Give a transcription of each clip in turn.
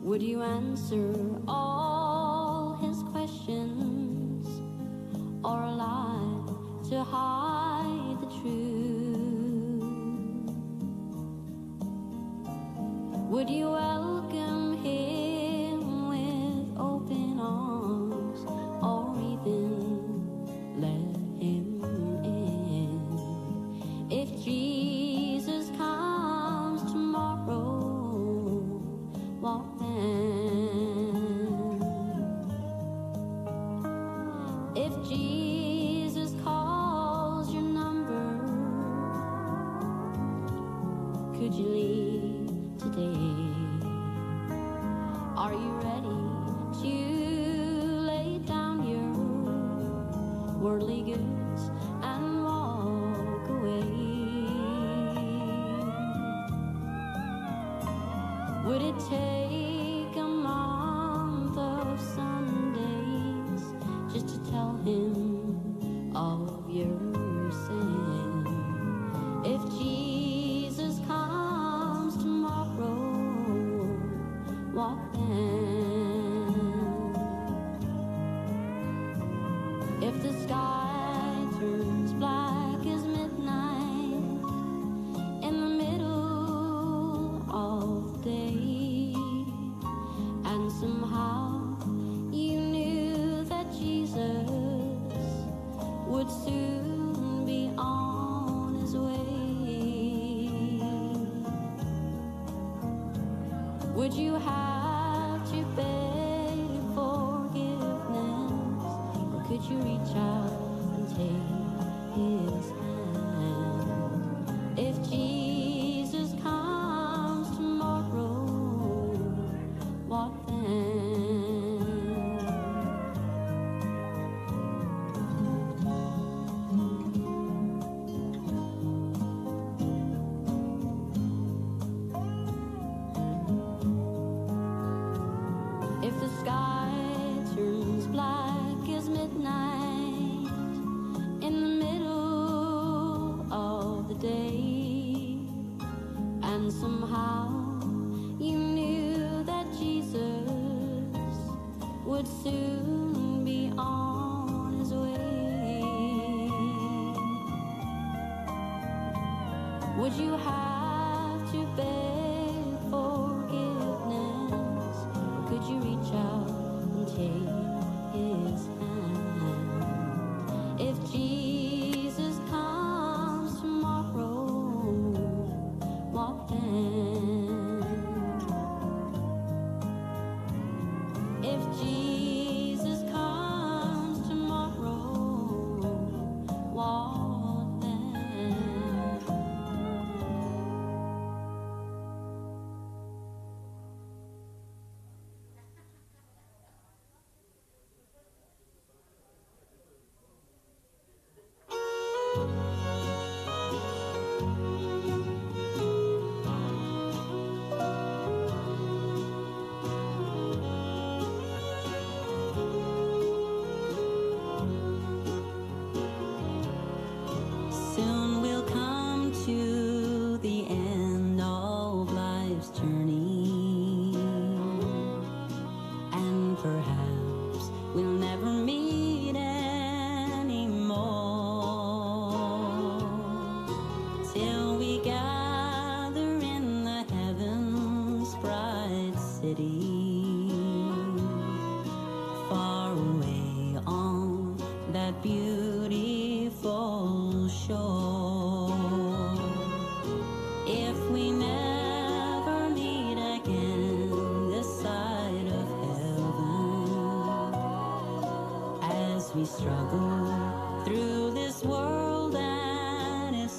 Would you answer all his questions, or lie to hide the truth? Would you welcome him with open arms, or even let him in? If Jesus comes tomorrow, what then? If Jesus calls your number, could you leave today? Are you ready to lay down your worldly goods and walk away? Would it take a month of Sundays just to tell him of your sin? If Jesus comes tomorrow, what then? If the sky turns black as midnight in the middle of the day, and somehow you knew that Jesus would soon be on his way, would you have to beg forgiveness, or could you reach out and take his hand? If Jesus comes tomorrow, what then? If the sky turns black as midnight in the middle of the day, and somehow you knew that Jesus would soon be on his way, would you have to beg forgiveness, or could you reach out and take his hand? If Jesus comes tomorrow, what then? If Jesus comes tomorrow, what then? Soon we'll come to the end of life's journey, and perhaps we'll never meet anymore, till we gather in the heavens bright city, far away on that beautiful shore. If we never meet again this side of heaven, as we struggle through this world and its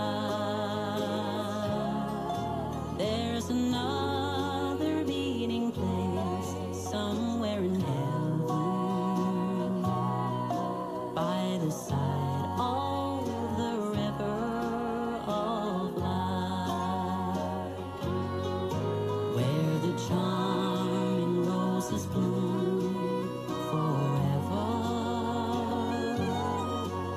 strife, there's another meeting place somewhere in heaven, by the side of the river of life, where the charming roses bloom forever,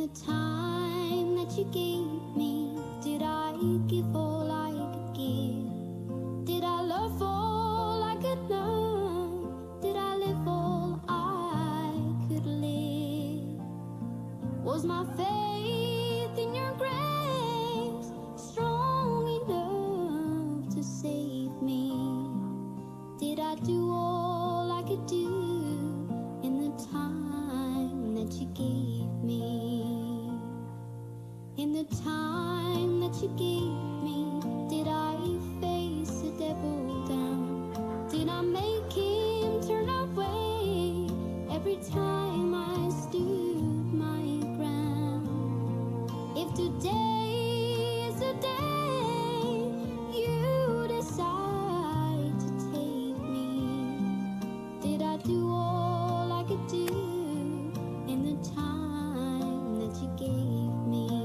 the time that you gave me, did I give all I could give? Did I love all I could love? Did I live all I could live? Was my faith in your grace strong enough to save me? Did I do all I could do in the time that you gave me? In the time that you gave me, did I face the devil down? Did I make him turn away every time I stood my ground? If today is the day you decide to take me, did I do all I could do in the time that you gave me?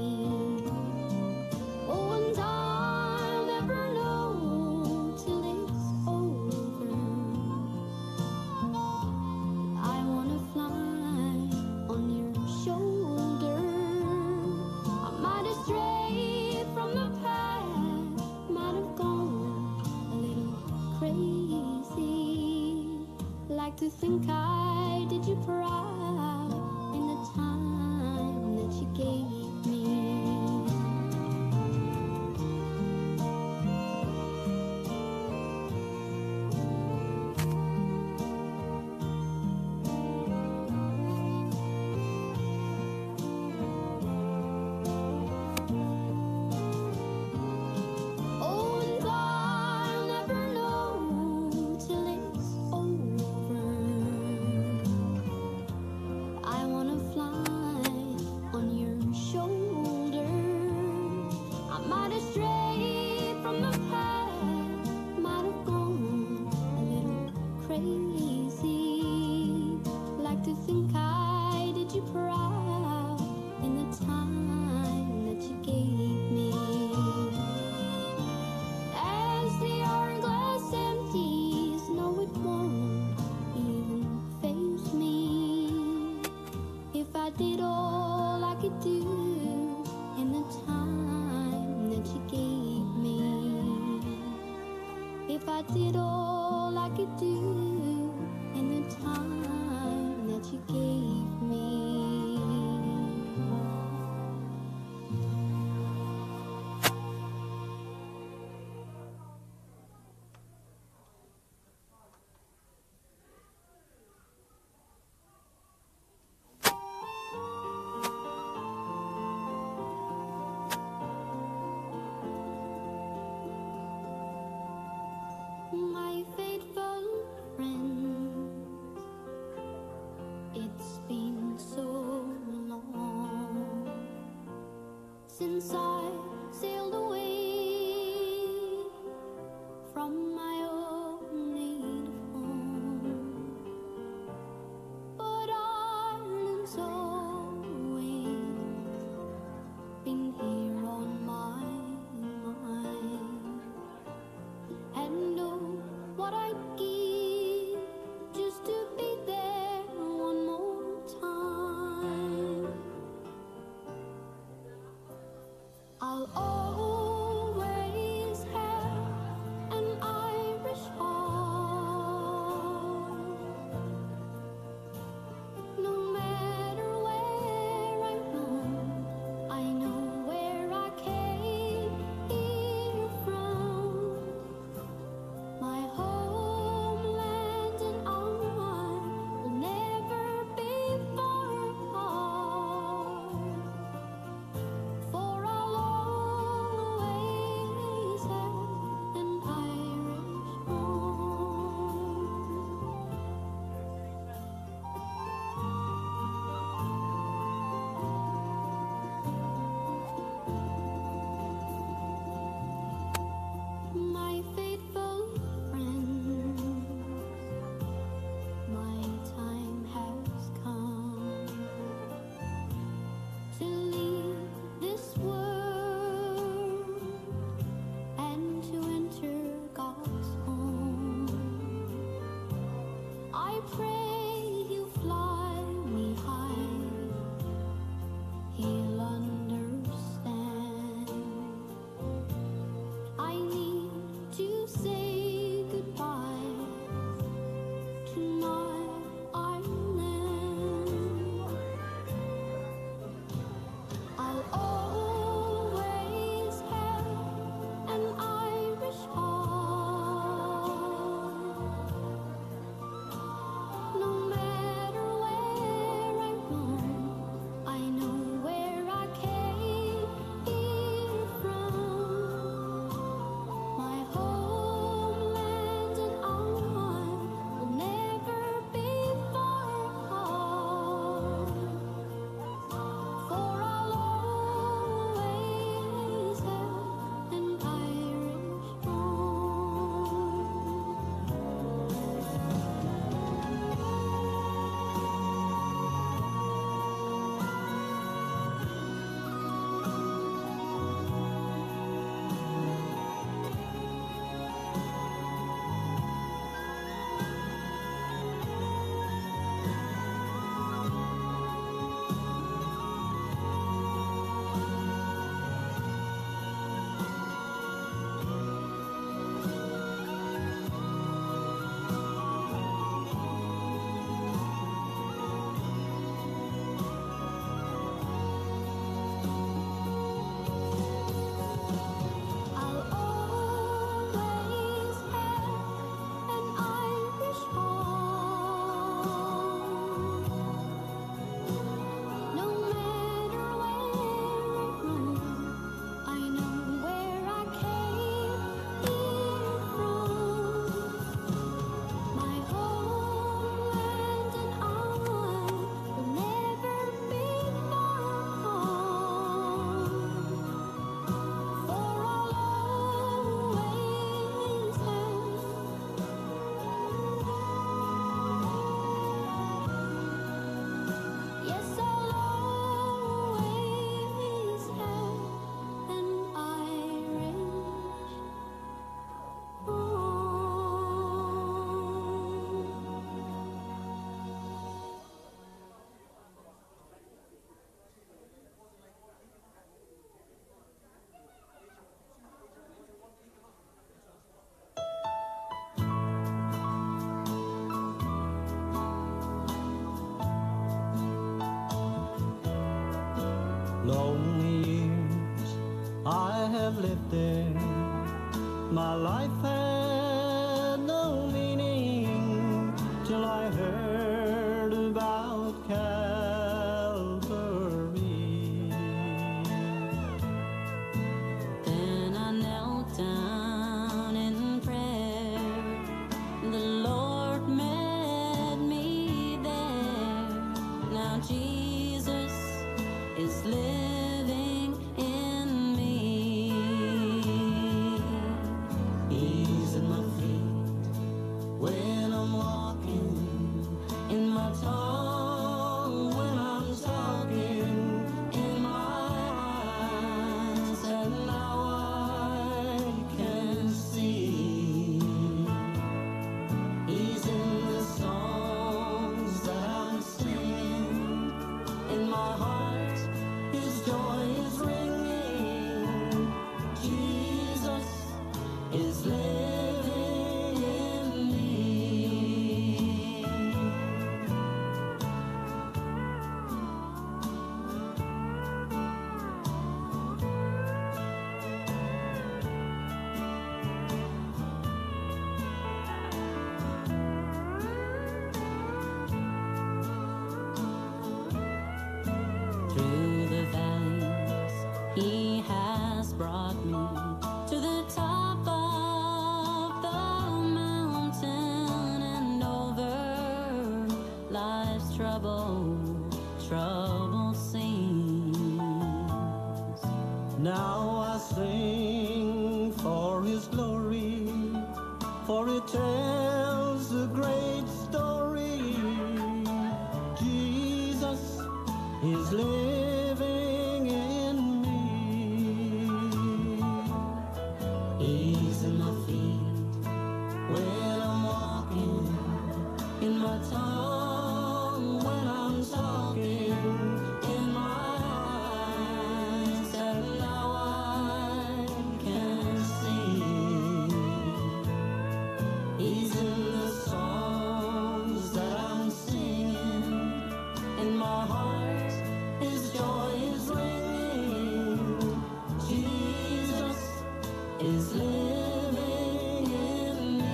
Oh, and I'll never know till it's over. I wanna fly on your shoulder. I might have strayed from the path, might have gone a little crazy. Like to think I did you proud in the time that you gave me. Oh, and I'll never know till it's over. I wanna fly on your shoulder. I might have strayed from the path, might have gone a little crazy. Like to think I did you proud in the time that you gave me. As the hourglass empties, no, it won't even faze me. If I did all I could do in the time that you gave me. If I did all I could do in the time that you gave me. My faithful friends, it's been so long since I sailed away from my own native home. But Ireland's always been here on my mind. And know what I'd give just to be there one more time. I'll always have an Irish heart, no matter where I roam. I know where I came here from. My homeland and I will never be far apart, for I'll have lived there, my life had no meaning till I heard about Calvary. Then I knelt down in prayer, the Lord met me there. Now Jesus is living in me. He's in my feet when I'm walking, in my tongue when I'm talking, in my eyes, and now I can see. He's in the songs that I'm singing, in my heart His joy is ringing. Jesus is living in me. Through the valleys He has brought me to the top of the mountain, and over life's trouble seems. Now I sing for His glory, for it tells a great story. Jesus is living in me. He's in my feet when I'm walking, in my tongue when I'm talking, in my eyes, and now I can see. He's in the songs that I'm singing, in my heart His joy is ringing. Jesus is living in me.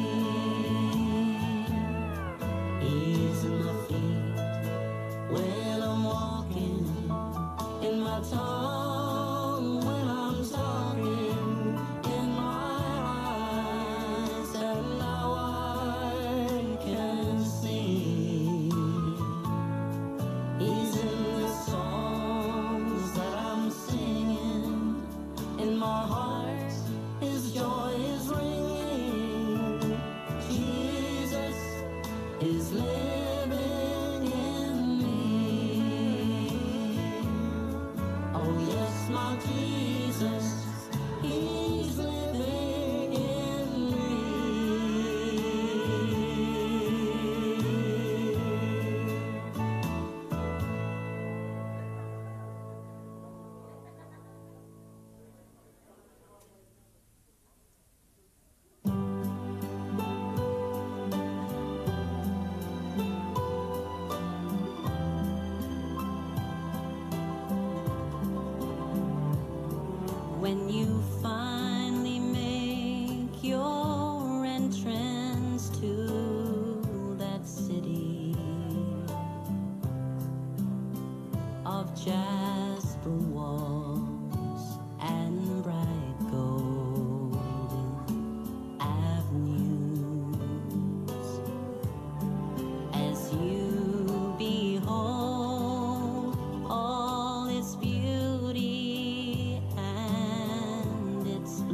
He's in my feet when I'm walking, in my tongue when I'm talking, in my eyes, and now I can see. He's in the songs that I'm singing, in my heart His joy is ringing. Jesus is living in me. Oh yes, my Jesus, He's living in me. When you finally make your entrance to that city of jasper walls and bright golden avenues, as you behold all its beauty and its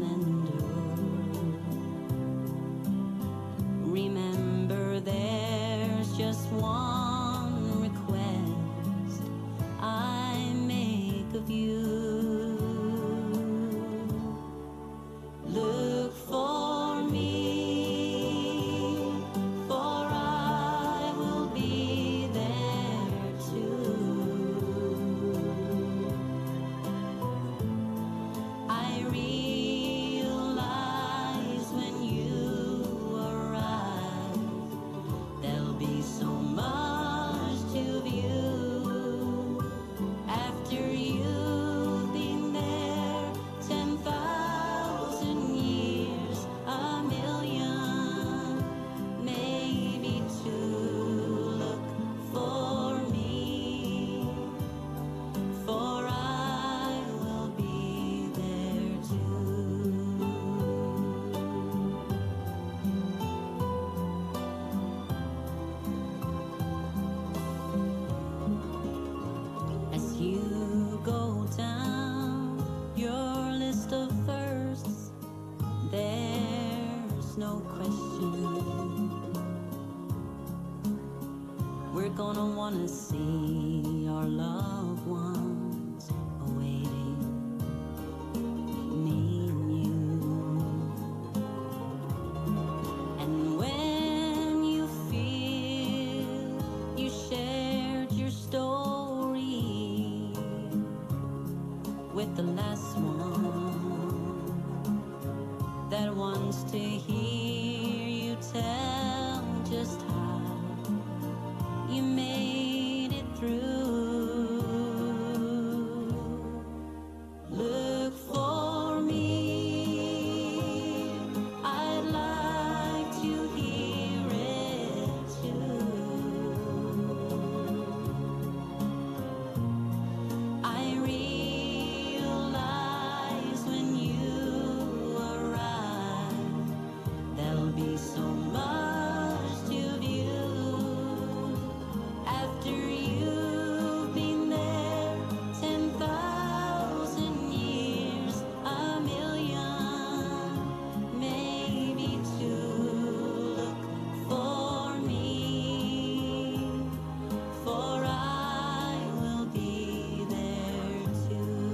I see our loved ones awaiting me and you. And when you feel you shared your story with the last one that wants to hear you tell just how you made it through. Look for me, I'd like to hear it too. I realize when you arrive, there'll be so much to view. After you've been there 10,000 years, a million, maybe two. Look for me, for I will be there too.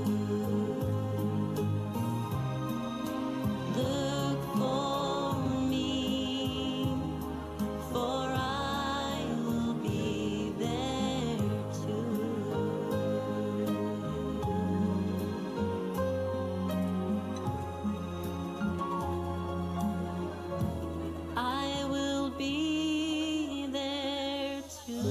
Look for me, for I will be there too. I will be there too.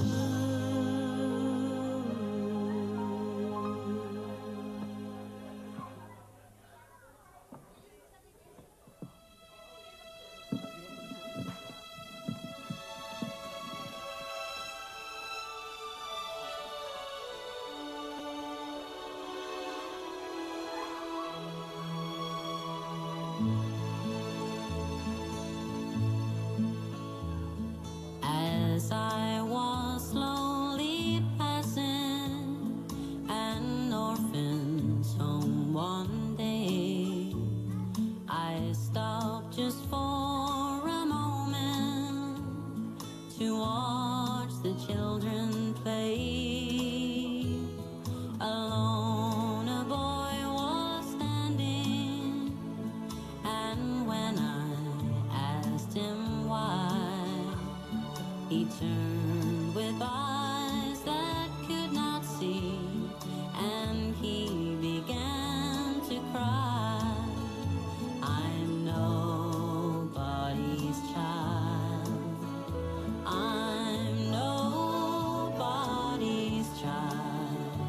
As I was slowly passing an orphan's home one day, I stopped just for a moment to watch the children play. Alone a boy was standing, and when I asked him why, he turned with eyes that could not see, and he began to cry. I'm nobody's child. I'm nobody's child.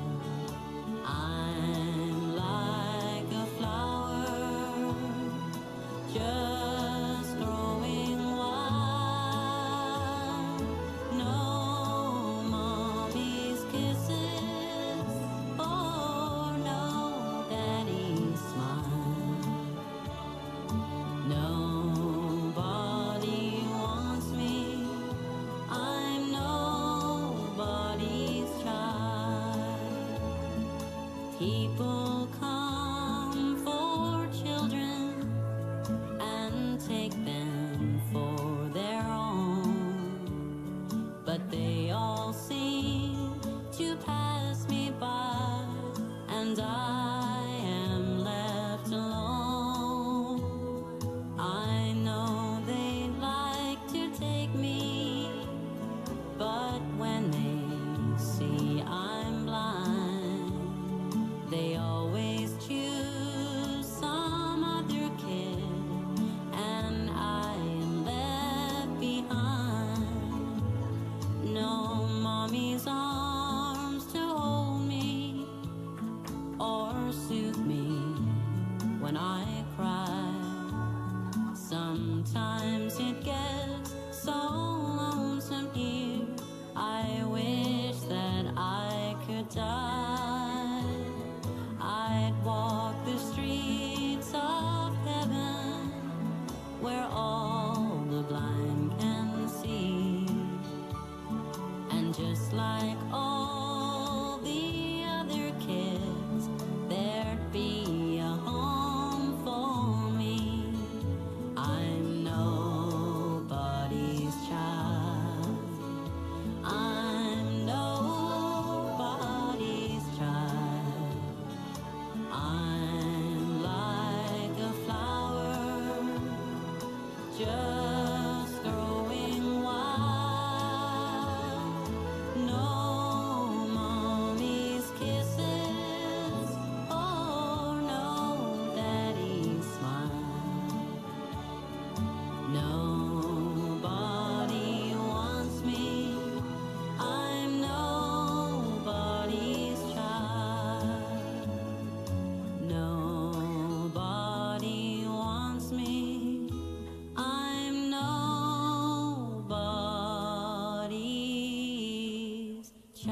I'm like a flower, just growing wild. No just growing wild. No mommy's kisses or no daddy's smile. Nobody wants me. I'm nobody's child. Nobody wants me. I'm nobody's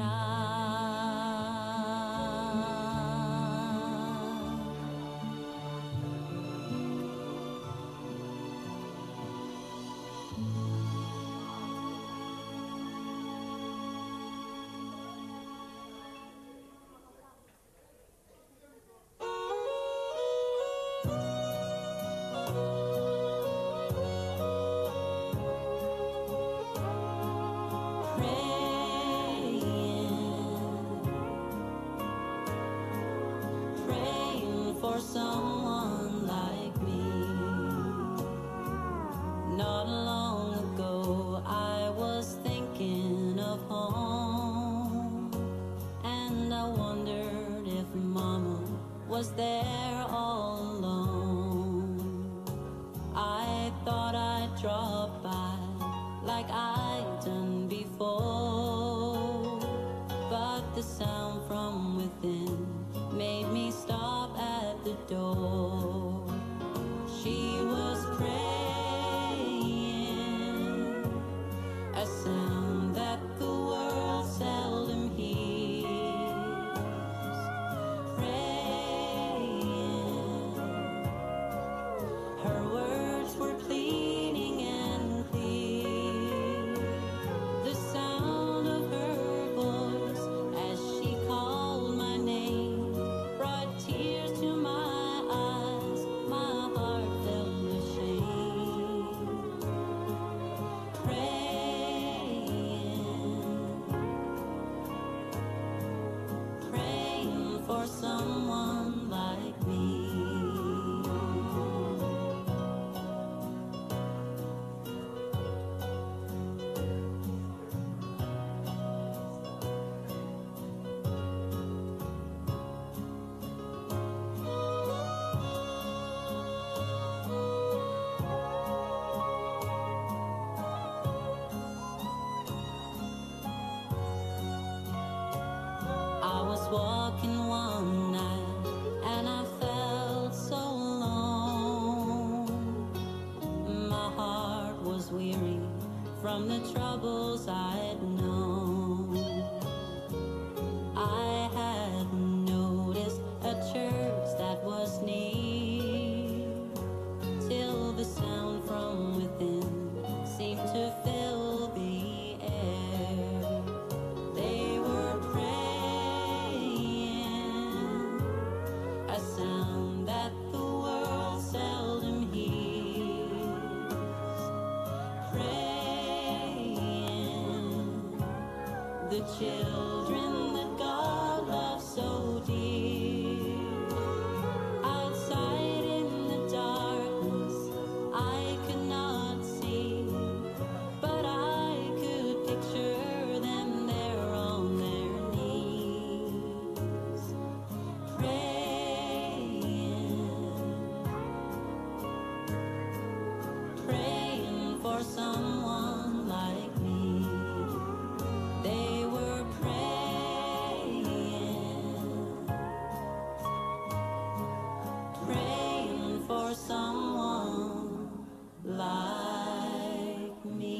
praying for someone like me. Not long ago I was thinking of home, and I wondered if Mama was there all alone. I thought I'd drop by like I'd done before, but the sound from within made me stop at the door. She was praying, a sound that the world seldom hears. Praying, her words were pleading and clear. The sound of her voice as she called my name brought tears to my eyes. My heart felt ashamed. Praying for someone like me. I was walking one night and I felt so alone. My heart was weary from the troubles I'd known. I had noticed a church that was near, till the sound from within seemed to fill the air. They were praying, a sound that the world seldom hears. Praying, the children that God loves so dear. Outside in the darkness I could not see, but I could picture them there on their knees. Praying for someone like me. They were praying for someone like me.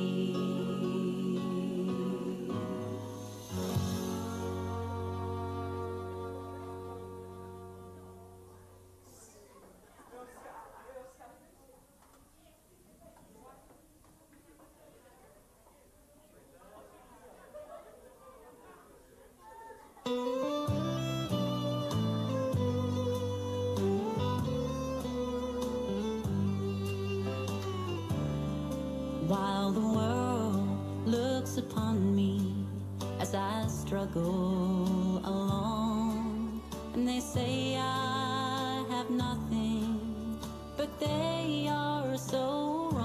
While the world looks upon me as I struggle along, and they say I have nothing, but they are so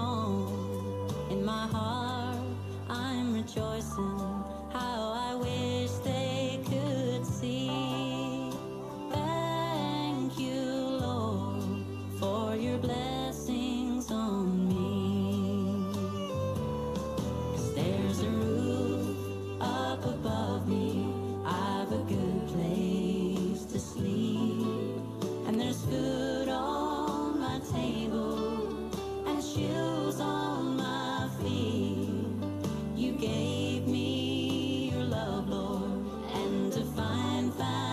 rejoicing. How I wish they could see. Thank you, Lord, for your blessings on me. 'Cause there's a roof up above me, I've a good place to sleep, and there's food on my table and shoes on my feet. You gave me your love, Lord, and a fine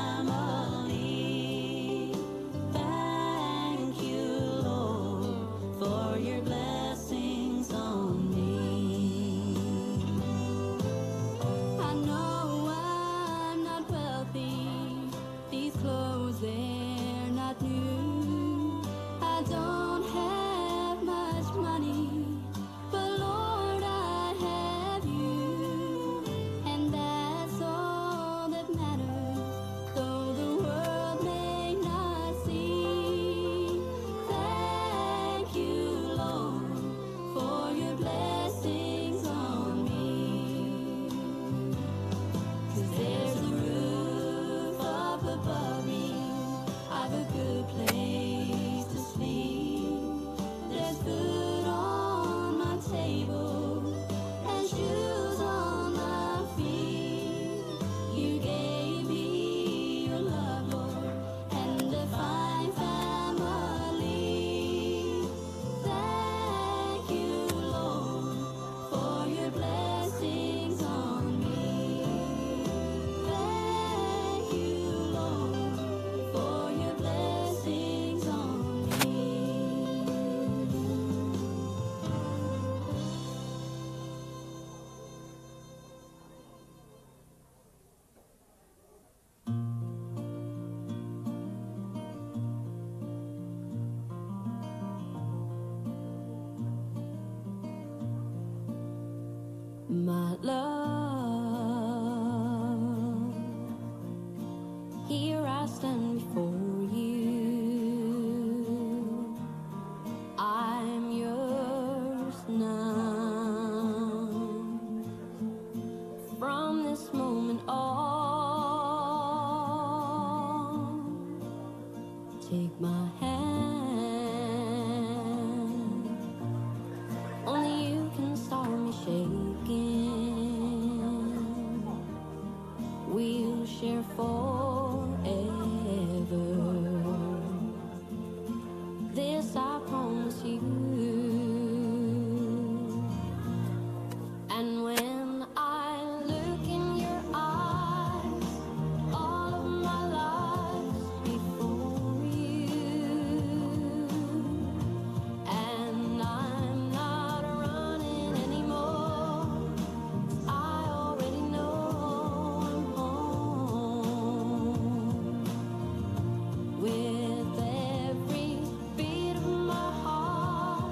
family. Thank you, Lord, for your blessings on me. I know I'm not wealthy. These clothes, they're not new. I don't have much money, but Lord, I have you. And that's all that matters, though the world may not see. Thank you, Lord, for your blessings on me. 'Cause there's a roof up above me, I've a good place to sleep. There's food on my table and shoes on my feet. You gave me your love, Lord, and a fine family. Thank you, Lord, for your blessings on me. Thank you, Lord, for your blessings on me. My love, here I stand before you. I'm yours now. From this moment on, take my hand. Only you can stop me shaking. We'll share forever. This I promise you. And when I look in your eyes, all of my life's before you. And I'm not running anymore. I already know I'm home. With every beat of my heart,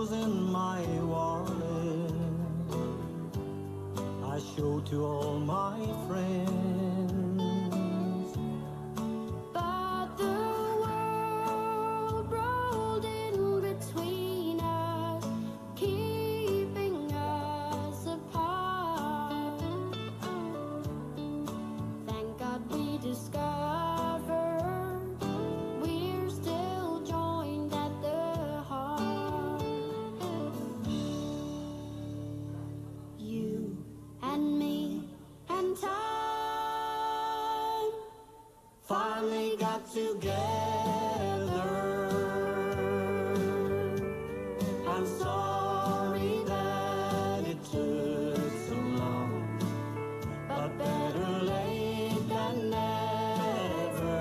was in my wallet. I showed to all my friends. But the world rolled in between us, keeping us apart. Thank God we discovered we're still joined at the heart. You and me and time Finally got together. I'm sorry that it took so long, but better late than never.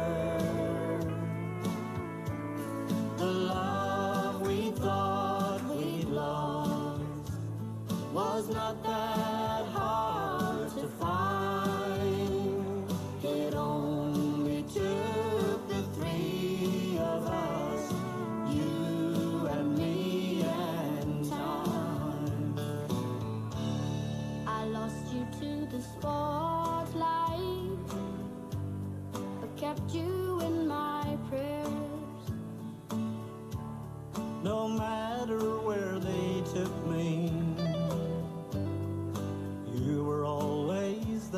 The love we thought we'd lost was not that hard to find. It only took the three of us, you and me and time. I lost you to the spotlight, but kept you in my prayers. No matter where they took me, you were always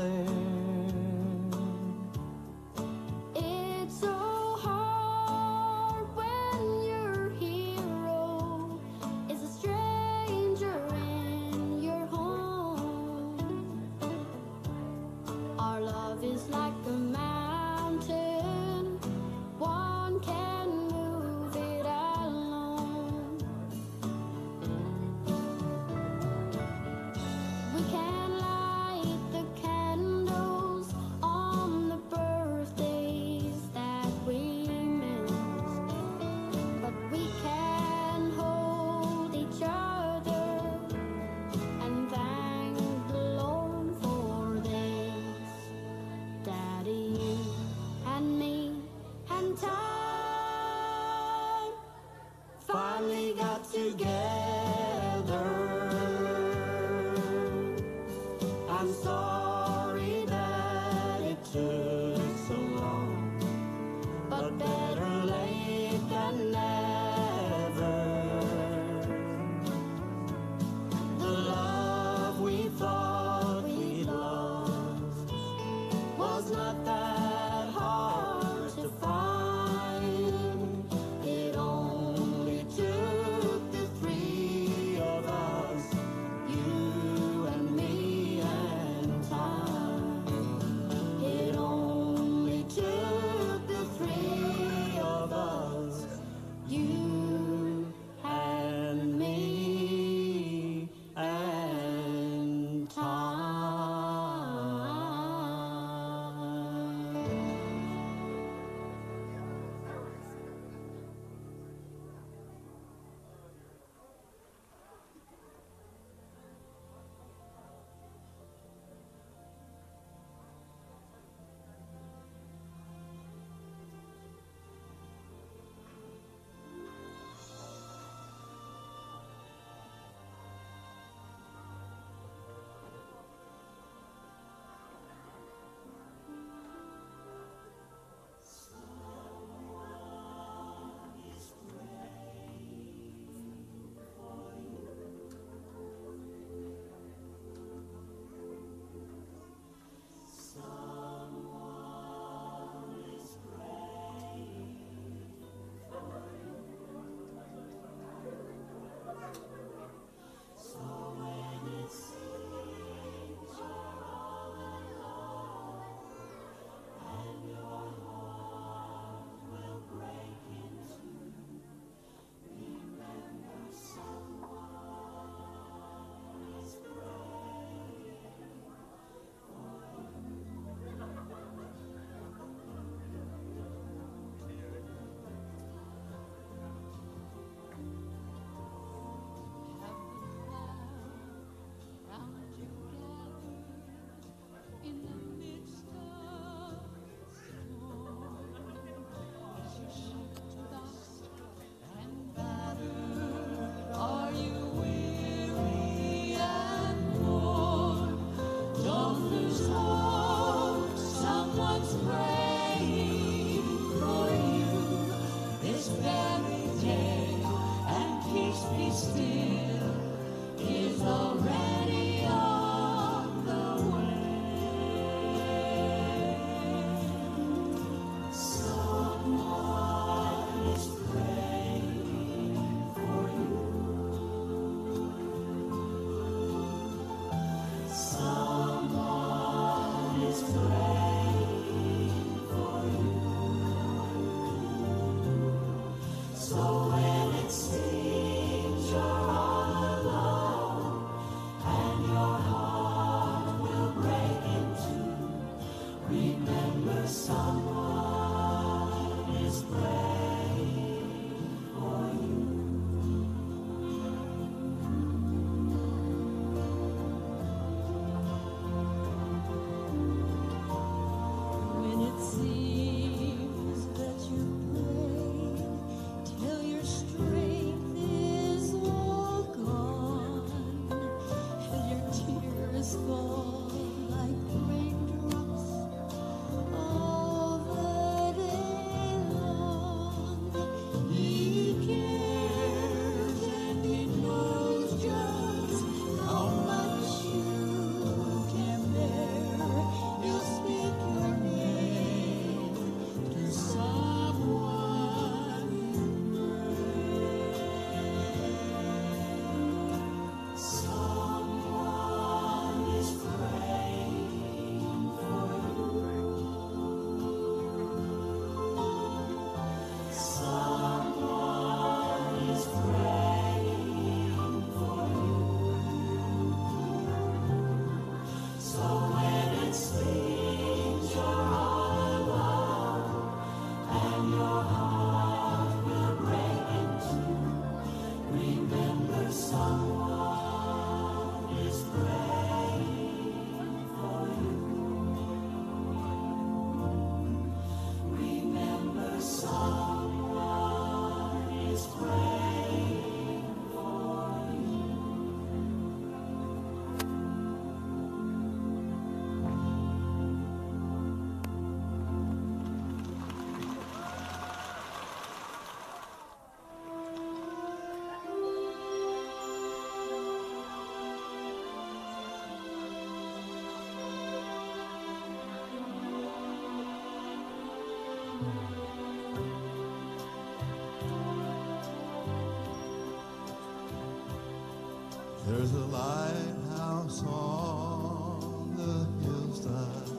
There's a lighthouse on the hillside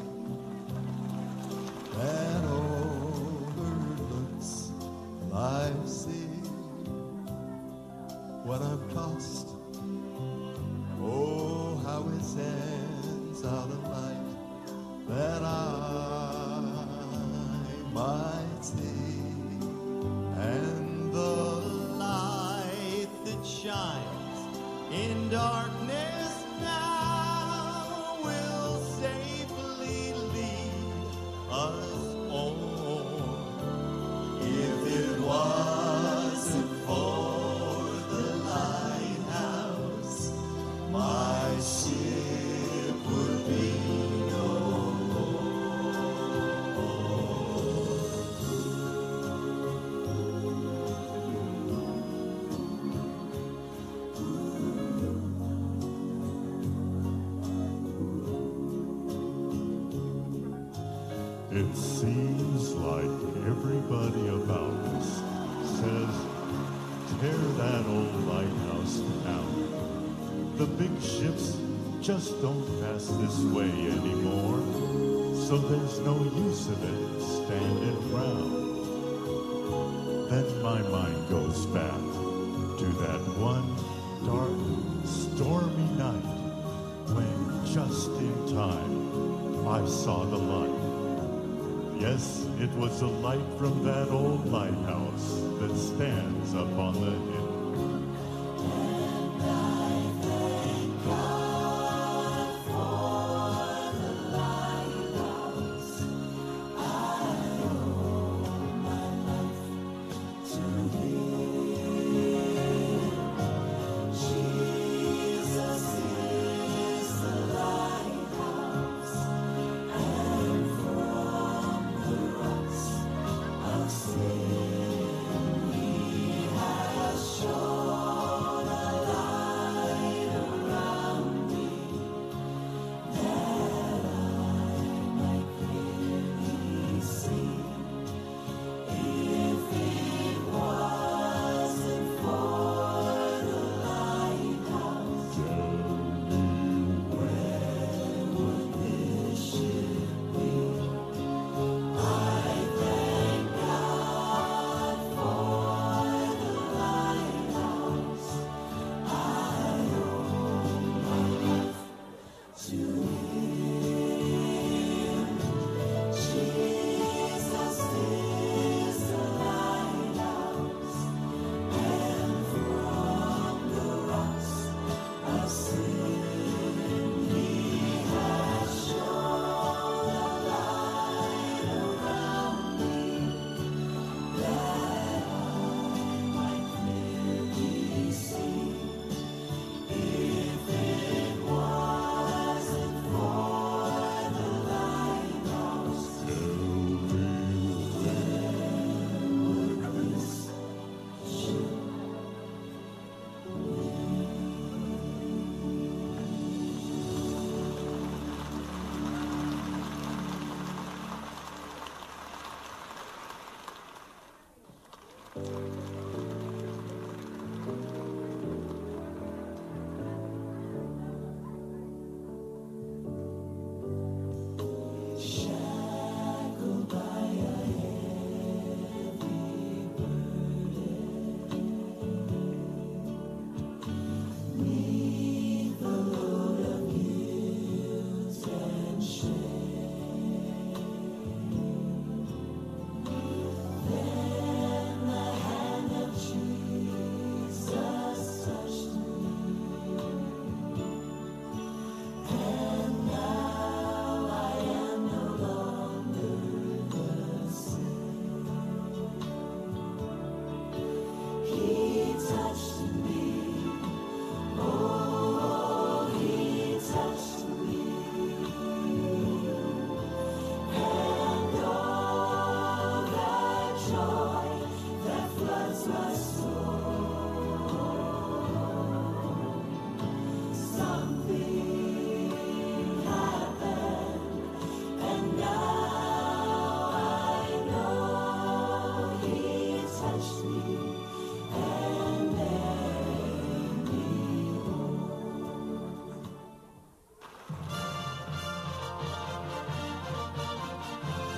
that overlooks life's sea. What I've cost, oh, how it sends out a light that I might see. And the light that shines in darkness now will safely lead us home. If it wasn't for the lighthouse, my ship would be no It seems like everybody about us says, tear that old lighthouse down. The big ships just don't pass this way anymore, so there's no use of it standing round. Then my mind goes back to that one dark, stormy night when just in time I saw the light. Yes, it was a light from that old lighthouse that stands up on the hill. And I thank God for the lighthouse. I owe my life to Him. Jesus is the lighthouse, and from the rocks of sin He has shown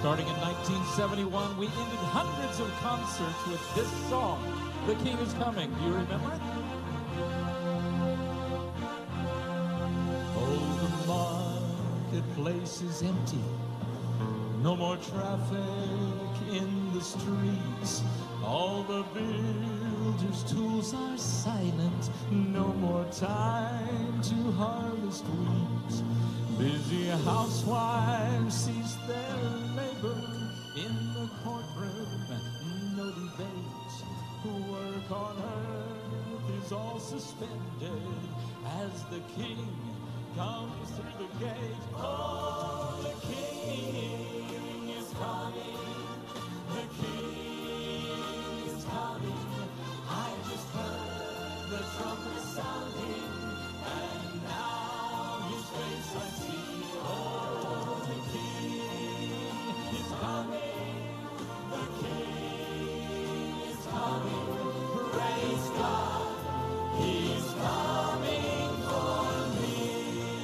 Starting in 1971, we ended hundreds of concerts with this song, The King is Coming. Do you remember it? Oh, the marketplace is empty. No more traffic in the streets. All the builders' tools are silent. No more time to harvest wheat. Busy housewives cease their labor in the courtroom. No debate. Work on earth is all suspended as the king comes through the gate. Oh, the king is coming. The king is coming. I just heard the trumpet sounding, and now his face I see. Oh, the king is coming. The king is coming. Praise God. He's coming for me.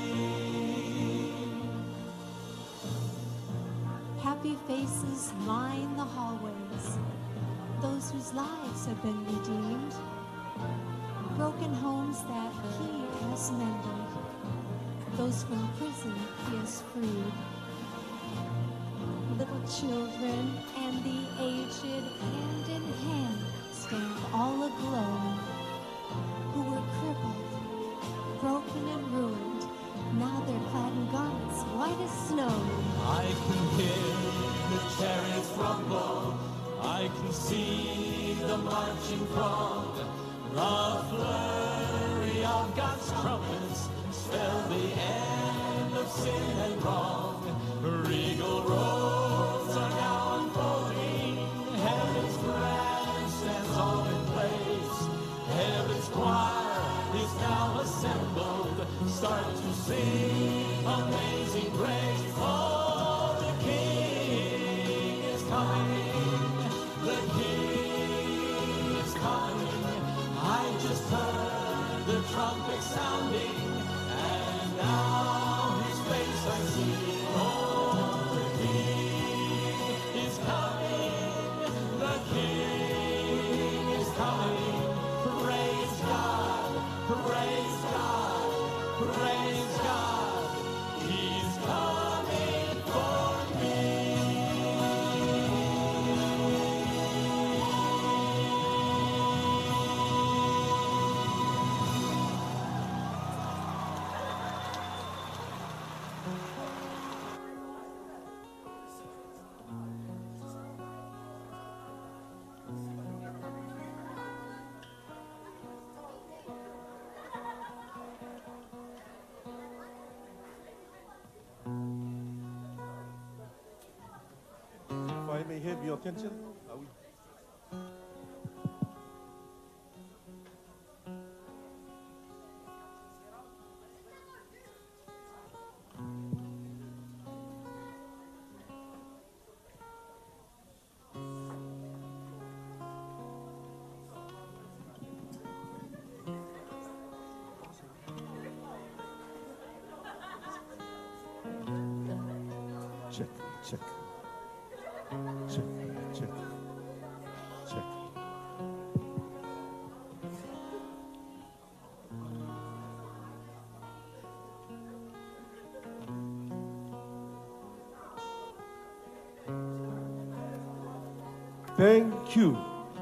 Happy faces line the hallways, those whose lives have been redeemed, broken homes that he has mended, those from prison he has freed. Little children and the aged hand in hand stand all aglow, who were crippled, broken and ruined. Now they're clad in garments white as snow. I can hear the chariots rumble. I can see the marching throng. The flurry of God's trumpets spell the end of sin and wrong. Regal robes are now unfolding. Heaven's grandstands all in place. Heaven's choir is now assembled. Start to sing Amazing Grace. Oh, the King is coming. The King is coming. I just heard the trumpet sounding, and now his face I see. Oh, the King is coming. The King is coming. Praise God. Praise God. Praise God, he's coming for me. If I may have your attention, are we? Check, check. Check, check, check. Thank you.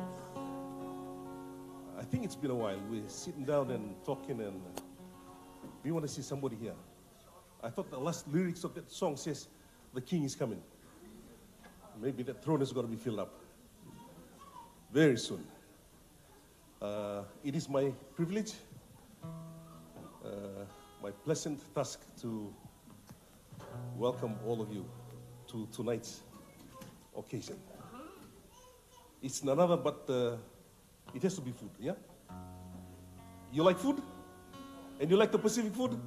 I think it's been a while. We're sitting down and talking, and we want to see somebody here. I thought the last lyrics of that song says, "The King is coming." Maybe that throne is going to be filled up very soon. It is my privilege, my pleasant task to welcome all of you to tonight's occasion. It's none other but it has to be food, yeah? You like food? And you like the Pacific food?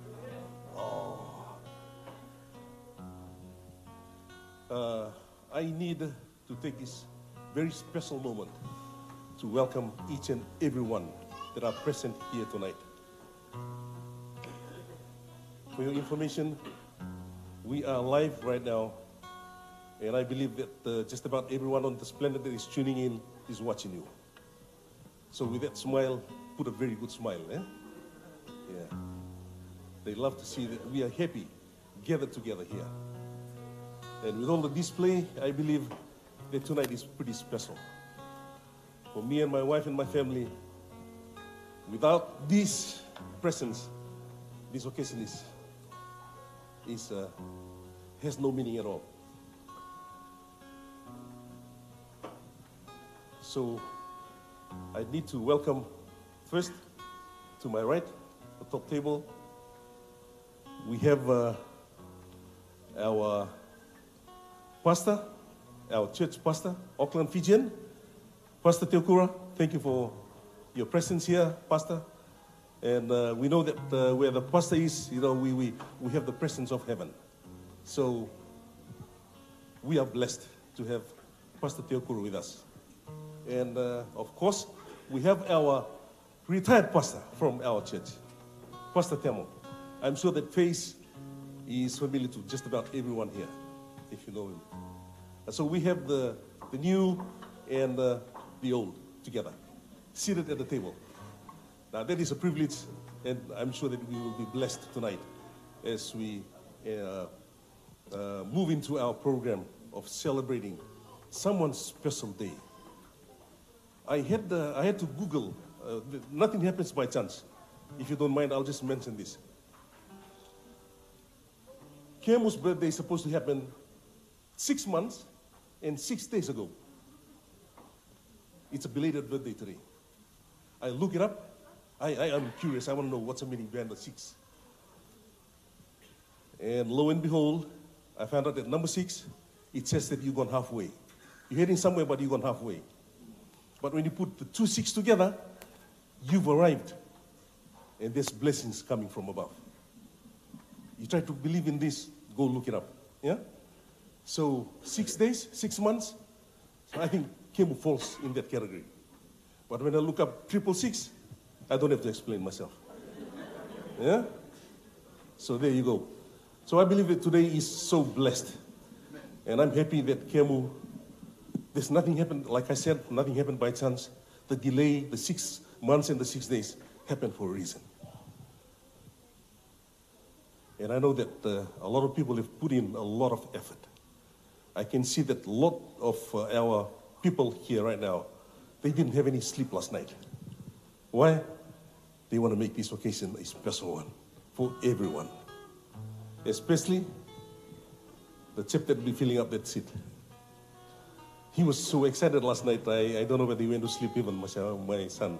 I need to take this very special moment to welcome each and every one that are present here tonight. For your information, we are live right now And I believe that just about everyone on this planet that is tuning in is watching you. So with that smile, put a very good smile, eh? Yeah. They love to see that we are happy, gathered together here. And with all the display, I believe that tonight is pretty special. For me and my wife and my family, without this presence, this occasion has no meaning at all. So I need to welcome first to my right, the top table, we have our pastor, our church pastor, Auckland, Fijian, Pastor Teokura. Thank you for your presence here, Pastor. And we know that where the pastor is, you know, we have the presence of heaven. So we are blessed to have Pastor Teokura with us. And of course, we have our retired pastor from our church, Pastor Temo. I'm sure that face is familiar to just about everyone here, if you know him. And so we have the new and the old together, seated at the table. Now that is a privilege, and I'm sure that we will be blessed tonight as we move into our program of celebrating someone's special day. I had to Google, nothing happens by chance. If you don't mind, I'll just mention this. Kemu's birthday is supposed to happen 6 months and 6 days ago. It's a belated birthday today. I look it up. I'm curious. I want to know what's the meaning behind the 6. And lo and behold, I found out that number 6, it says that you've gone halfway. You're heading somewhere, but you've gone halfway. But when you put the 2 6 together, you've arrived. And there's blessings coming from above. You try to believe in this, go look it up. Yeah? So 6 days, 6 months, so I think Kemu falls in that category. But when I look up 666, I don't have to explain myself. Yeah? So there you go. So I believe that today is so blessed. And I'm happy that Kemu, there's nothing happened, like I said, nothing happened by chance. The delay, the 6 months and the 6 days happened for a reason. And I know that a lot of people have put in a lot of effort. I can see that a lot of our people here right now, they didn't have any sleep last night. Why? They want to make this occasion a special one for everyone. Especially the chap that will be filling up that seat. He was so excited last night, I don't know whether he went to sleep even, my son.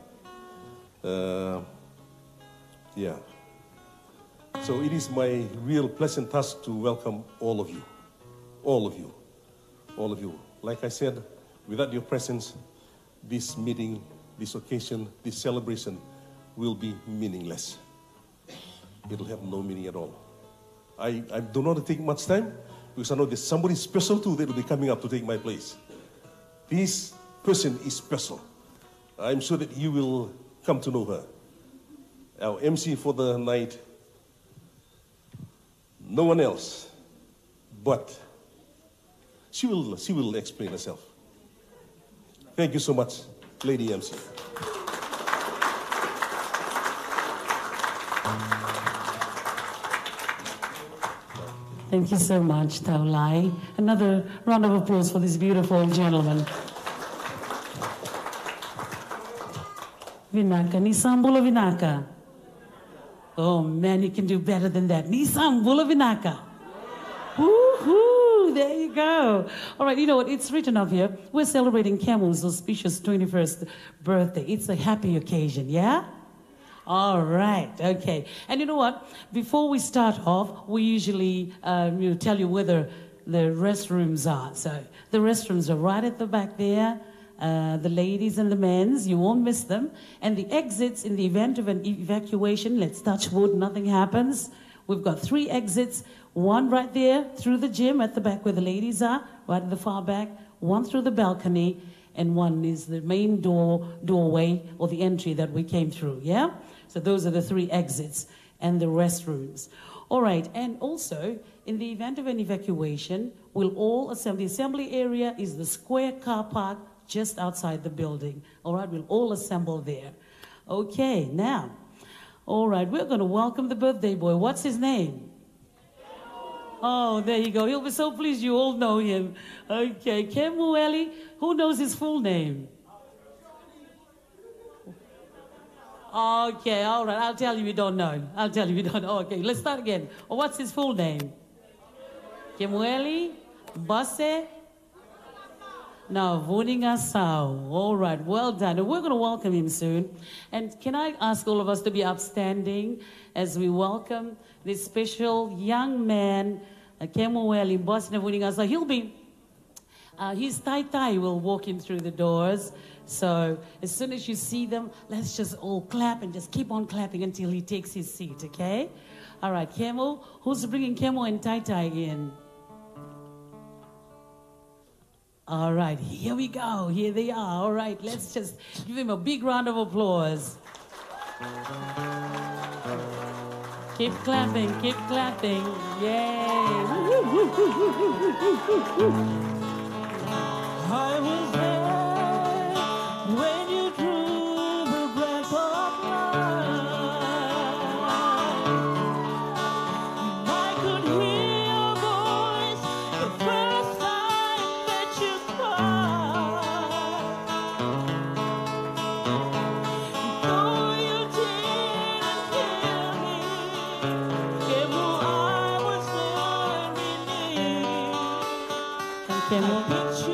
Yeah. So it is my real pleasant task to welcome all of you. All of you. All of you. Like I said, without your presence, this meeting, this occasion, this celebration will be meaningless. It'll have no meaning at all. I don't want to take much time because I know there's somebody special too that will be coming up to take my place. This person is special. I'm sure that you will come to know her. Our MC for the night, no one else, but she will explain herself. Thank you so much, Lady MC. Thank you so much, Taulai. Another round of applause for this beautiful gentleman. Vinaka, Nisambula Vinaka. Oh man, you can do better than that. Nisambula Vinaka. Woohoo! There you go. All right, you know what? It's written up here. We're celebrating Kemu's auspicious 21st birthday. It's a happy occasion, yeah? All right, okay. And you know what? Before we start off, we usually tell you where the restrooms are. So the restrooms are right at the back there. The ladies and the men's, you won't miss them. And the exits in the event of an evacuation, let's touch wood, nothing happens. We've got 3 exits, one right there through the gym at the back where the ladies are, right at the far back, one through the balcony, and one is the main doorway or the entry that we came through, yeah? So those are the 3 exits. and the restrooms. All right, and also, in the event of an evacuation, we'll all assemble. The assembly area is the square car park just outside the building. All right, we'll all assemble there. Okay, now, all right, we're going to welcome the birthday boy. What's his name? Oh, there you go. He'll be so pleased you all know him. Okay, Kemueli. Who knows his full name? Okay, all right. I'll tell you don't know. I'll tell you don't know. Okay, let's start again. Oh, what's his full name? Kemueli Bose Navunigasau. All right, well done. And we're going to welcome him soon. And can I ask all of us to be upstanding as we welcome this special young man, Kemueli Bose Navunigasau. He'll be, his tai-tai will walk in through the doors. So as soon as you see them, let's just all clap and just keep on clapping until he takes his seat, okay? All right, Kemu, who's bringing Kemu and tai-tai in? All right, here we go. Here they are. All right, let's just give him a big round of applause. Keep clapping, keep clapping. Yay. I was there when you drew the breath of life. I could hear your voice the first time that you cried. Though you didn't hear me, Kemu, I was very near. And Kemu. I picture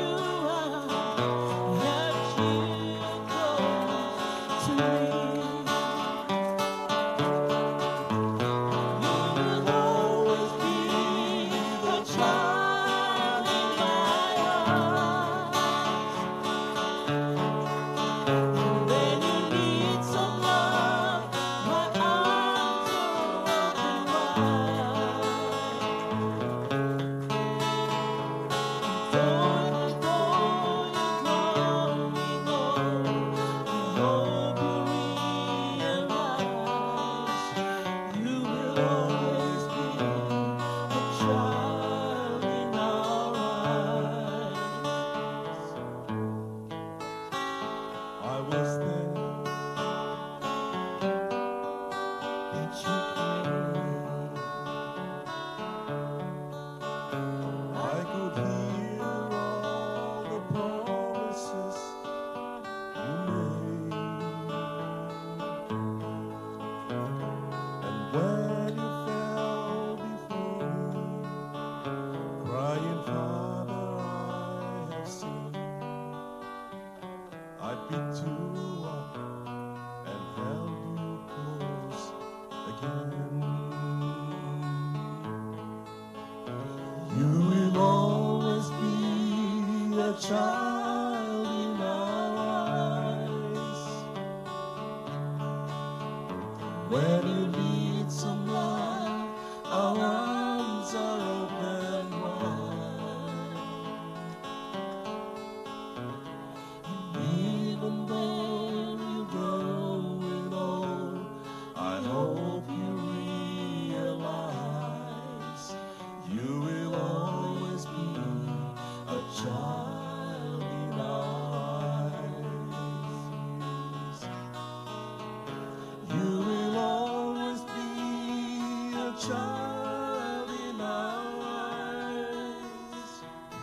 child in our eyes. When you need some love, our arms are open wide. Even though you growing old, I hope you realize you will always be a child. Child in our eyes.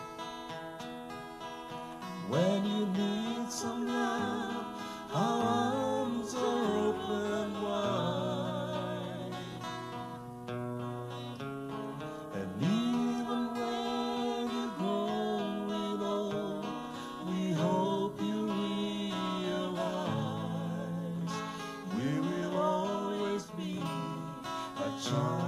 When you need some love, our arms are open wide. And even when you're growing old, we hope you realize we will always be a child.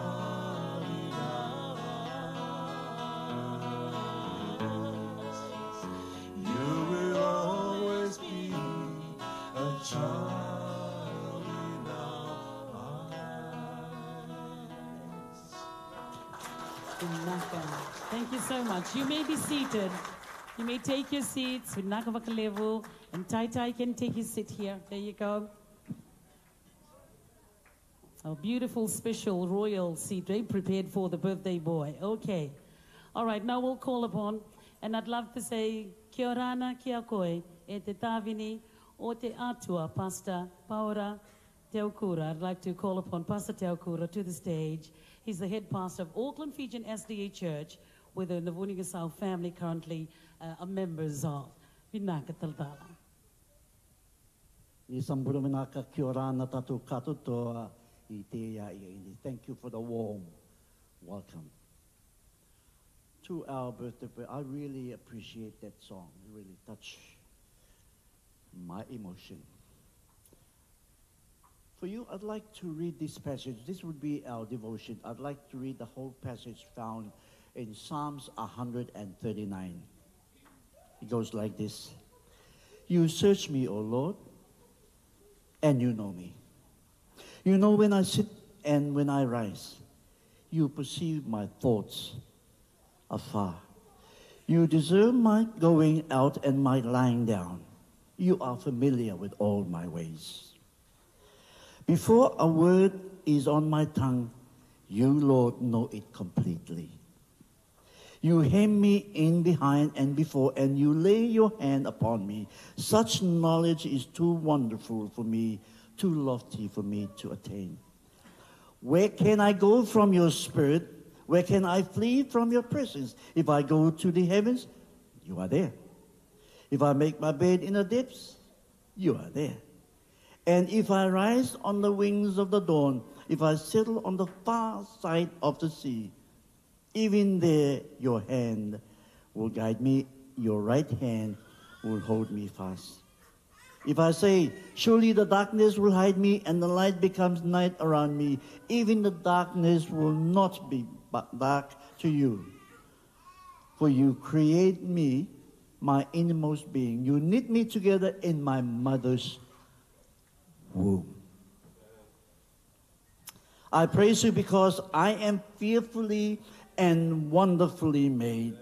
Thank you so much. You may be seated. You may take your seats with Nakavakalevu, and Tai Tai can take his seat here. There you go. A beautiful, special royal seat, right? Prepared for the birthday boy. Okay. All right, now we'll call upon, and I'd love to say, kia orana, kia koe, e te tāwini, o te atua, Pastor Paura Teokura. I'd like to call upon Pastor Teokura to the stage. He's the head pastor of Auckland Fijian SDA Church, where the Navunigasau family currently are members of. Vinaka taltala. Ni sambura minaka kia orana tatu katotoa I te ia ini. Thank you for the warm welcome. To our birthday prayer, I really appreciate that song. It really touched my emotion. For you, I'd like to read this passage. This would be our devotion. I'd like to read the whole passage found in Psalms 139. It goes like this. You search me, O Lord, and you know me. You know when I sit and when I rise. You perceive my thoughts afar. You discern my going out and my lying down. You are familiar with all my ways. Before a word is on my tongue, you, Lord, know it completely. You hem me in behind and before, and you lay your hand upon me. Such knowledge is too wonderful for me, too lofty for me to attain. Where can I go from your spirit? Where can I flee from your presence? If I go to the heavens, you are there. If I make my bed in the depths, you are there. And if I rise on the wings of the dawn, if I settle on the far side of the sea, even there your hand will guide me, your right hand will hold me fast. If I say, surely the darkness will hide me and the light becomes night around me, even the darkness will not be dark to you. For you create me, my innermost being. You knit me together in my mother's womb. I praise you because I am fearfully and wonderfully made.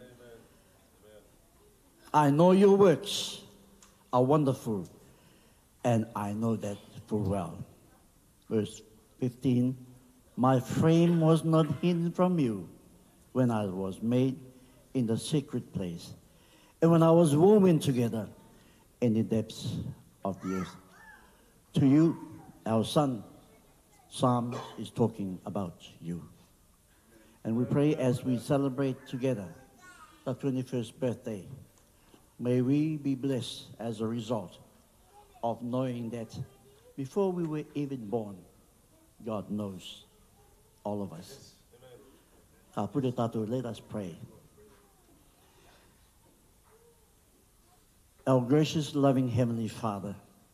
I know your works are wonderful, and I know that full well. Verse 15, my frame was not hidden from you when I was made in the secret place, and when I was woven together in the depths of the earth. To you, our son, Psalm is talking about you. And we pray as we celebrate together the 21st birthday, may we be blessed as a result of knowing that before we were even born, God knows all of us. Let us pray. Our gracious, loving Heavenly Father,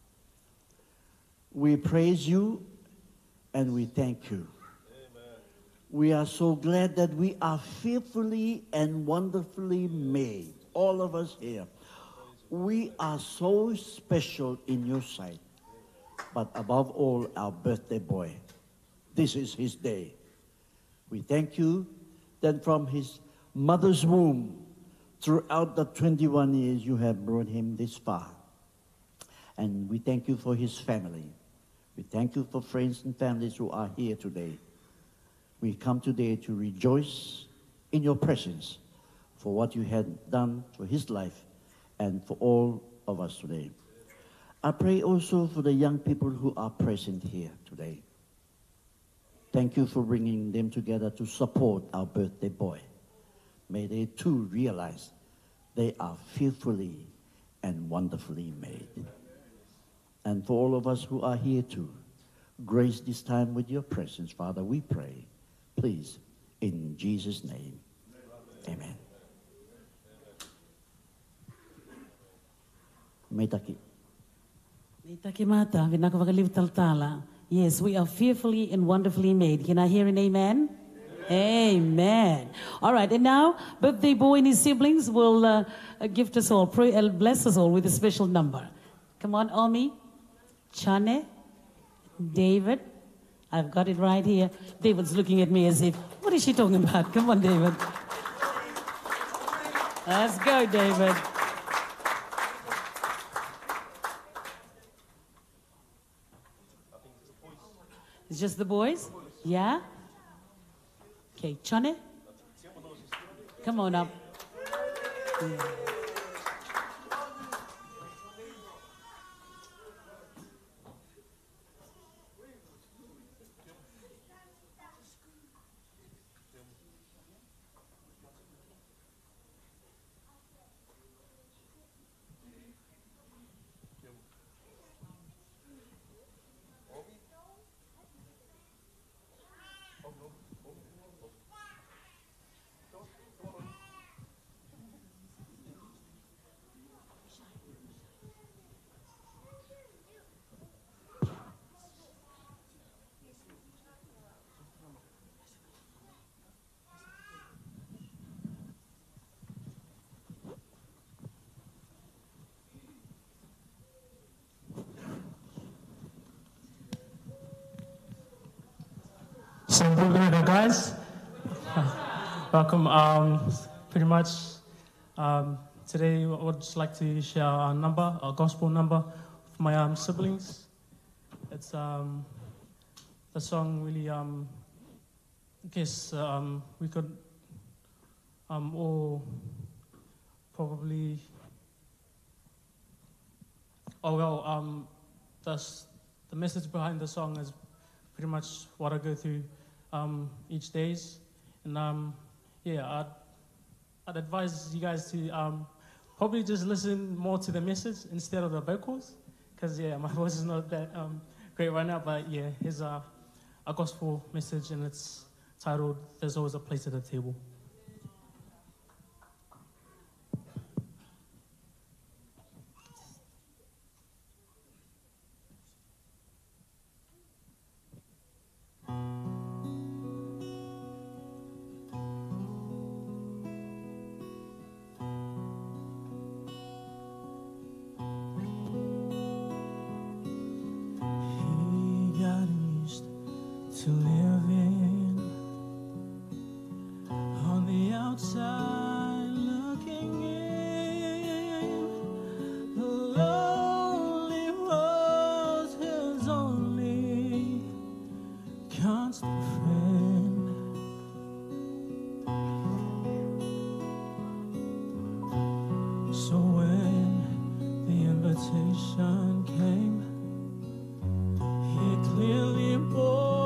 we praise you and we thank you. Amen. We are so glad that we are fearfully and wonderfully made, all of us here. We are so special in your sight, but above all, our birthday boy. This is his day. We thank you that from his mother's womb, throughout the 21 years, you have brought him this far. And we thank you for his family. We thank you for friends and families who are here today. We come today to rejoice in your presence for what you had done for his life and for all of us today. I pray also for the young people who are present here today. Thank you for bringing them together to support our birthday boy. May they too realize they are fearfully and wonderfully made. And for all of us who are here too, grace this time with your presence, Father, we pray. Please, in Jesus' name, amen. Meitaki. Meitaki mata, vinaka vakaliv taltala. Yes, we are fearfully and wonderfully made. Can I hear an amen? Amen. All right, and now birthday boy and his siblings will gift us all, pray, bless us all with a special number. Come on, Omi, Chane, David. I've got it right here. David's looking at me as if, what is she talking about? Come on, David. Let's go, David. It's just the boys? Yeah? Okay, Chane? Come on up. Guys, welcome. Pretty much today I would just like to share a gospel number for my siblings. It's the song really I guess we could all probably the message behind the song is pretty much what I go through each days, and yeah, I'd advise you guys to probably just listen more to the message instead of the vocals, because yeah, my voice is not that great right now. But yeah, here's a gospel message, and it's titled "There's Always a Place at the Table." To live in on the outside looking in, the lonely was his only constant friend. So when the invitation came, he clearly bore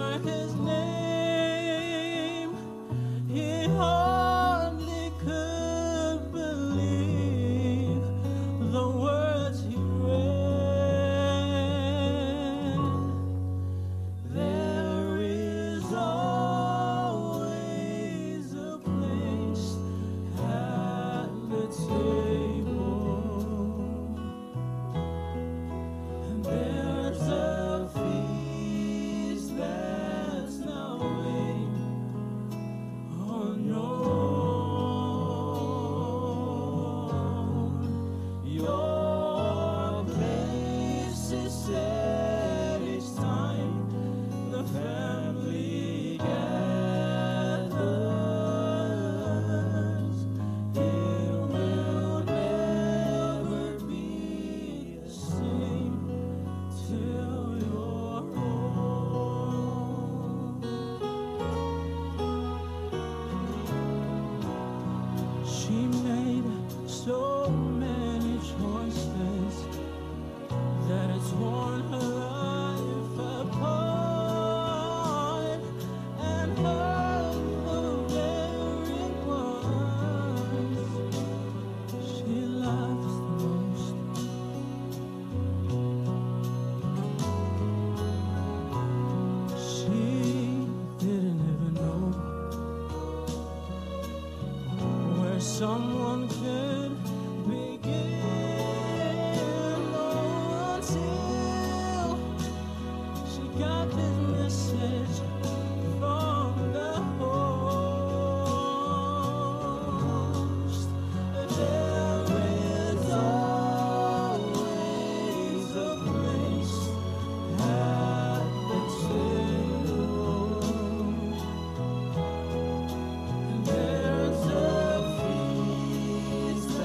someone could begin until she got this message from the host. There is always a place at the table. There's a feast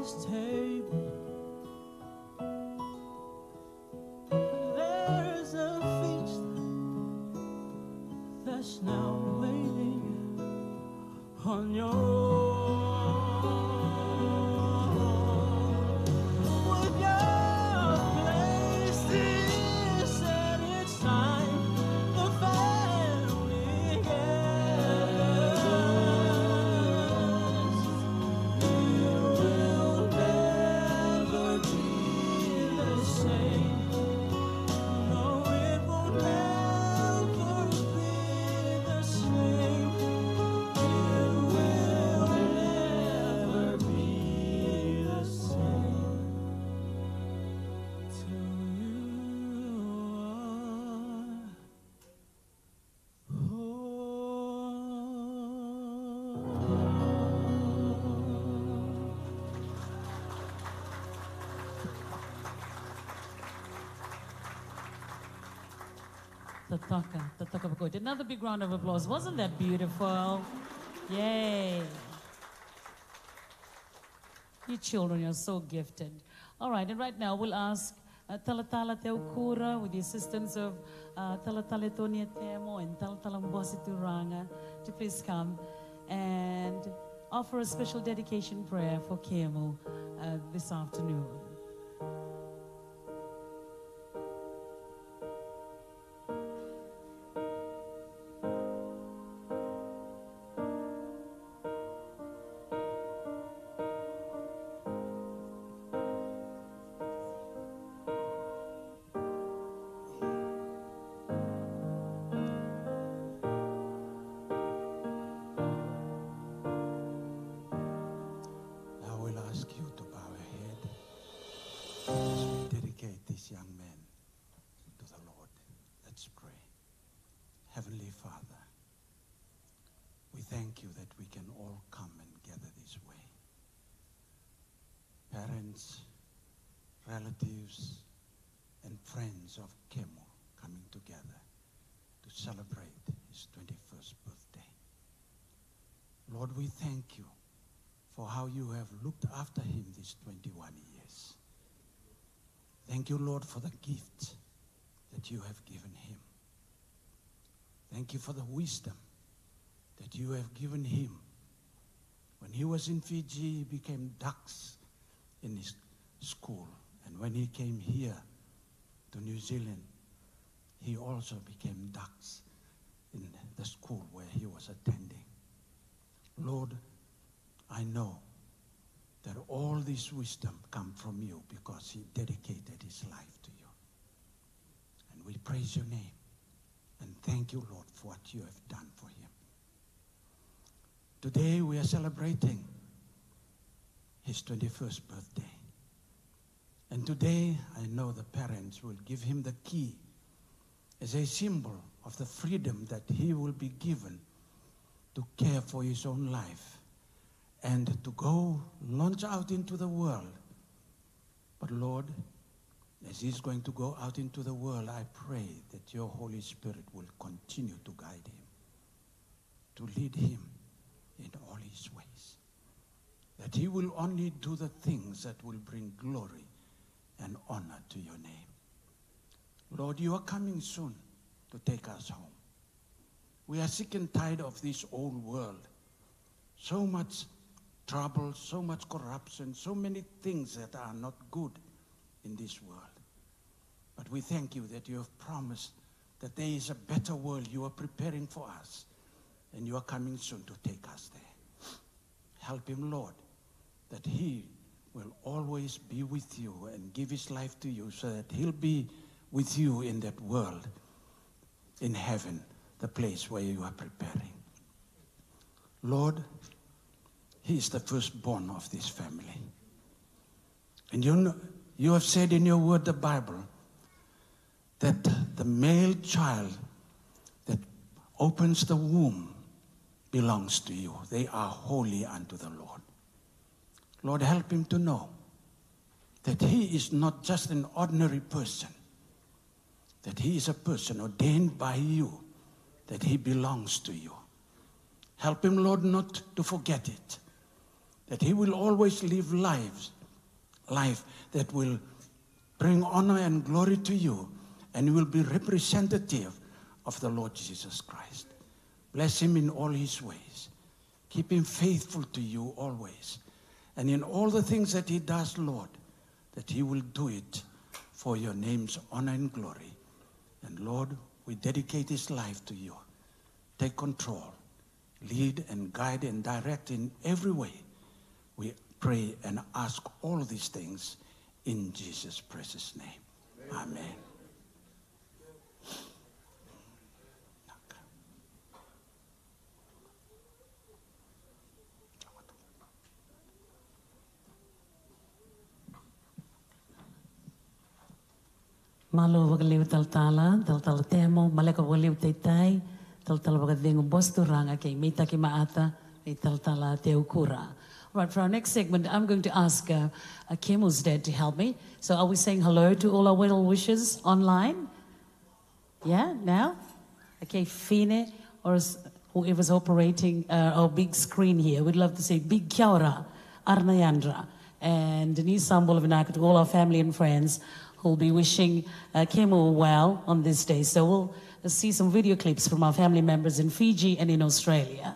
this table. There's a feast that's now waiting on your Tataka Bakoit. Another big round of applause. Wasn't that beautiful? Yay. You children are so gifted. All right, and right now we'll ask Talatala Teukura with the assistance of Talatale Tonia Temo and Talatalang Bosi Turanga to please come and offer a special dedication prayer for Kemu this afternoon. Relatives and friends of Kemu coming together to celebrate his 21st birthday. Lord, we thank you for how you have looked after him these 21 years. Thank you, Lord, for the gift that you have given him. Thank you for the wisdom that you have given him. When he was in Fiji, he became dux in his school. And when he came here to New Zealand, he also became dux in the school where he was attending. Lord, I know that all this wisdom comes from you because he dedicated his life to you. And we praise your name and thank you, Lord, for what you have done for him. Today we are celebrating his 21st birthday. And today, I know the parents will give him the key as a symbol of the freedom that he will be given to care for his own life and to go launch out into the world. But Lord, as he's going to go out into the world, I pray that your Holy Spirit will continue to guide him, to lead him in all his ways, that he will only do the things that will bring glory and honor to your name. Lord, you are coming soon to take us home. We are sick and tired of this old world. So much trouble, so much corruption, so many things that are not good in this world. But we thank you that you have promised that there is a better world you are preparing for us, and you are coming soon to take us there. Help him, Lord, that he will always be with you and give his life to you so that he'll be with you in that world, in heaven, the place where you are preparing. Lord, he is the firstborn of this family. And you know, you have said in your word, the Bible, that the male child that opens the womb belongs to you. They are holy unto the Lord. Lord, help him to know that he is not just an ordinary person, that he is a person ordained by you, that he belongs to you. Help him, Lord, not to forget it, that he will always live life that will bring honor and glory to you, and he will be representative of the Lord Jesus Christ. Bless him in all his ways. Keep him faithful to you always. And in all the things that he does, Lord, that he will do it for your name's honor and glory. And Lord, we dedicate his life to you. Take control, lead and guide and direct in every way. We pray and ask all these things in Jesus' precious name. Amen. Malo wagaliw taltala temo, maleka wagaliw taytay, taltala wagadengo bosturanga kay mita ki maata, ay taltala teukura. Right, for our next segment, I'm going to ask Kemu's dad to help me. So are we saying hello to all our well wishers online? Yeah, now? Okay, Fine, or whoever's operating our big screen here, we'd love to say big kia ora, Arnayandra, and Denise Sambolavinaku, to all our family and friends who'll be wishing Kemu well on this day. So we'll see some video clips from our family members in Fiji and in Australia.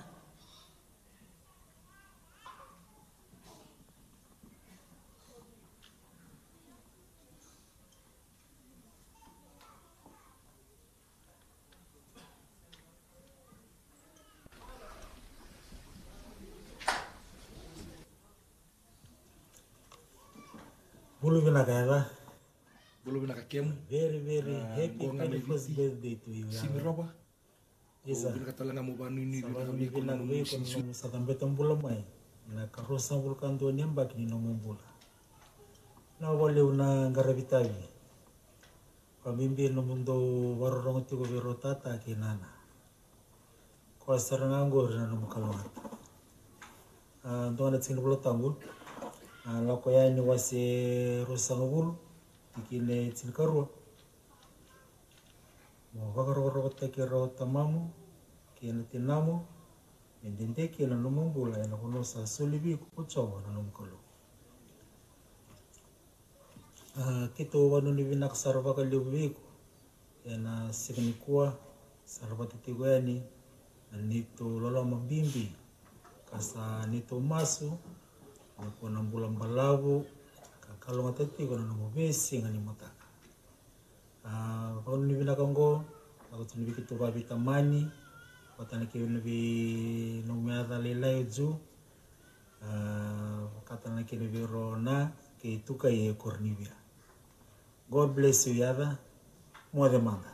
Bulu vinagaiva. Bulu vinagakemu. Very, very happy 21st birthday to you. Simi roba. Yes, sir. Vinagatalanga mo ba nini vinagwe kono sa tambetam bula mai. Na karosa vulkan do nyamba kini no mbula. Na wale una ngaravitavi. Pamimbi no mundo warorong tigo verotata kinana. Ko sarangango na no mukalawata. Ndona tsini bula tambul. Lako yani wase rosangul tikine tsilkarwa mo vakaroro tekero tamamu kina tinamo endente kina nomumbula ena kono sa solibi kuchowa na nomkolo kito wanu ni vinak sarva kaliwiko ena signikuwa sarva titigweni nito loloma bimbi kasa nito masu Napo ng bulang balawo, kakalong atati ko na namubesi nga ni mataka. Pagod ni binakanggo, ako tunubi kito babi tamani, patani kiyo nabi numiyata lilay ju, katana kiyo nabi rona, kay tukay kornibia. God bless you yada, mo demanda.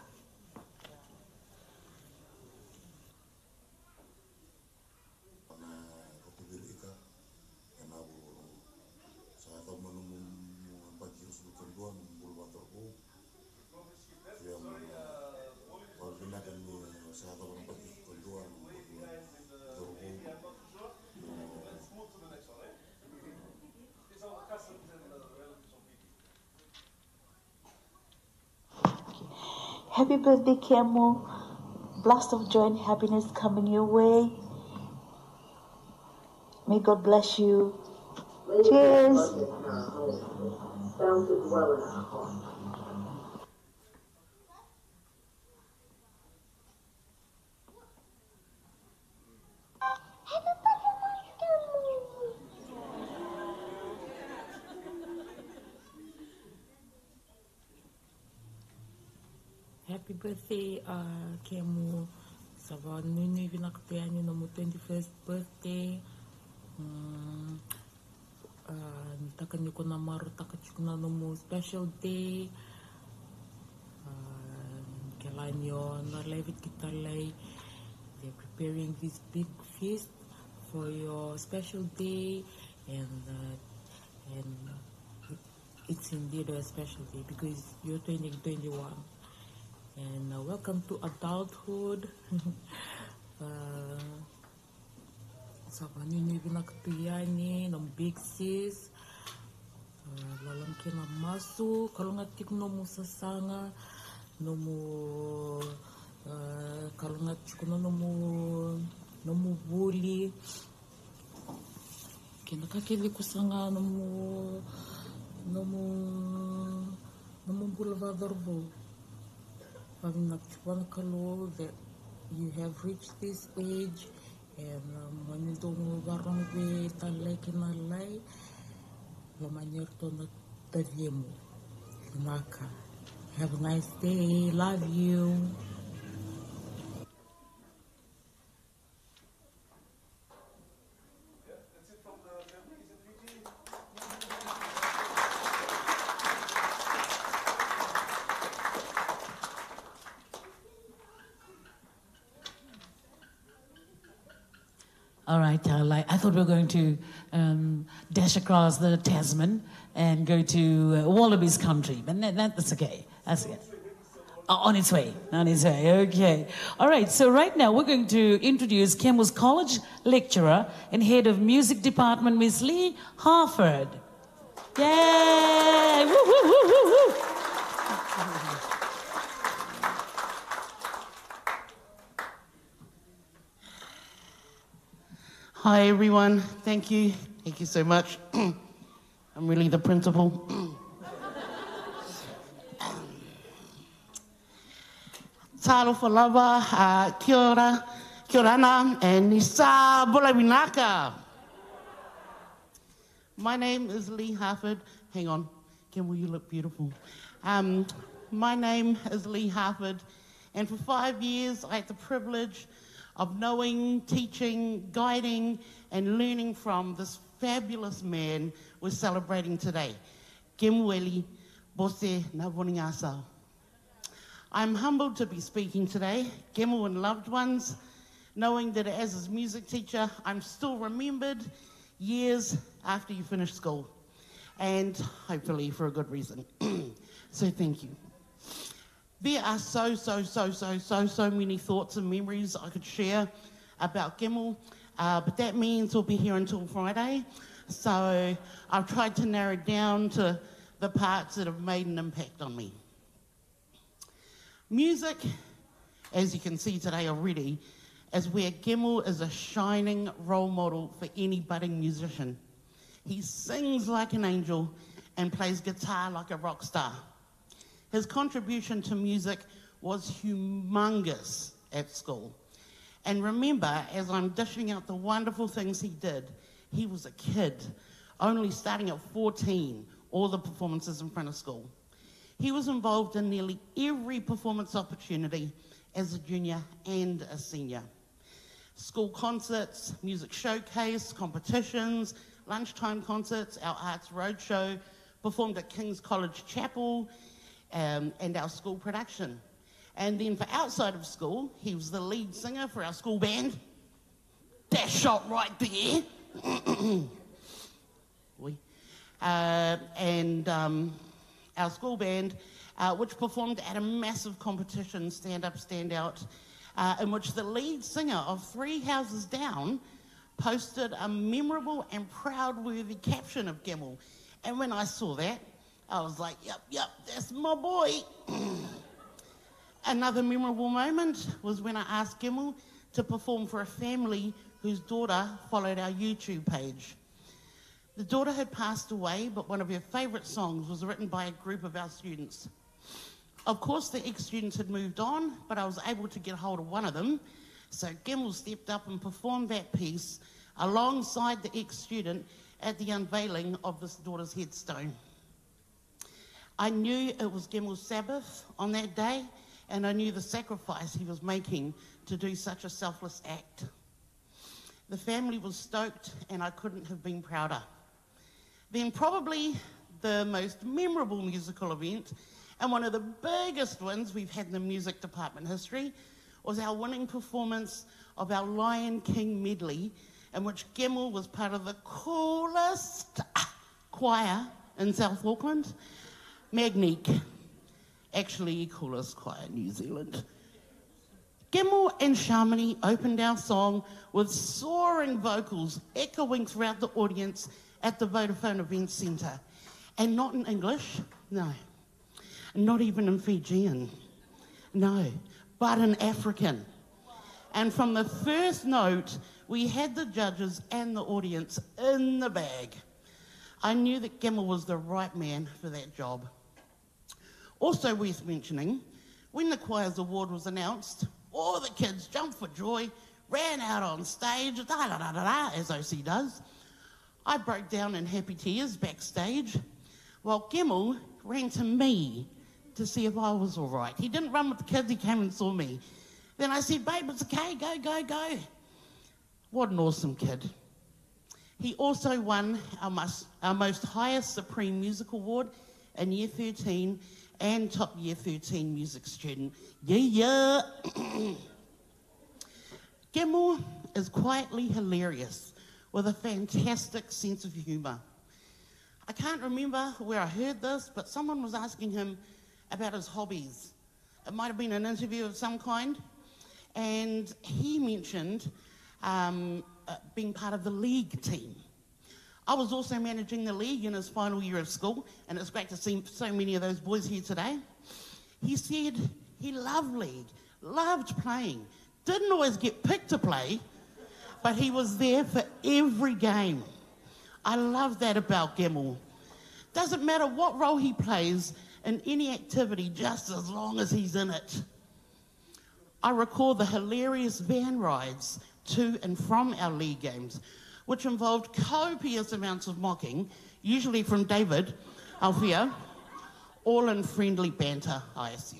Happy birthday, Kemu. Blast of joy and happiness coming your way. May God bless you. Cheers. Happy birthday, Kemu. Sava nini vinakutayani no mo 21st birthday. Nitakan ko na maru takachuk na no mo special day. Kailan yon na live kita lay. They're preparing this big feast for your special day, and it's indeed a special day because you're turning 21. And welcome to adulthood. Sa panini binakatuyani ng big sis. Lalang kina masu kalau ngatik no mo sasanga no mo kalau ngatik no mo bully. Kena kakele kusanga nomu bulvadorbo. Kalo that you have reached this age and when you don't barang be talai kinalai la manyer tona taviemu. Naka. Have a nice day. Love you. All right, I thought we were going to dash across the Tasman and go to Wallabies country, but that's okay. That's okay. On its way, okay. All right, so right now we're going to introduce Kemu's college lecturer and head of music department, Miss Lee Harford. Yay! Woo, woo, woo, woo, woo. Hi everyone, thank you so much. I'm really the principal. Talofa lava, kia ora, and nisa bulawinaka. My name is Lee Harford. Hang on, Kemueli, you look beautiful. My name is Lee Harford, and for 5 years I had the privilege of knowing, teaching, guiding, and learning from this fabulous man we're celebrating today, Kemueli Bose Navunigasau. I'm humbled to be speaking today, Kemu and loved ones, knowing that as his music teacher, I'm still remembered years after you finish school, and hopefully for a good reason. So thank you. There are so many thoughts and memories I could share about Kemu, but that means we'll be here until Friday. So I've tried to narrow down to the parts that have made an impact on me. Music, as you can see today already, is where Kemu is a shining role model for any budding musician. He sings like an angel and plays guitar like a rock star. His contribution to music was humongous at school. And remember, as I'm dishing out the wonderful things he did, he was a kid, only starting at 14, all the performances in front of school. He was involved in nearly every performance opportunity as a junior and a senior. School concerts, music showcase, competitions, lunchtime concerts, our arts roadshow, performed at King's College Chapel, and our school production. And then for outside of school, he was the lead singer for our school band. That shot right there. Our school band, which performed at a massive competition, Stand Up, Stand Out, in which the lead singer of Three Houses Down posted a memorable and proud-worthy caption of Kemu. And when I saw that, I was like, yep, that's my boy. Another memorable moment was when I asked Kemu to perform for a family whose daughter followed our YouTube page. The daughter had passed away, but one of her favourite songs was written by a group of our students. Of course, the ex-students had moved on, but I was able to get hold of one of them. So Kemu stepped up and performed that piece alongside the ex-student at the unveiling of this daughter's headstone. I knew it was Kemu's Sabbath on that day, and I knew the sacrifice he was making to do such a selfless act. The family was stoked, and I couldn't have been prouder. Then probably the most memorable musical event, and one of the biggest wins we've had in the music department history, was our winning performance of our Lion King medley, in which Kemu was part of the coolest choir in South Auckland, Magnique, actually coolest choir in New Zealand. Kemu and Shamini opened our song with soaring vocals echoing throughout the audience at the Vodafone Event Centre. And not in English, no. Not even in Fijian, no, but in African. And from the first note, we had the judges and the audience in the bag. I knew that Kemueli was the right man for that job. Also worth mentioning, when the choir's award was announced, all the kids jumped for joy, ran out on stage, da-da-da-da-da, as OC does. I broke down in happy tears backstage, while Kemueli ran to me to see if I was all right. He didn't run with the kids, he came and saw me. Then I said, babe, it's okay, go, go, go. What an awesome kid. He also won our most highest Supreme Music Award in Year 13 and Top Year 13 Music Student. Yeah. Kemueli is quietly hilarious with a fantastic sense of humour. I can't remember where I heard this, but someone was asking him about his hobbies. It might have been an interview of some kind, and he mentioned being part of the league team. I was also managing the league in his final year of school, and it's great to see so many of those boys here today. He said he loved league, loved playing, didn't always get picked to play, but he was there for every game. I love that about Kemueli. Doesn't matter what role he plays in any activity, just as long as he's in it. I recall the hilarious van rides to and from our league games, which involved copious amounts of mocking, usually from David, Alfio, all in friendly banter, I assume.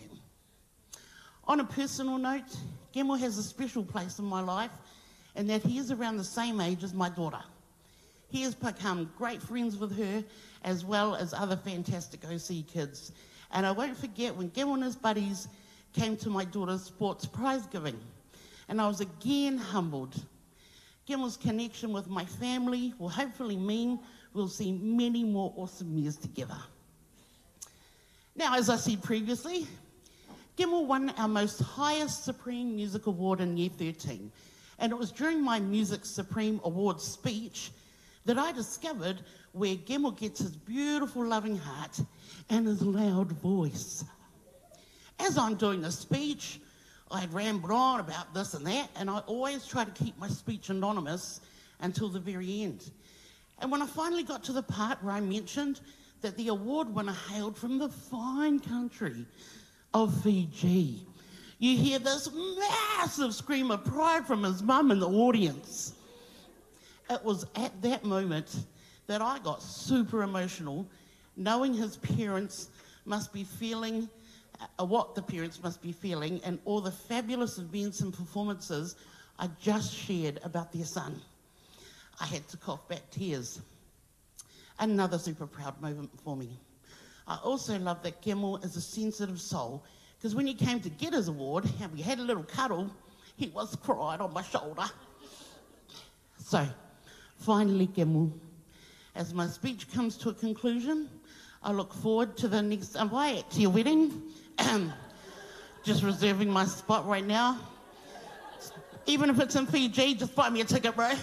On a personal note, Kemueli has a special place in my life in that he is around the same age as my daughter. He has become great friends with her, as well as other fantastic OC kids. And I won't forget when Kemueli and his buddies came to my daughter's sports prize giving, and I was again humbled. Kemueli's connection with my family will hopefully mean we'll see many more awesome years together. Now, as I said previously, Kemueli won our most highest Supreme Music Award in Year 13, and it was during my Music Supreme Award speech that I discovered where Kemueli gets his beautiful loving heart and his loud voice. As I'm doing the speech, I'd rambled on about this and that, and I always try to keep my speech anonymous until the very end. And when I finally got to the part where I mentioned that the award winner hailed from the fine country of Fiji, you hear this massive scream of pride from his mum in the audience. It was at that moment that I got super emotional, knowing his parents must be feeling what the parents must be feeling, and all the fabulous events and performances I just shared about their son. I had to cough back tears. Another super proud moment for me. I also love that Kemueli is a sensitive soul, because when he came to get his award and we had a little cuddle, he was crying on my shoulder. So, finally, Kemueli, as my speech comes to a conclusion, I look forward to the next invite to your wedding. Just reserving my spot right now. Even if it's in Fiji, just buy me a ticket, bro.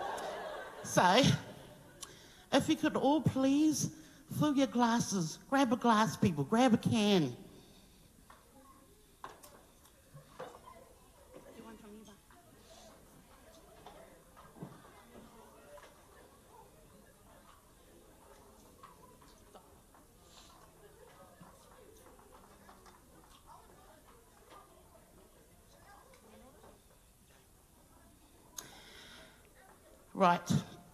So, if you could all please fill your glasses. Grab a glass, people. Grab a can. Right.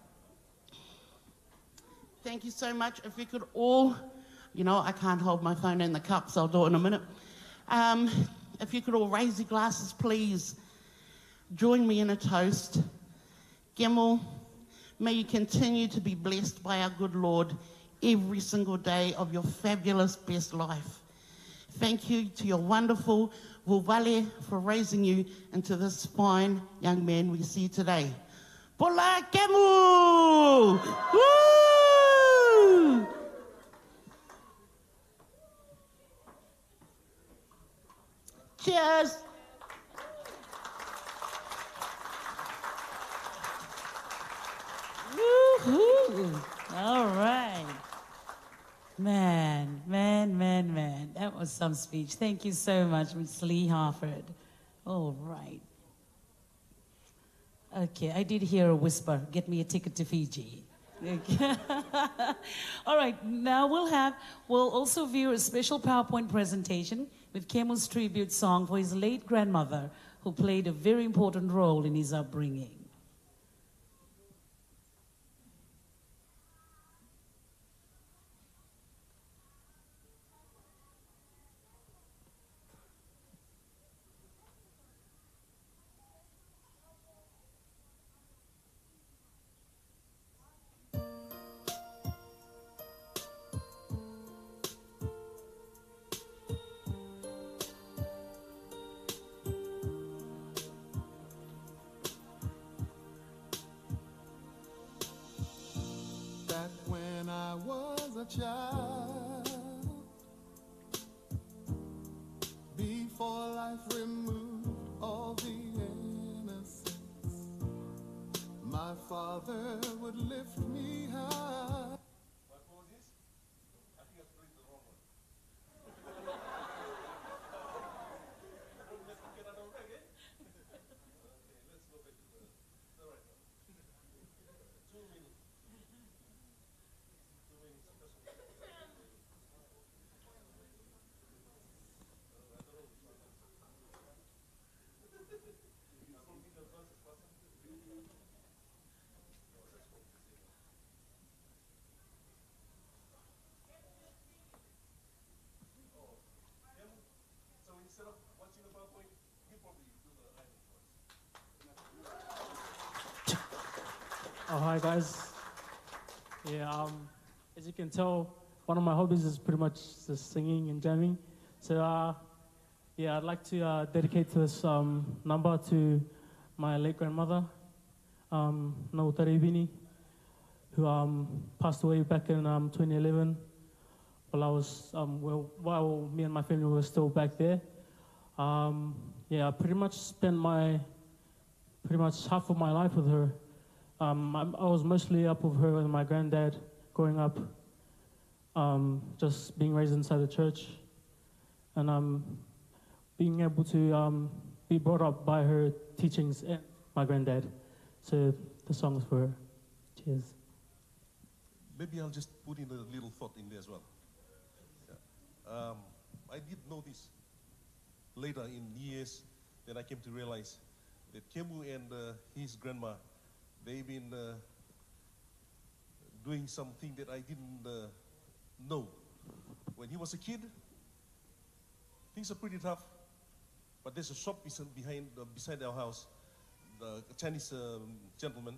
Thank you so much. If you could all, I can't hold my phone in the cup, so I'll do it in a minute. If you could all raise your glasses, please. Join me in a toast. Kemueli, may you continue to be blessed by our good Lord every single day of your fabulous best life. Thank you to your wonderful Vuvale for raising you into this fine young man we see today. Pola Kemueli! Woo! Cheers! Woo-hoo. All right. Man. That was some speech. Thank you so much, Ms. Lee Harford. All right. Okay, I did hear a whisper. Get me a ticket to Fiji. Okay. All right, now we'll also view a special PowerPoint presentation with Kemu's tribute song for his late grandmother, who played a very important role in his upbringing. Back when I was a child, before life removed all the innocence, my father would lift me high. What was this? I think I played the wrong one. Okay, let's go back to the right one. 2 minutes. 2 minutes special. So instead of watching the PowerPoint, you probably do the iron first. Oh, hi guys. Yeah, as you can tell, one of my hobbies is pretty much just singing and jamming. So, yeah, I'd like to dedicate this number to my late grandmother, Nautaribini, who passed away back in 2011 while I was, while me and my family were still back there. Yeah, I pretty much spent pretty much half of my life with her. I was mostly up with her and my granddad growing up, just being raised inside the church, and being able to be brought up by her teachings and my granddad. So the song is for her. Cheers. Maybe I'll just put in a little thought in there as well. Yeah. I did know this later in years, then I came to realize that Kemu and his grandma, they've been doing something that I didn't know. When he was a kid, things are pretty tough, but there's a shop beside our house, the Chinese gentleman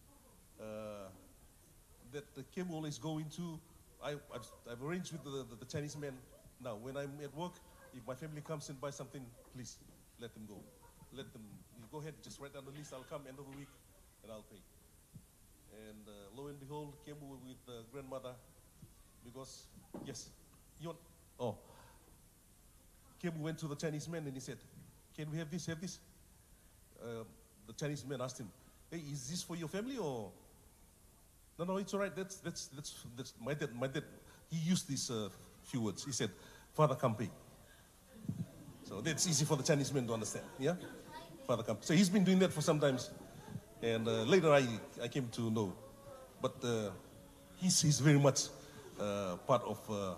that Kemu always go into. I've arranged with the Chinese man. Now, when I'm at work, if my family comes and buys something, please let them go. Let them, you go ahead, just write down the list. I'll come end of the week and I'll pay. And lo and behold, Kemu with grandmother, because, yes, you want, oh. Kemu went to the Chinese man and he said, can we have this, have this? The Chinese man asked him, hey, is this for your family or? No, it's all right, that's my dad, he used these few words. He said, Father, come pay. So that's easy for the Chinese man to understand, yeah? Father, come. So he's been doing that for some times. And later I came to know. But he's very much part of,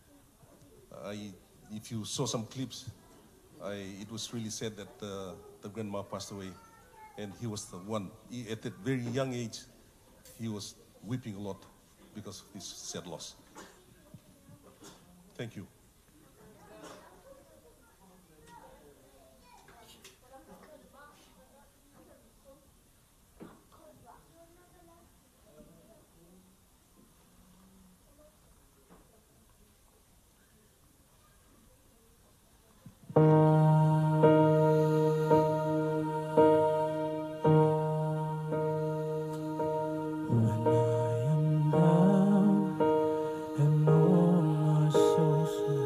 if you saw some clips, it was really sad that the grandma passed away. And he was the one, at that very young age, he was weeping a lot because of this sad loss. Thank you. When I am down and all my soul's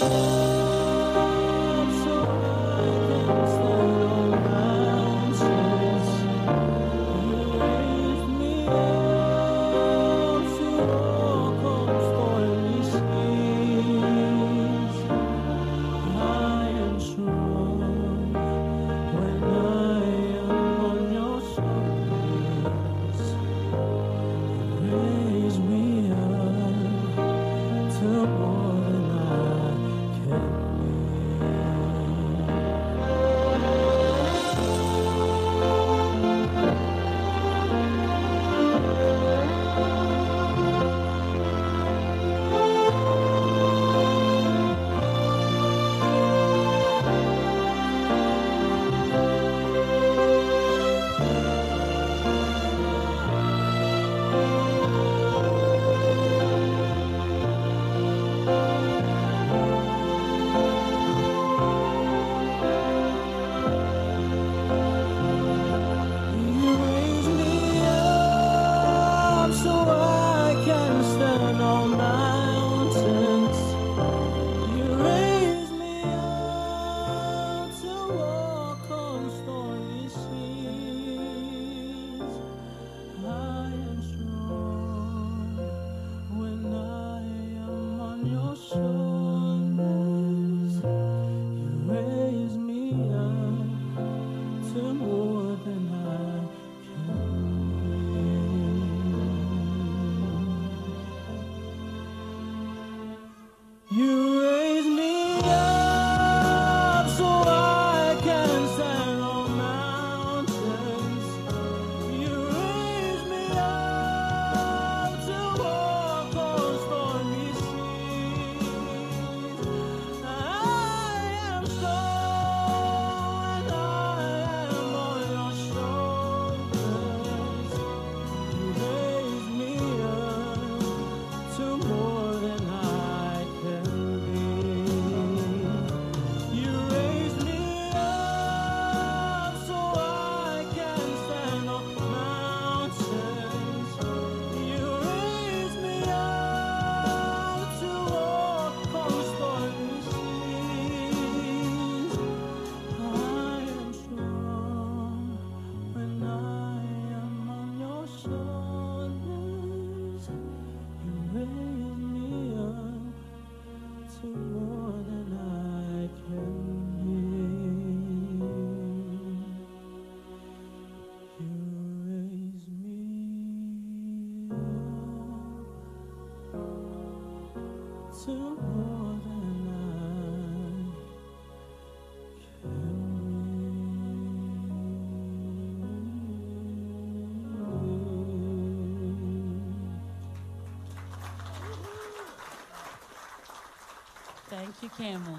Thank you, Camel.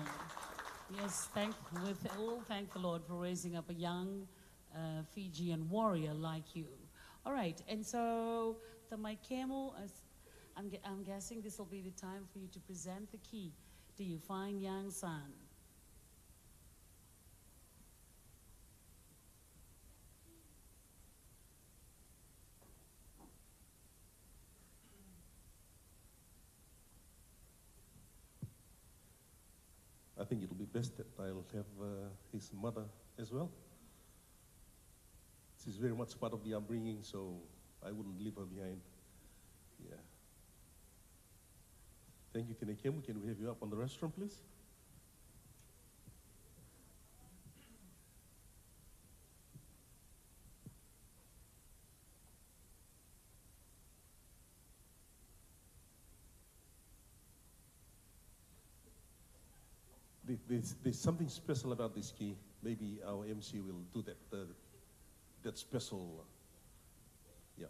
Yes, thank the Lord for raising up a young Fijian warrior like you. All right, and so my Camel, I'm guessing this will be the time for you to present the key to your fine young son. I think it'll be best that I'll have his mother as well. She's very much part of the upbringing, so I wouldn't leave her behind. Yeah. Thank you, Kenekemu. Can we have you up on the rostrum, please? There's something special about this key. Maybe our MC will do that special. Yeah.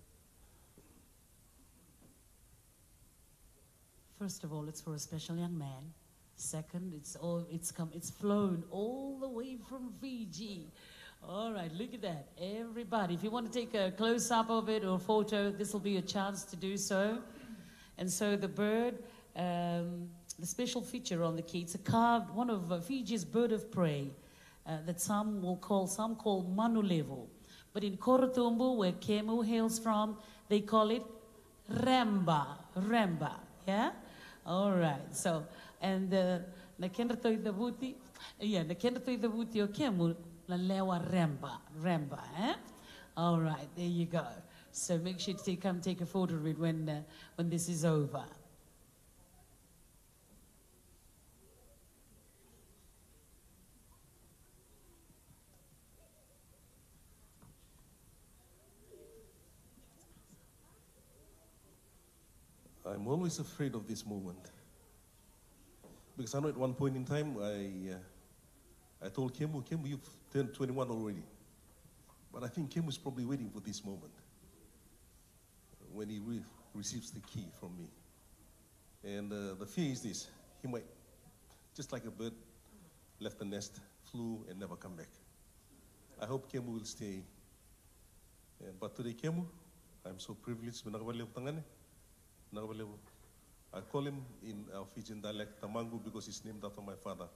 First of all, it's for a special young man. Second, it's flown all the way from Fiji. All right, look at that. Everybody, if you want to take a close-up of it or a photo, this will be a chance to do so. And so the bird, the special feature on the key, it's a carved, one of Fiji's bird of prey that some call manulevo. But in Korotumbu, where Kemu hails from, they call it remba, yeah? All right, so, and na kenda toi the buti. Yeah, na kenda toi the buti o Kemu la lewa remba, eh? All right, there you go. So make sure to come take a photo of it when this is over. I'm always afraid of this moment. Because I know at one point in time, I told Kemu, you've turned 21 already. But I think Kemu's probably waiting for this moment when he receives the key from me. And the fear is this: he might, just like a bird, left the nest, flew, and never come back. I hope Kemu will stay. But today, Kemu, I'm so privileged. I call him in our Fijian dialect Tamangu because he's named after my father.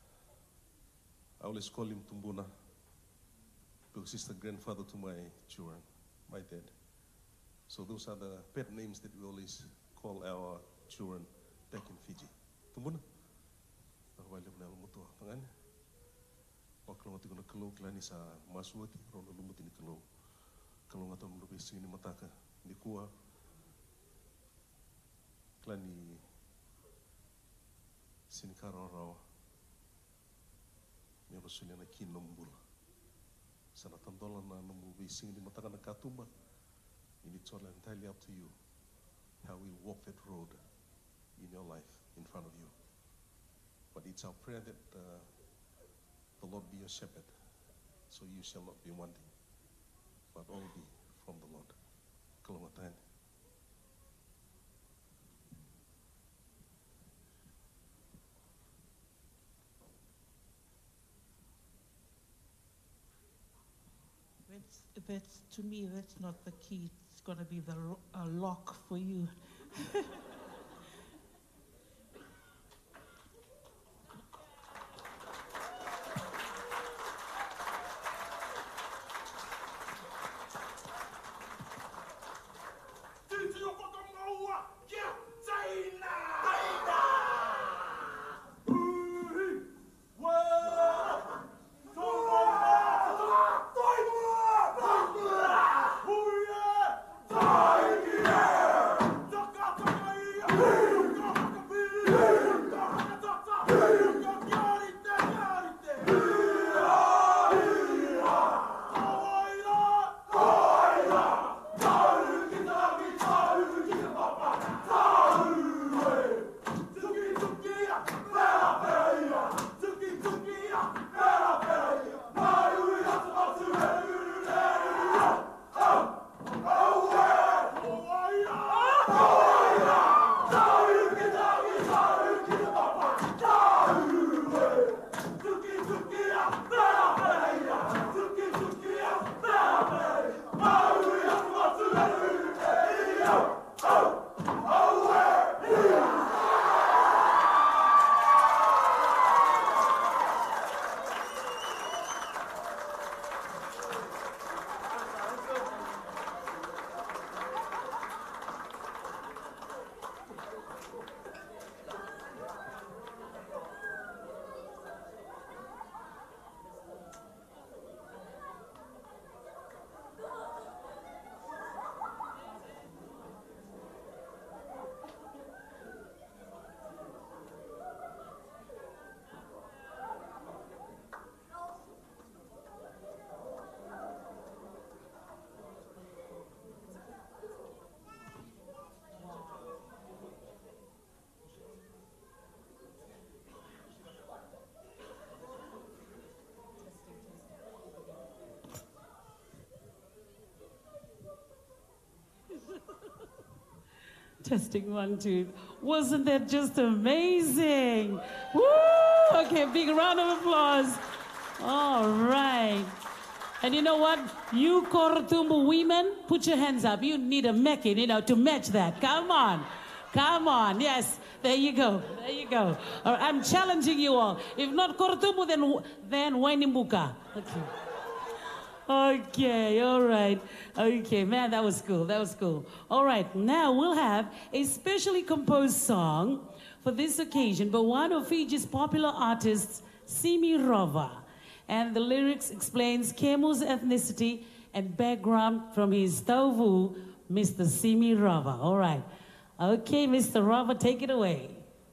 I always call him Tumbuna because he's the grandfather to my children, my dad. So those are the pet names that we always call our children back in Fiji. Tumbuna. Waktu kena kelau kelani sa masuati rono lumut ini kelau ngata mulupi sini mataka di kuah klani sini kararawa ni rasulia na kin nombul sana tandola na mulupi sini mataka na katumba. It's all entirely up to you how we walk that road in your life in front of you. But it's our prayer that the Lord be your shepherd, so you shall not be wanting, but all be from the Lord. Kalawatan. That's to me, that's not the key. It's going to be a lock for you. Testing 1, 2. Wasn't that just amazing? Woo! Okay, big round of applause. All right. And you know what? You Korotumbu women, put your hands up. You need a mecking, to match that. Come on. Come on. Yes. There you go. There you go. All right, I'm challenging you all. If not Korotumbu, then Wainimbuka. Okay. Okay, all right. Okay, man, that was cool. That was cool. All right, now we'll have a specially composed song for this occasion by one of Fiji's popular artists, Simi Rova. And the lyrics explains Kemu's ethnicity and background from his Tauvu, Mr. Simi Rava. All right. Okay, Mr. Rava, take it away.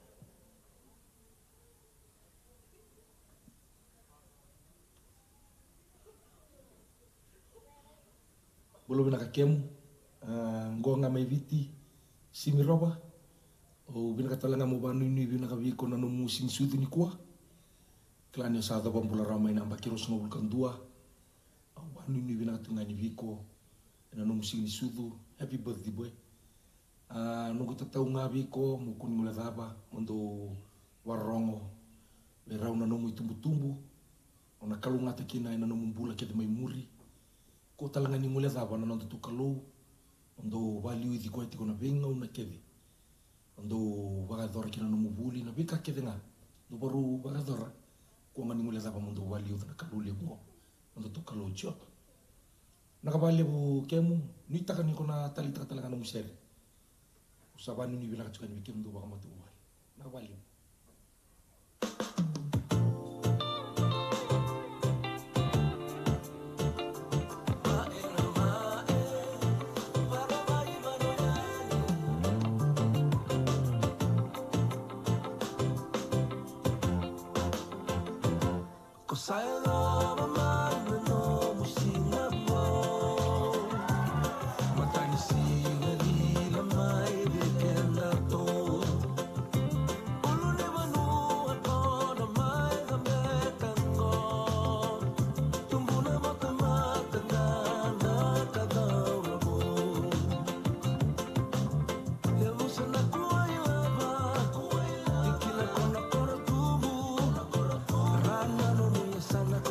Bolo na ka Kemu, ngonga mai viti, Simi Rava, o bina ka talanga mo banu ni bina ka viko na no musing sutu ni kuah. Klani sa ta pampula ramai na ambakiro sa ngobul kandua. Au banu ni bina ka tungani viko na no musing ni sutu. Happy birthday boy. Nungu tatau ngā viko mo kuni ngula thapa mondo warongo. Me rau na nomu i tumbu-tumbu. O na kalu ngata kina na nomu mbula kia te mai muri. Ko talanga ni ngula thapa na nonto tu kalou. Ondo waliu i thikoe tiko na venga una kewe. Ondo wagadora kina nomu buli na vika kewe ngā. No baru wagadora. Ko ngani ngula thapa mondo waliu na kalu le mo. Ondo tu kalou chop. Nakabale bu Kemu. Nui taka ni kona tali taka talanga nomu sere. Usabani ni bila kacukan bikin do baka matu uwal. Nakabale. Sana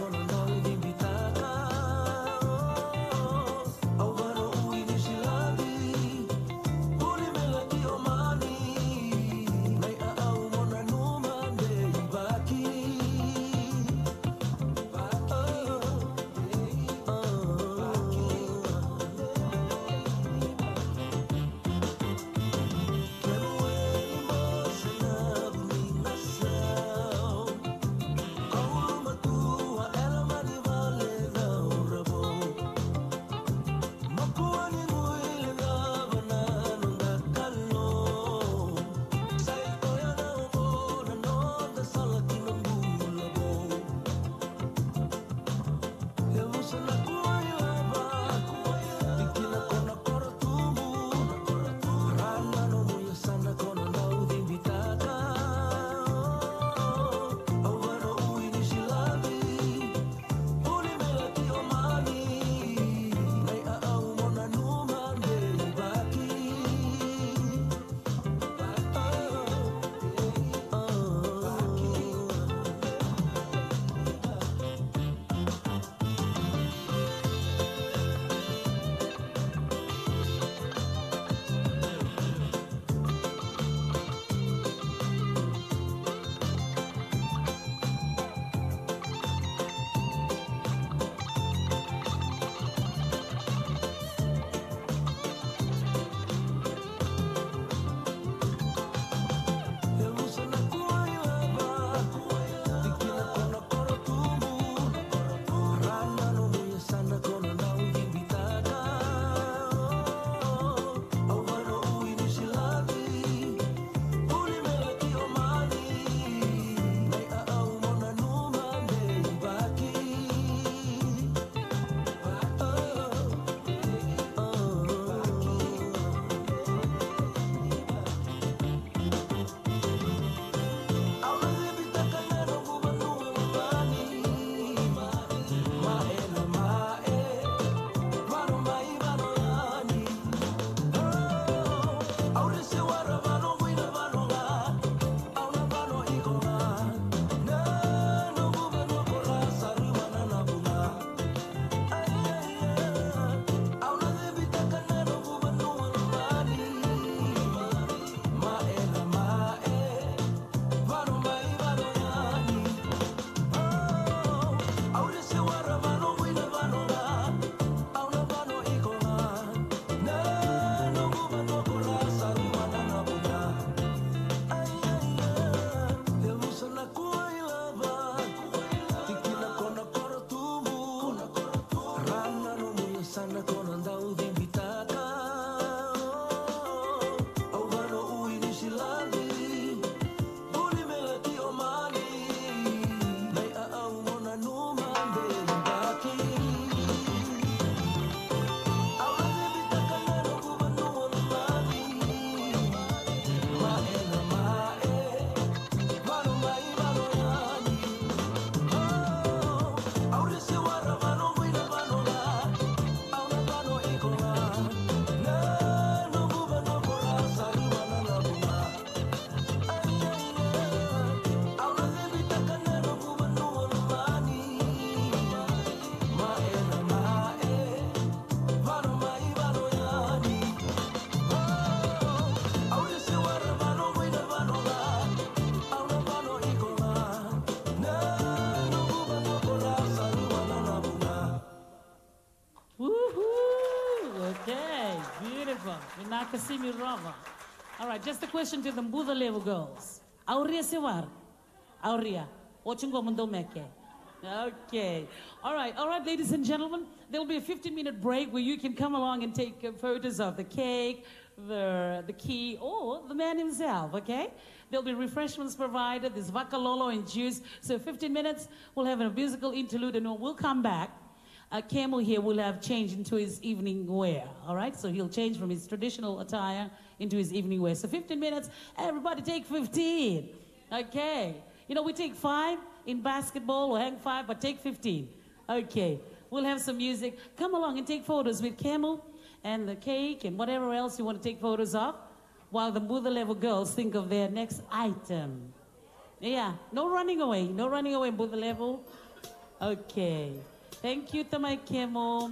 Akasimi Rava. All right, just a question to the Buddha level girls. Auria Sewar. Auria. Ochungo Mundomeke. Okay. All right, ladies and gentlemen. There will be a 15-minute break where you can come along and take photos of the cake, the key, or the man himself, okay? There'll be refreshments provided. There's vakalolo and juice. So 15 minutes, we'll have a musical interlude, and we'll come back. Kemu here will have changed into his evening wear, all right? So he'll change from his traditional attire into his evening wear. So 15 minutes, everybody take 15, okay? You know, we take 5 in basketball, or hang 5, but take 15, okay? We'll have some music. Come along and take photos with Kemu and the cake and whatever else you want to take photos of, while the Buddha level girls think of their next item. Yeah, no running away, Buddha level. Okay. Thank you, Tamay Kemo.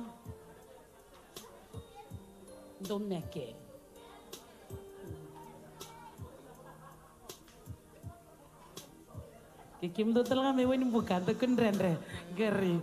Domeke. Kim do talaga may wani bukan to kunrenre gari.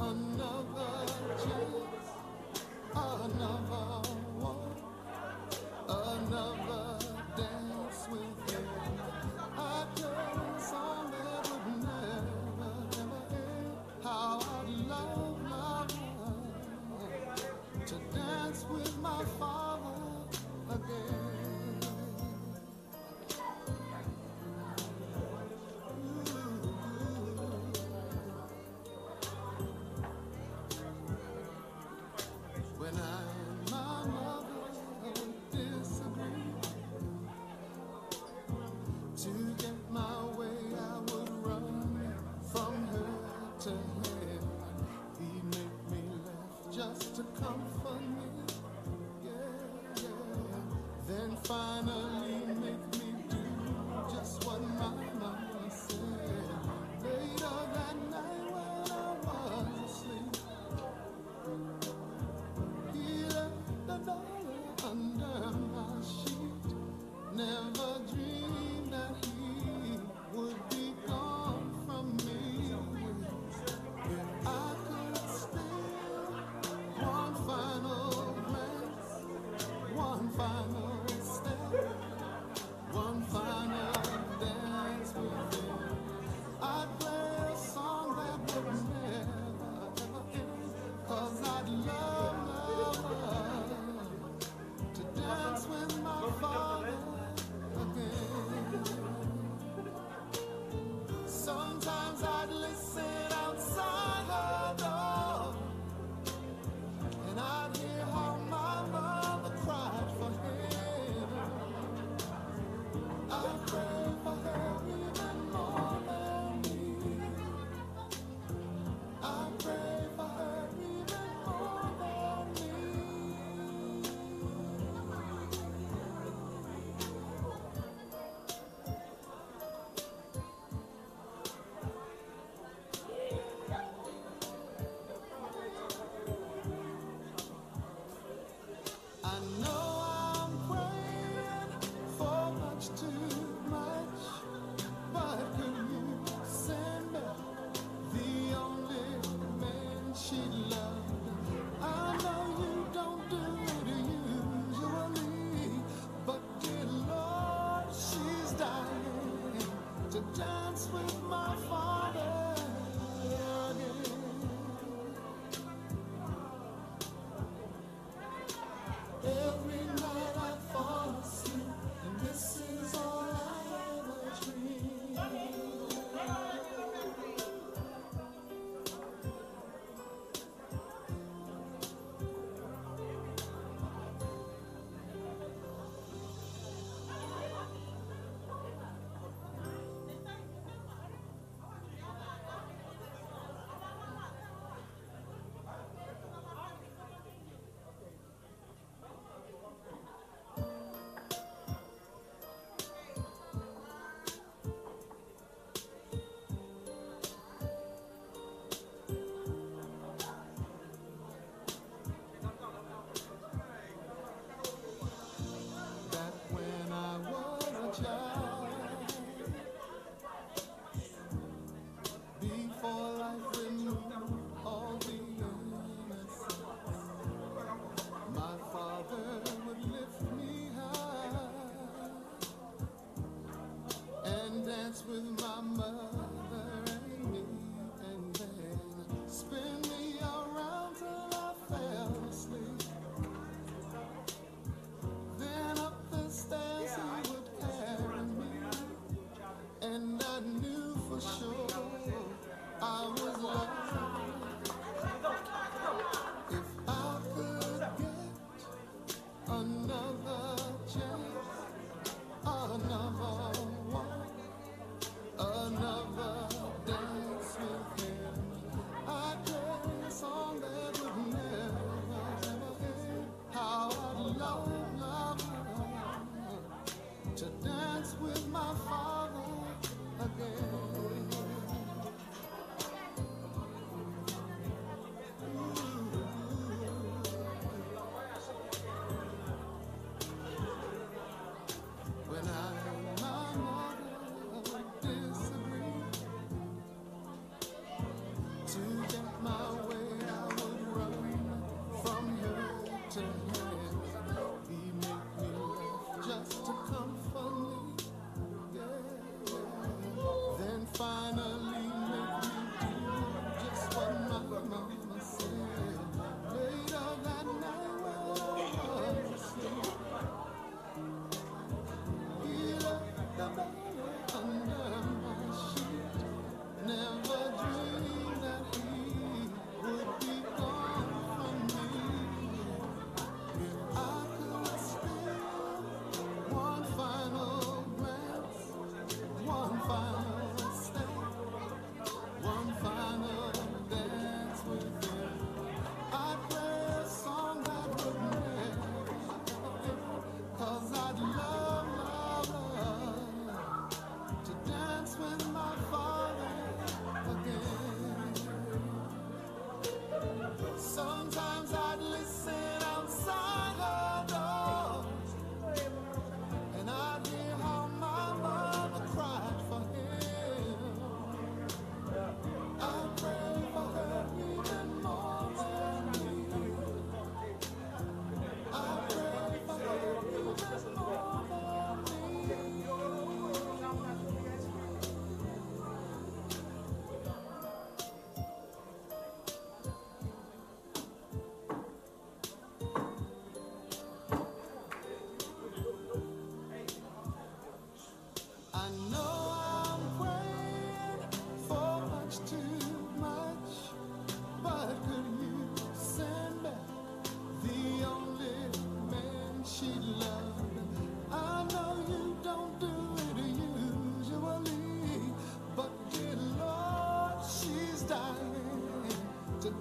another chance, another walk, another dance with you. I tell a song that would never, never end. How I love to dance with my father again. When I and my mother disagree, to get my way I would run from her to him. He'd make me laugh just to comfort me, yeah, yeah. Then finally make me do just what my mama said. Later that night when I was asleep, he left the dollar under my sheet. Never dreamed that he would be gone from me. If I could steal one final glance, one final step,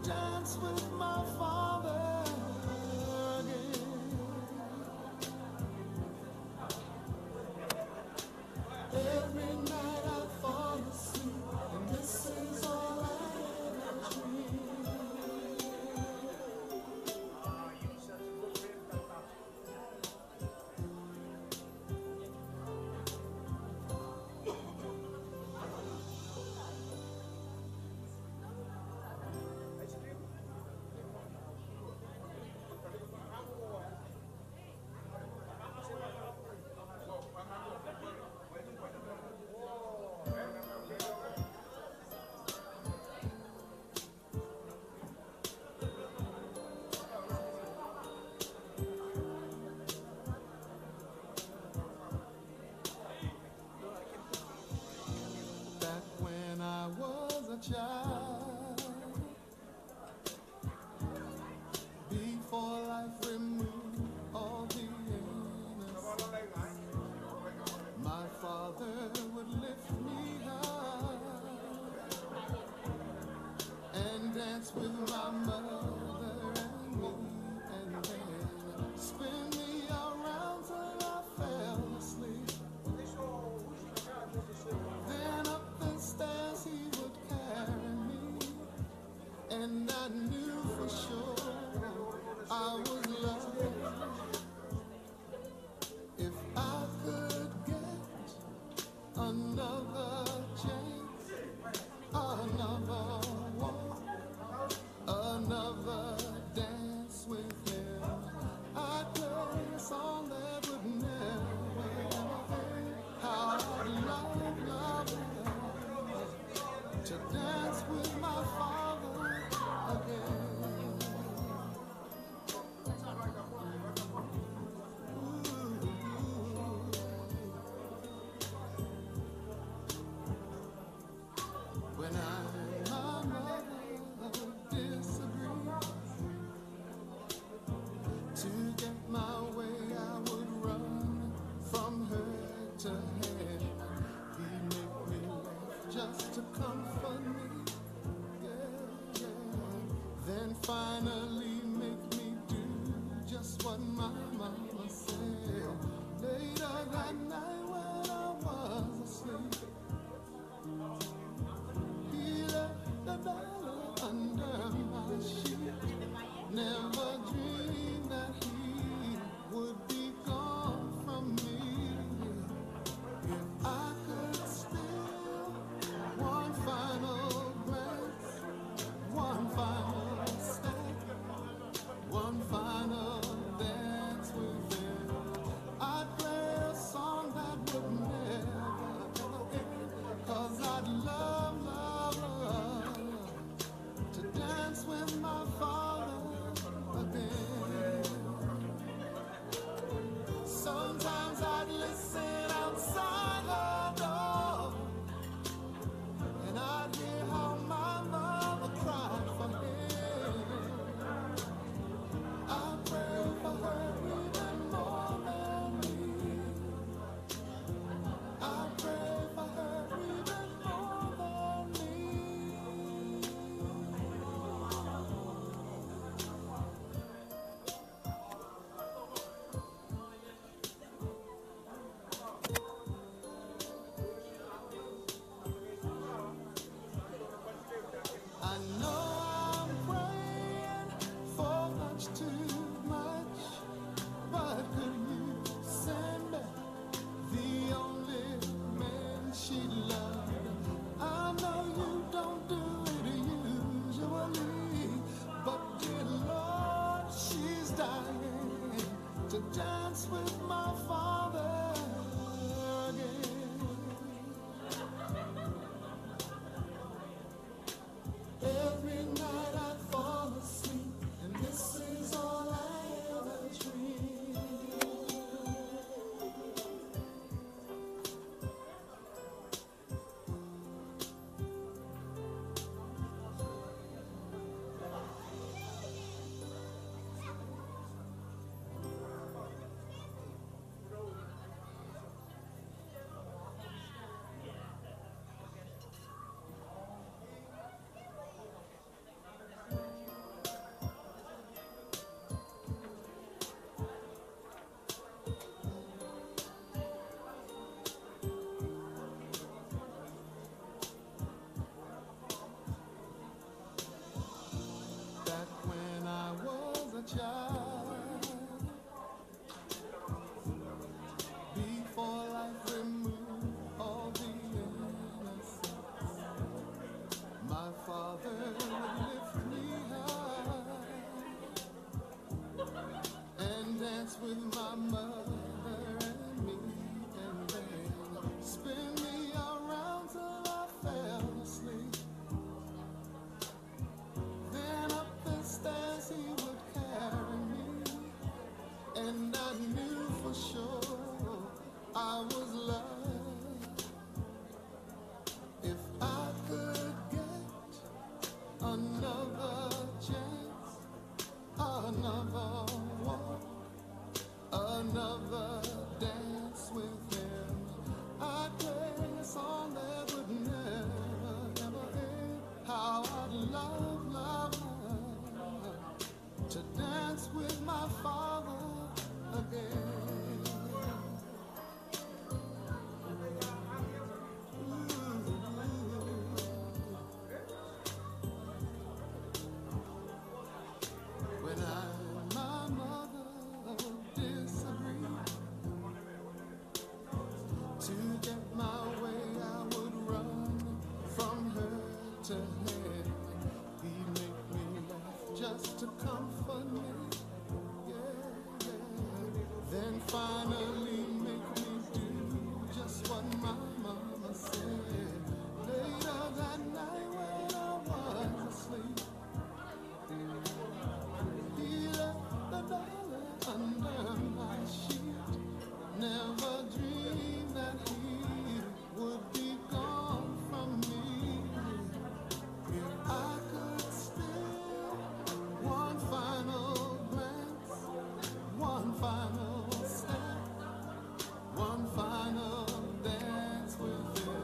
dance with my father again. Every night I fall asleep, and this is all I ever dream. dance with my father again. When my mother disagreed, to get my way I would run from her to him. He'd make me laugh just to comfort me, yeah, yeah. Then finally make me do just what my mama said. Later that night when I was asleep, he left the dollar under my sheet. Never dreamed that he would be gone from me. If I could steal one final glance, one final step, one final dance with him.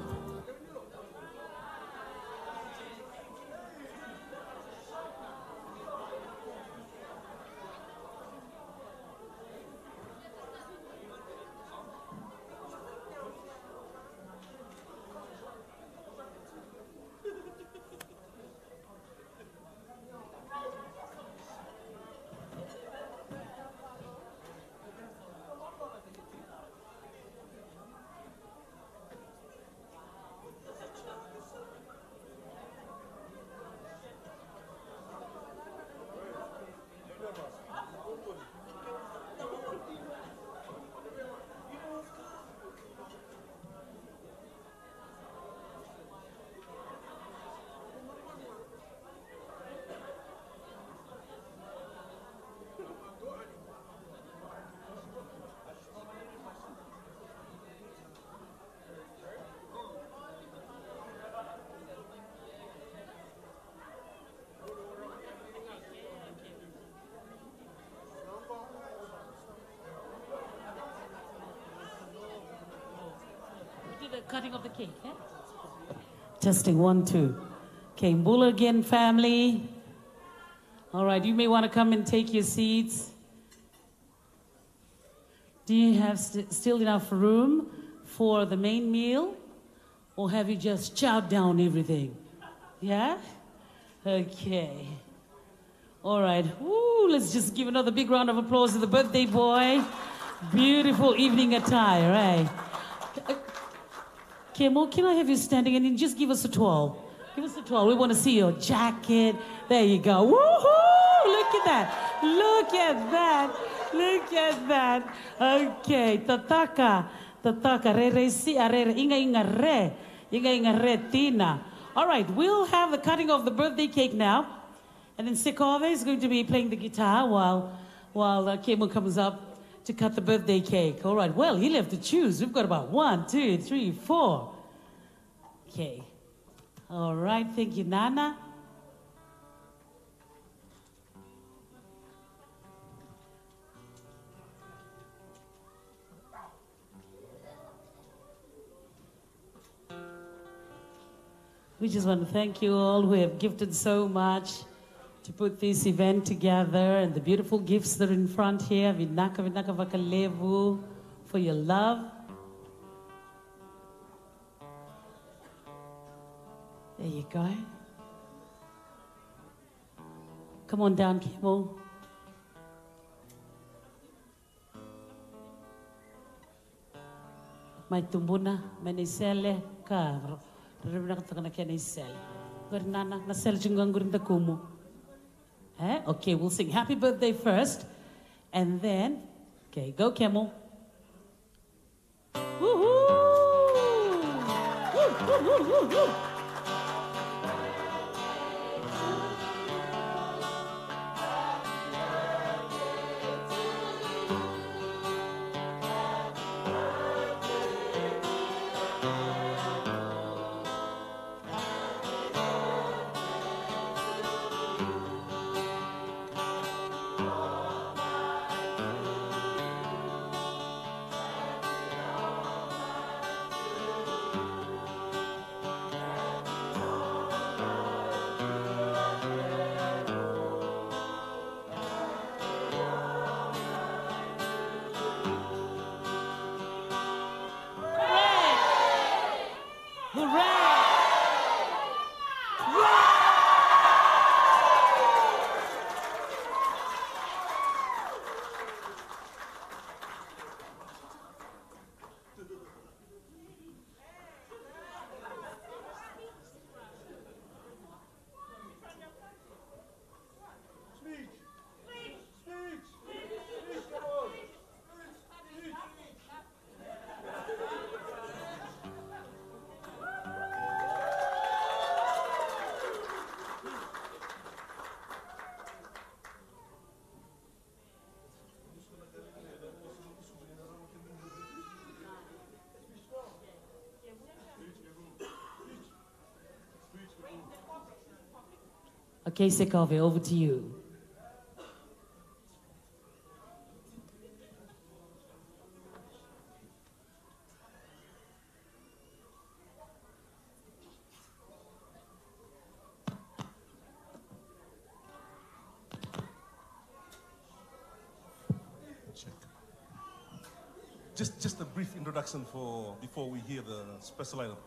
The cutting of the cake, yeah? Testing 1, 2. Okay, Mbula again, family. All right, you may want to come and take your seats. Do you have still enough room for the main meal? Or have you just chowed down everything? Yeah? Okay. All right. Woo, let's just give another big round of applause to the birthday boy. Beautiful evening attire, right? Kemo, can I have you standing and then just give us a twirl? Give us a twirl. We want to see your jacket. There you go. Woohoo! Look at that. Look at that. Look at that. Okay. Tataka. Tataka. Re re si are inga inga re. Inga inga re tina. All right. We'll have the cutting of the birthday cake now. And then Sekove is going to be playing the guitar while Kemo comes up to cut the birthday cake. All right, well, he'll have to choose. We've got about 1, 2, 3, 4. Okay. All right, thank you, Nana. We just want to thank you all who have gifted so much to put this event together, and the beautiful gifts that are in front here. Vinaka Vakalevu, for your love. There you go. Come on down, Kemo. Mai tumbuna, menisele, ka. Rebina katakana kia nisele. Gurnana, nasele chungangurinda kumu. Eh? Okay, we'll sing happy birthday first, and then, okay, go Kemo. Woohoo! Woo, woo, woo, woo, woo. Okay, Sekove, over to you. Just a brief introduction before we hear the special item.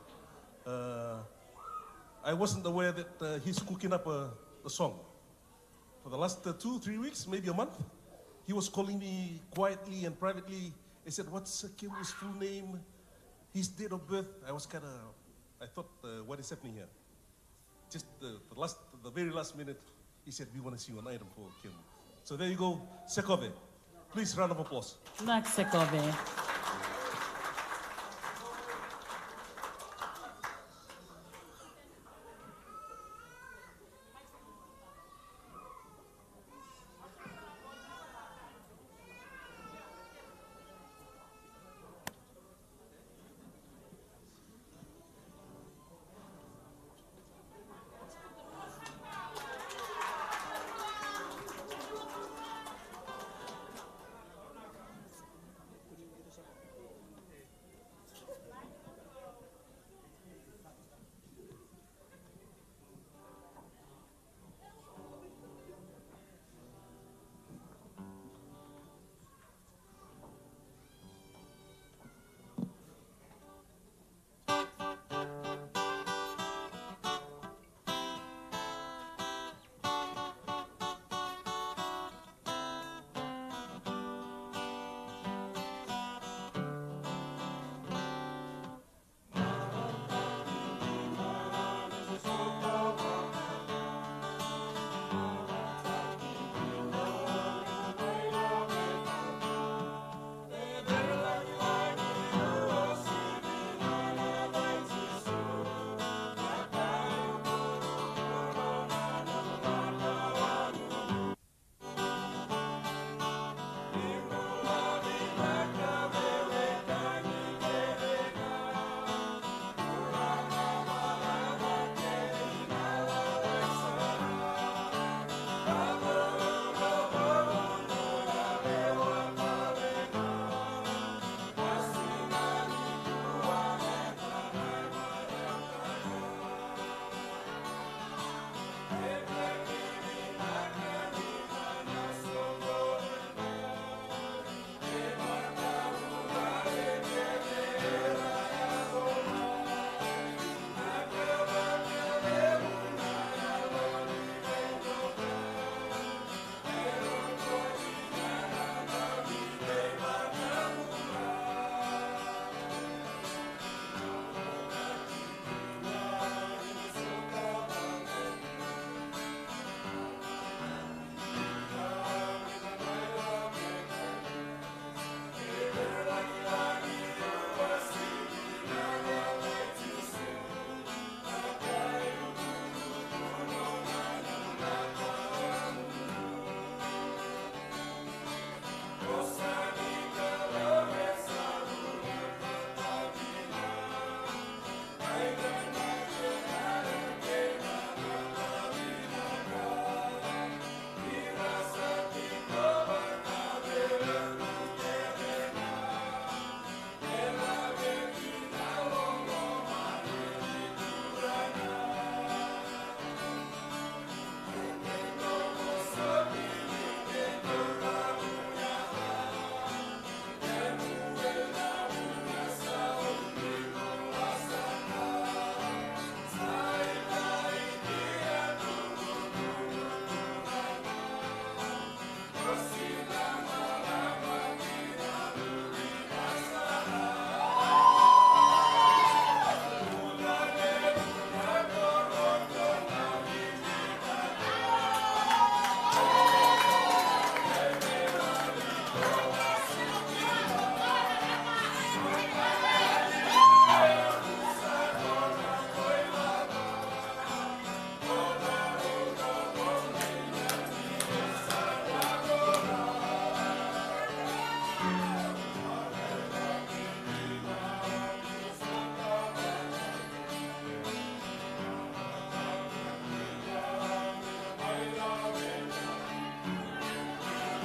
I wasn't aware that he's cooking up a song. For the last 2-3 weeks, maybe a month, he was calling me quietly and privately. He said, "What's Kemu's full name? His date of birth?" I thought, what is happening here? Just the very last minute, he said, "We want to sing an item for Kemu." So there you go, Sekove. Please, round of applause. Max Sekove.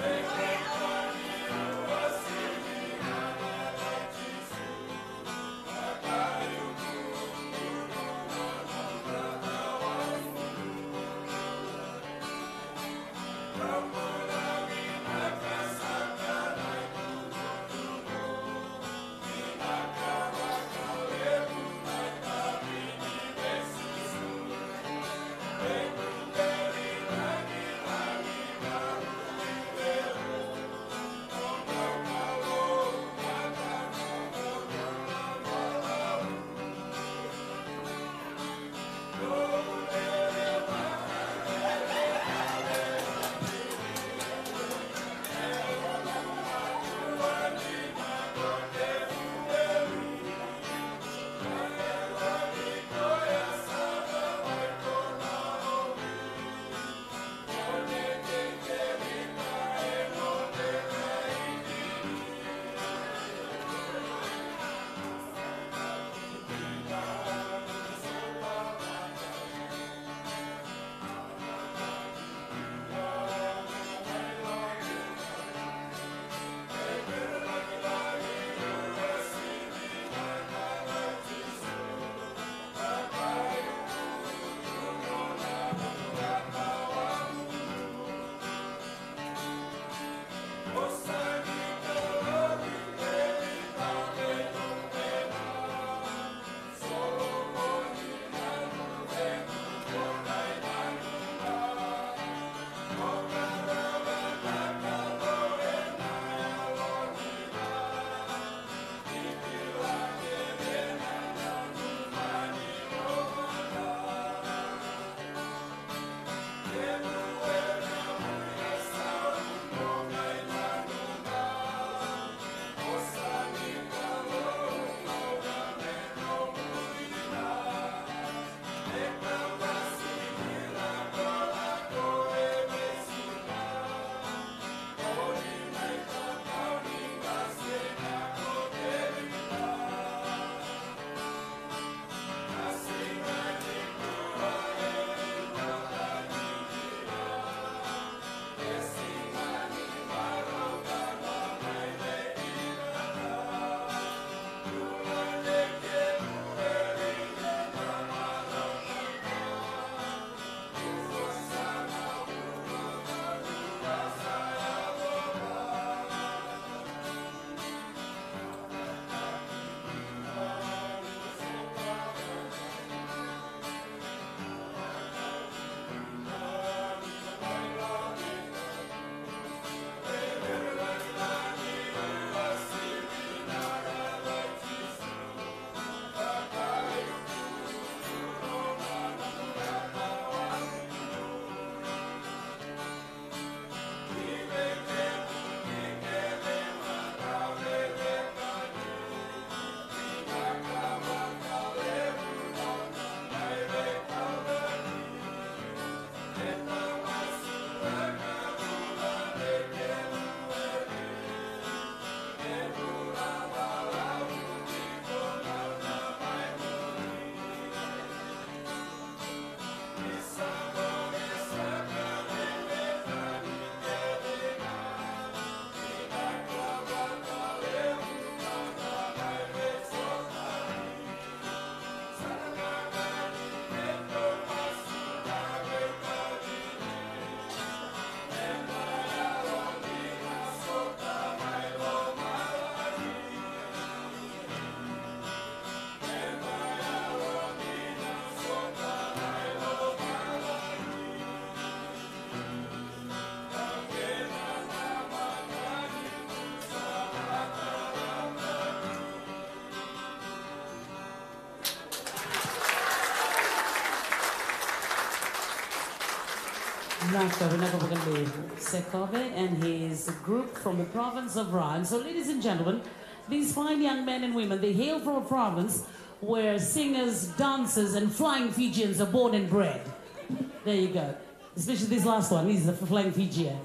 Sekove and his group from the province of Ra. And so, ladies and gentlemen, these fine young men and women, they hail from a province where singers, dancers, and flying Fijians are born and bred. There you go. Especially this last one, he's the flying Fijian.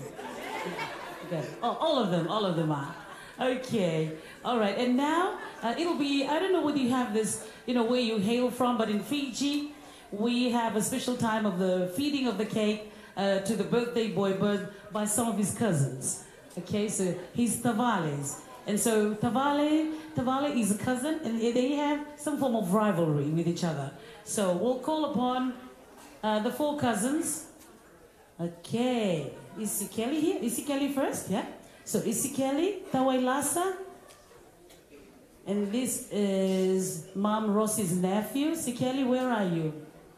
Okay. Oh, all of them are. Okay, all right. And now, it'll be, I don't know whether you have this, where you hail from, but in Fiji, we have a special time of the feeding of the cake to the birthday boy by some of his cousins. Okay, so he's Tavales. And so Tavale is a cousin, and they have some form of rivalry with each other. So we'll call upon the 4 cousins. Okay, Isikeli here. Isikeli first, yeah? So Isikeli, Tawailasa. And this is Mom Rossi's nephew. Isikeli, where are you?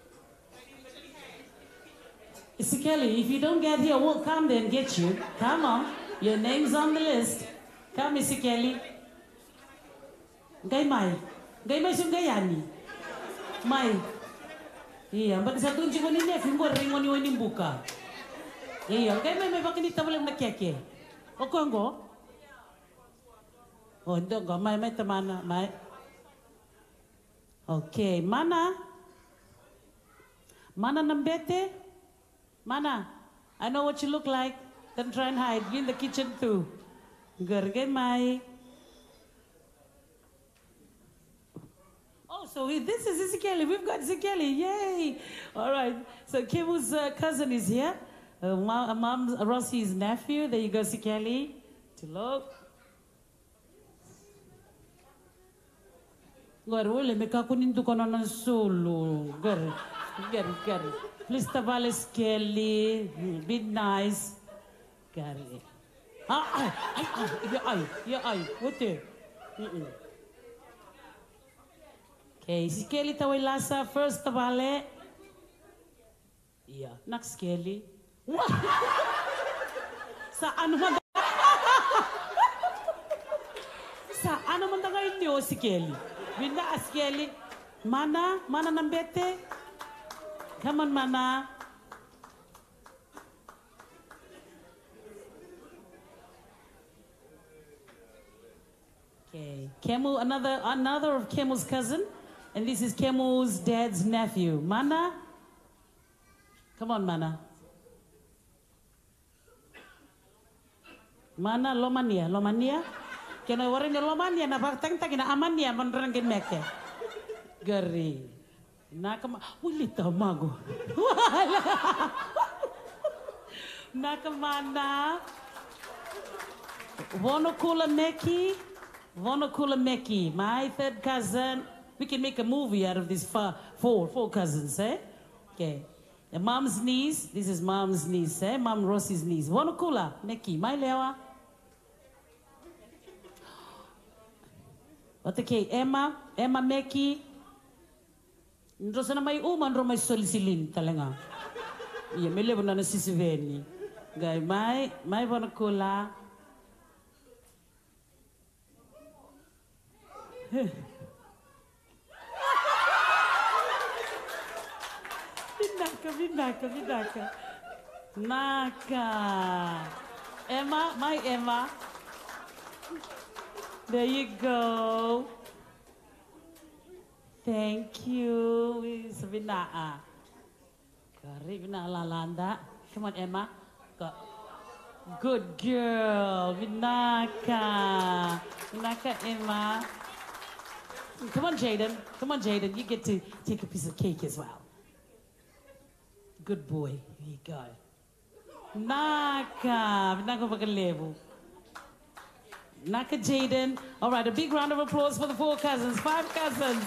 Isikeli, if you don't get here, we'll come there and get you. Come on. Your name's on the list. Come, Isikeli. Gay Mai. Gay Mai sung gayani. Mai. Iya, but sa tunji ko ni nephew mo ring mo ni buka. Iya, gay Mai may pakinita mo lang na keke. Ako ngo? Oh, hindi ko. May tamana. May. Okay, mana? Mana nambete? Mana, I know what you look like. Don't try and hide. You're in the kitchen too. Good, Mai. Oh, so this is Isikeli. We've got Isikeli. Yay! All right. So Kemu's cousin is here. Mom Rossi's nephew. There you go, Isikeli. Tilok. Garule, mekakunin tu kono ng solo. Gar. Please, Tavales Kelly, be nice. Gary. Ay, what there? Okay, si Kelly Tawailasa, first Tavale. Yeah, next Kelly. Saan man tagay niyo si Kelly? Binda as Kelly. Mana ng bete? Come on, Mana. Okay, Kemu, another of Kemu's cousin, and this is Kemu's dad's nephew. Mana? Come on, Mana. Mana Lomania? Kena warin ni Lomania na pagtang-tang na amania manrangin meke. Gari. Ulita mago. Nakamana. Vonokula Meki, my 3rd cousin. We can make a movie out of these four cousins, eh? Okay. The mom's niece, this is mom's niece, eh? Mom Rossi's niece. Vonokula Meki, my lewa. Okay, Emma Meki. Ndro sana may uman ro may solisilin talaga. Iya, may lebo na nasisiveni. Gay, may Vonokula. Binaka. Naka. Emma, my Emma. There you go. Thank you, Sabina. Karibina Lalanda. Come on, Emma. Good girl, Vinaka. Vinaka, Emma. Come on, Jaden. You get to take a piece of cake as well. Good boy. Here you go. Naka. Vinaka Bagalevo. Naka, Jaden. All right, a big round of applause for the 4 cousins. 5 cousins.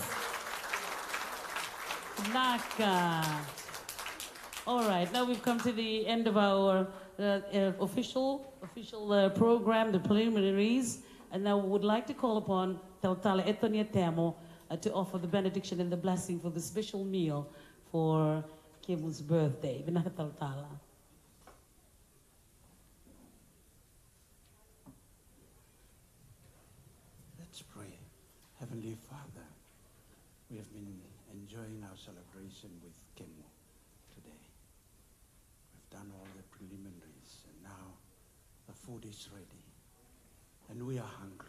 Naka. All right, now we've come to the end of our official program, the preliminaries, and now we would like to call upon Tautala Etonia Tamo to offer the benediction and the blessing for the special meal for Kemu's birthday. Binaka Tautala. Let's pray. Heavenly Father, we have been enjoying our celebration with Kemu today. We've done all the preliminaries, and now the food is ready, and we are hungry.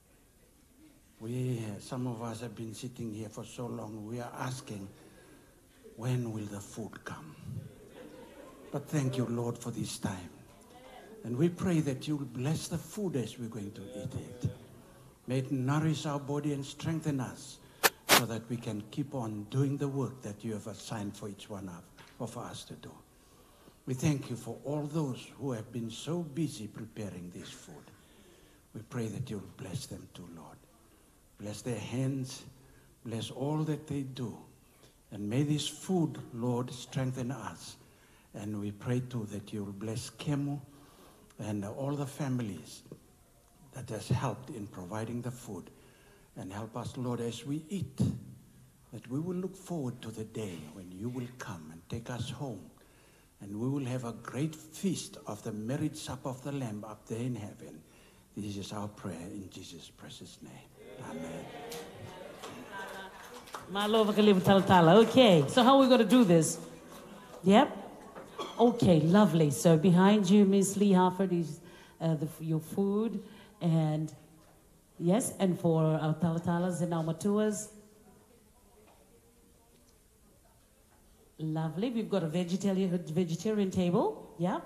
Some of us have been sitting here for so long, we are asking, when will the food come? But thank you, Lord, for this time. And we pray that you will bless the food as we're going to eat it. May it nourish our body and strengthen us so that we can keep on doing the work that you have assigned for each one of us to do. We thank you for all those who have been so busy preparing this food. We pray that you'll bless them too, Lord. Bless their hands, bless all that they do. And may this food, Lord, strengthen us. And we pray too that you'll bless Kemu and all the families that has helped in providing the food. And help us, Lord, as we eat, that we will look forward to the day when you will come and take us home. And we will have a great feast of the marriage supper of the Lamb up there in heaven. This is our prayer in Jesus' precious name. Amen. Okay, so how are we going to do this? Yep. Okay, lovely. So behind you, Miss Lee Harford, is your food. And yes, and for our talatalas and our matuas. Lovely. We've got a vegetarian table. Yeah.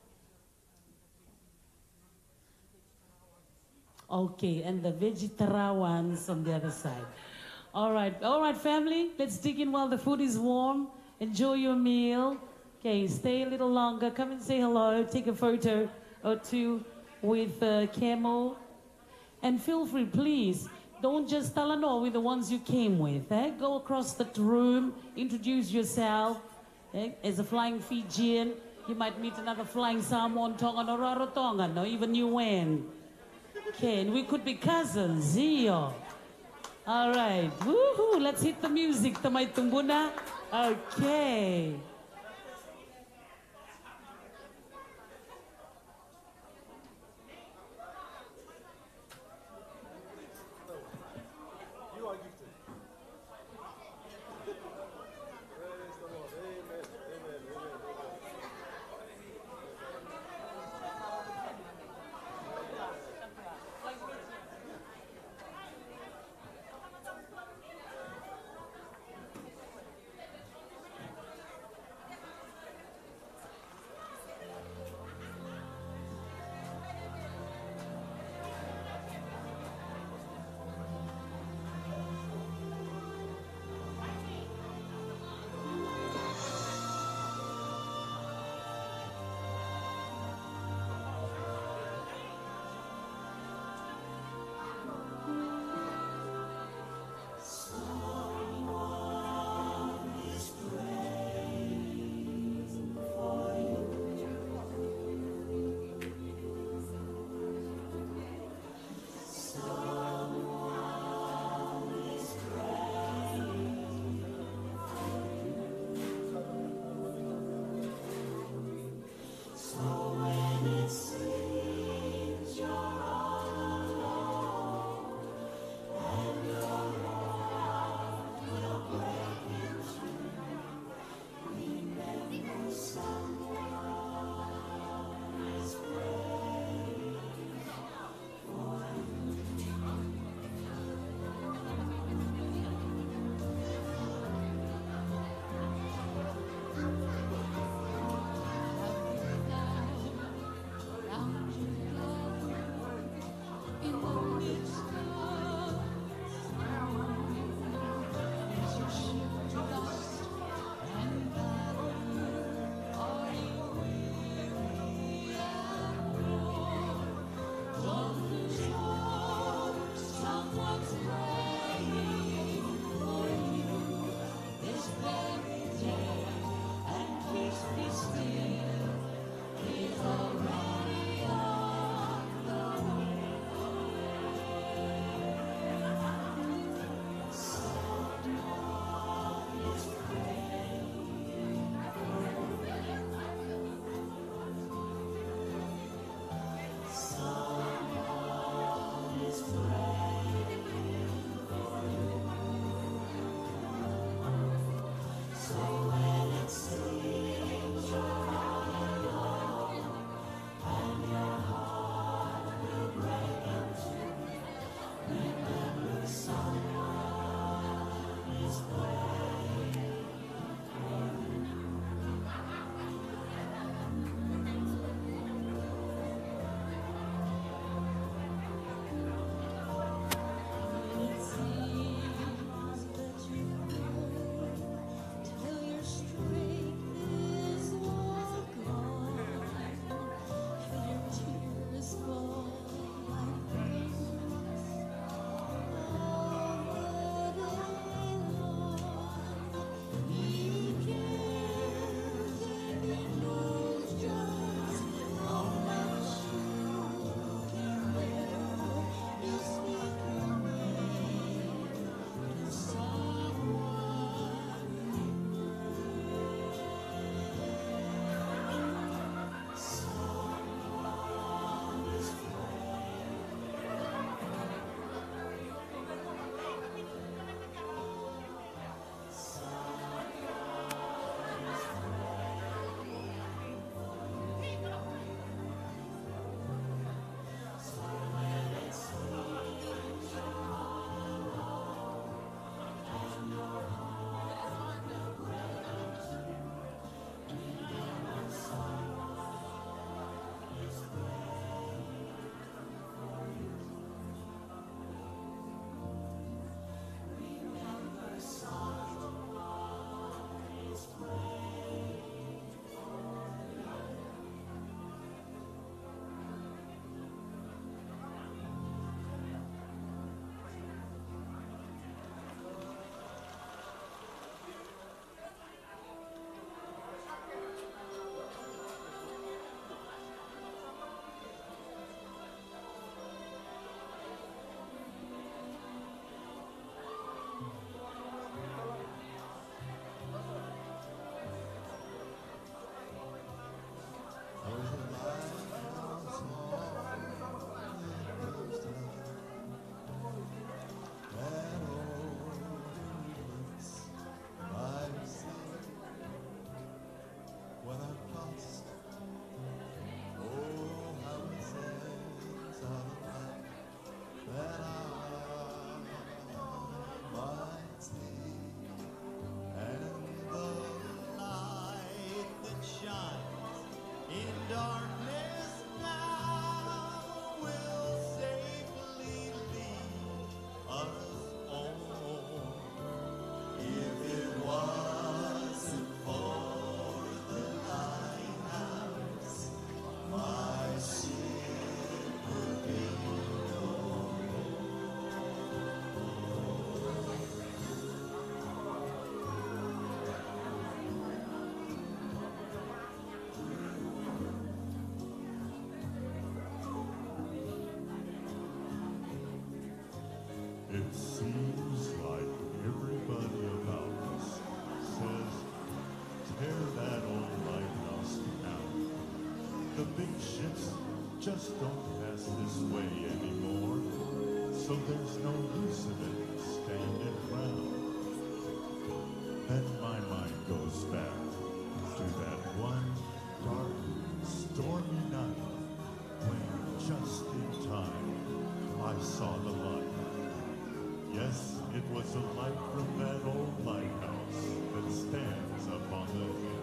Okay, and the vegetarians on the other side. All right, family. Let's dig in while the food is warm. Enjoy your meal. Okay, stay a little longer. Come and say hello. Take a photo or two with Kemu. And feel free, please. Don't just tell no with the ones you came with. Go across the room, introduce yourself. As a flying Fijian, you might meet another flying Samoan, Tongan, or Rarotongan, or even UN. Okay, and we could be cousins, Zio. All right, woohoo, let's hit the music, Tamay Tumbuna. Okay. It seems like everybody about us says, tear that old lighthouse down. The big ships just don't pass this way anymore, so there's no use of it standing around. Then my mind goes back to that one dark, stormy night when just in time I saw the light. Yes, it was a light from that old lighthouse that stands up on the hill.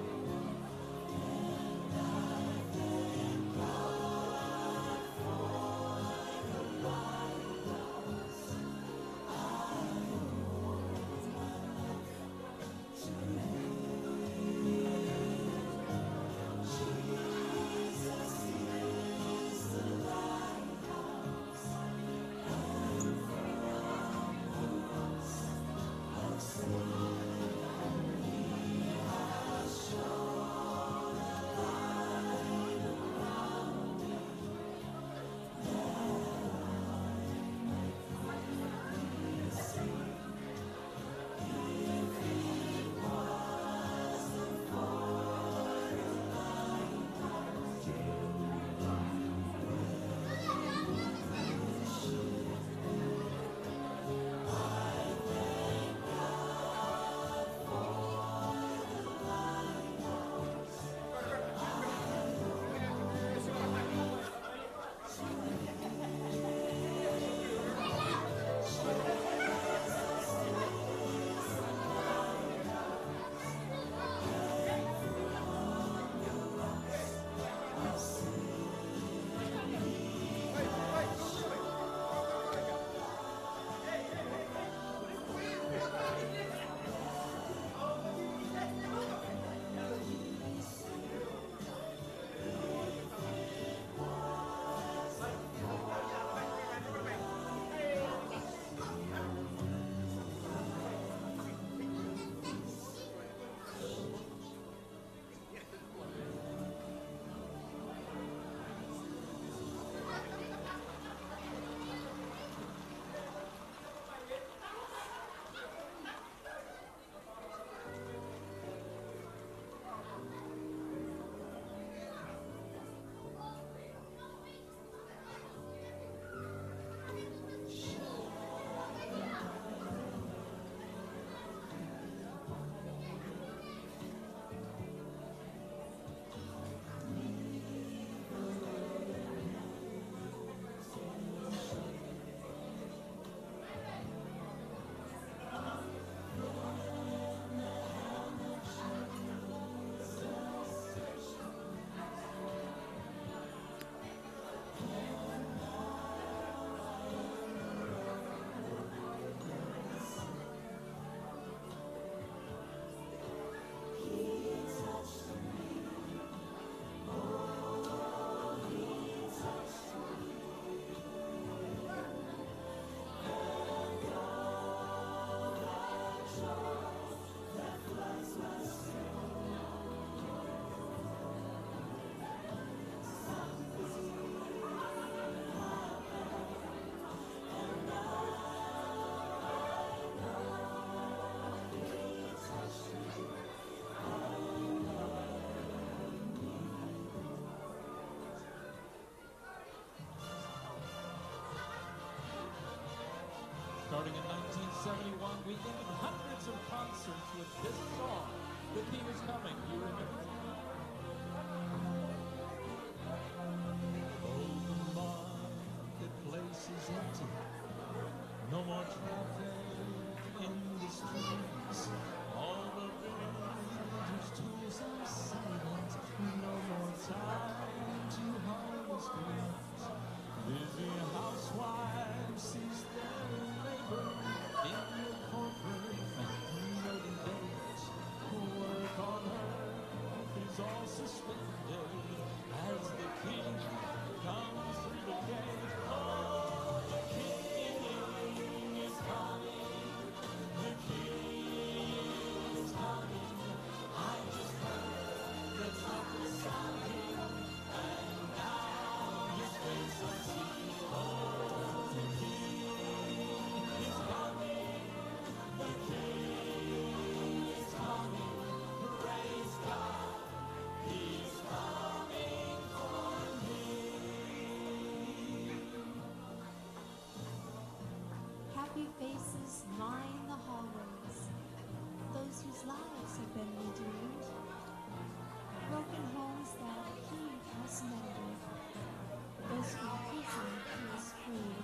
Starting in 1971, we ended hundreds of concerts with this song. The King is Coming. Do you remember? Oh, the marketplace is empty. No more traffic in the streets. All the vendors' tools are silent. No more time to harvest weeds. Busy housewives cease their labor in the corporate loading days. Work on earth is all suspended as the King comes through the gate. Oh, the King is coming. The King is coming. I just heard the trumpet sounding, and now His face I see. Oh, the King is coming. happy faces line the hallways, those whose lives have been redeemed, broken homes that He has mended, those from prison He has freed.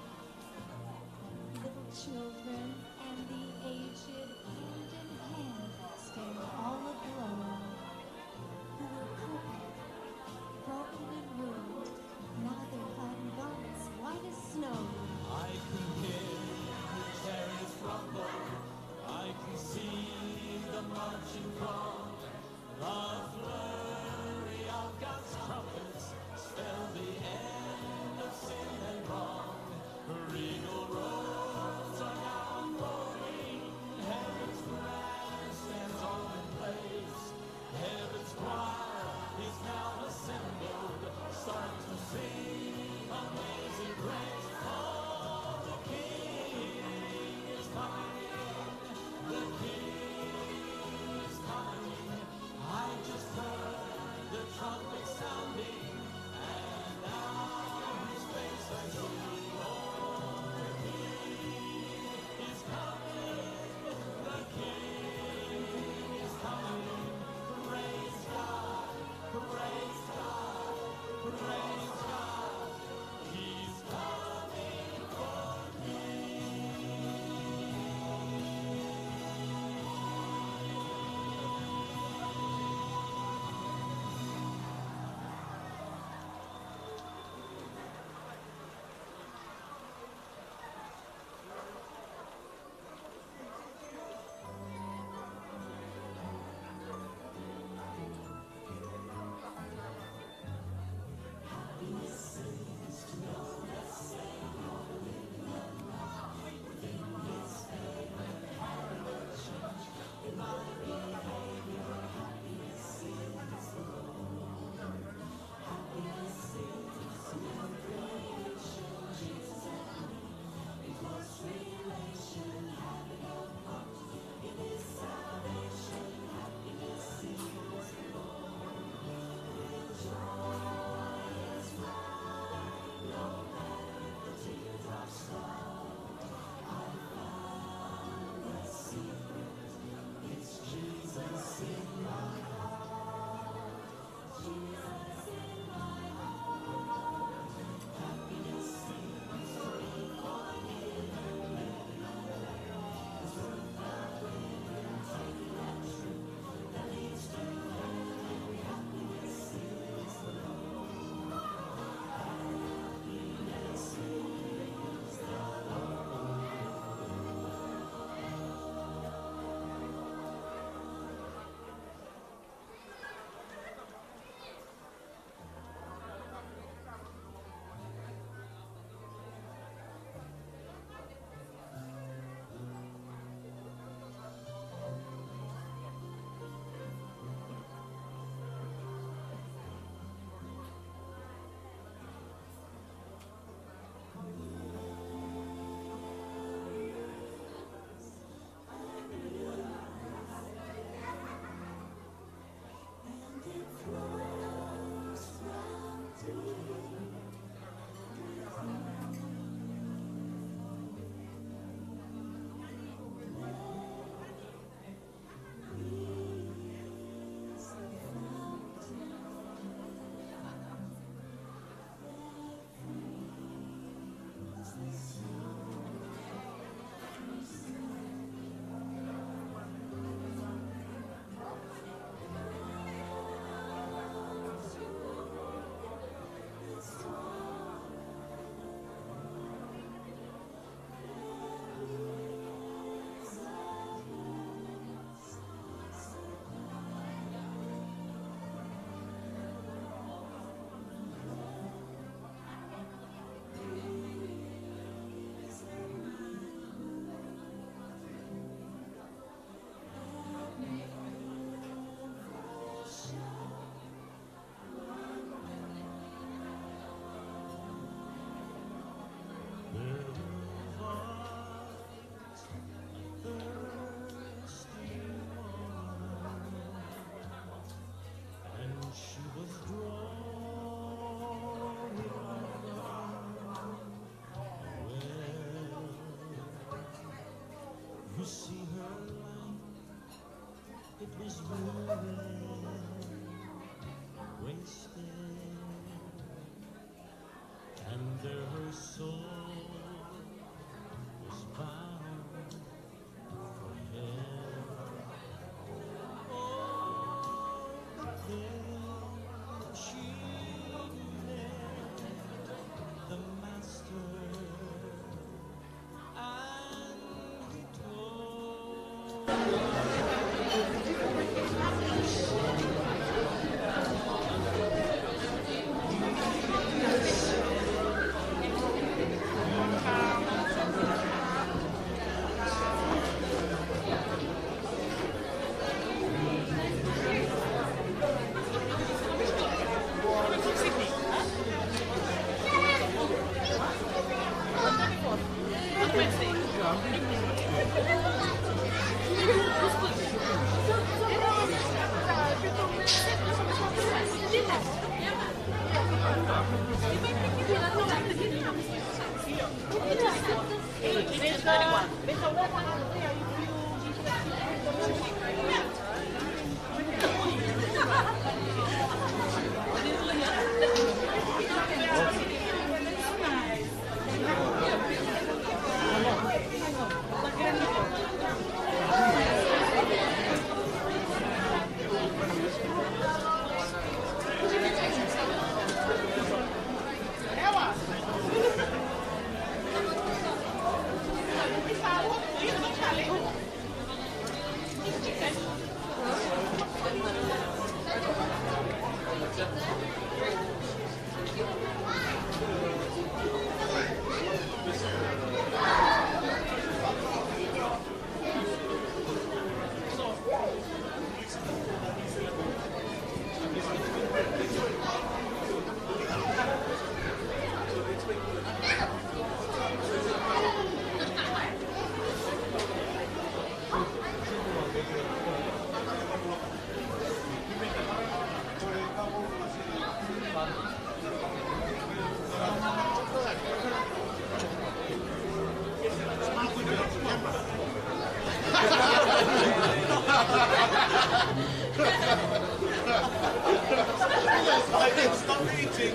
Little children and the aged, hand in hand, stand all aglow, who were crippled, broken and ruined, now they're clad in garments white as snow. I can hear the chariots rumble, I can see the marching throng, the flurry of God's trumpets was ruined, wasted, and there her soul was bound for hell. Oh, but then she met the master, and he told Stop eating,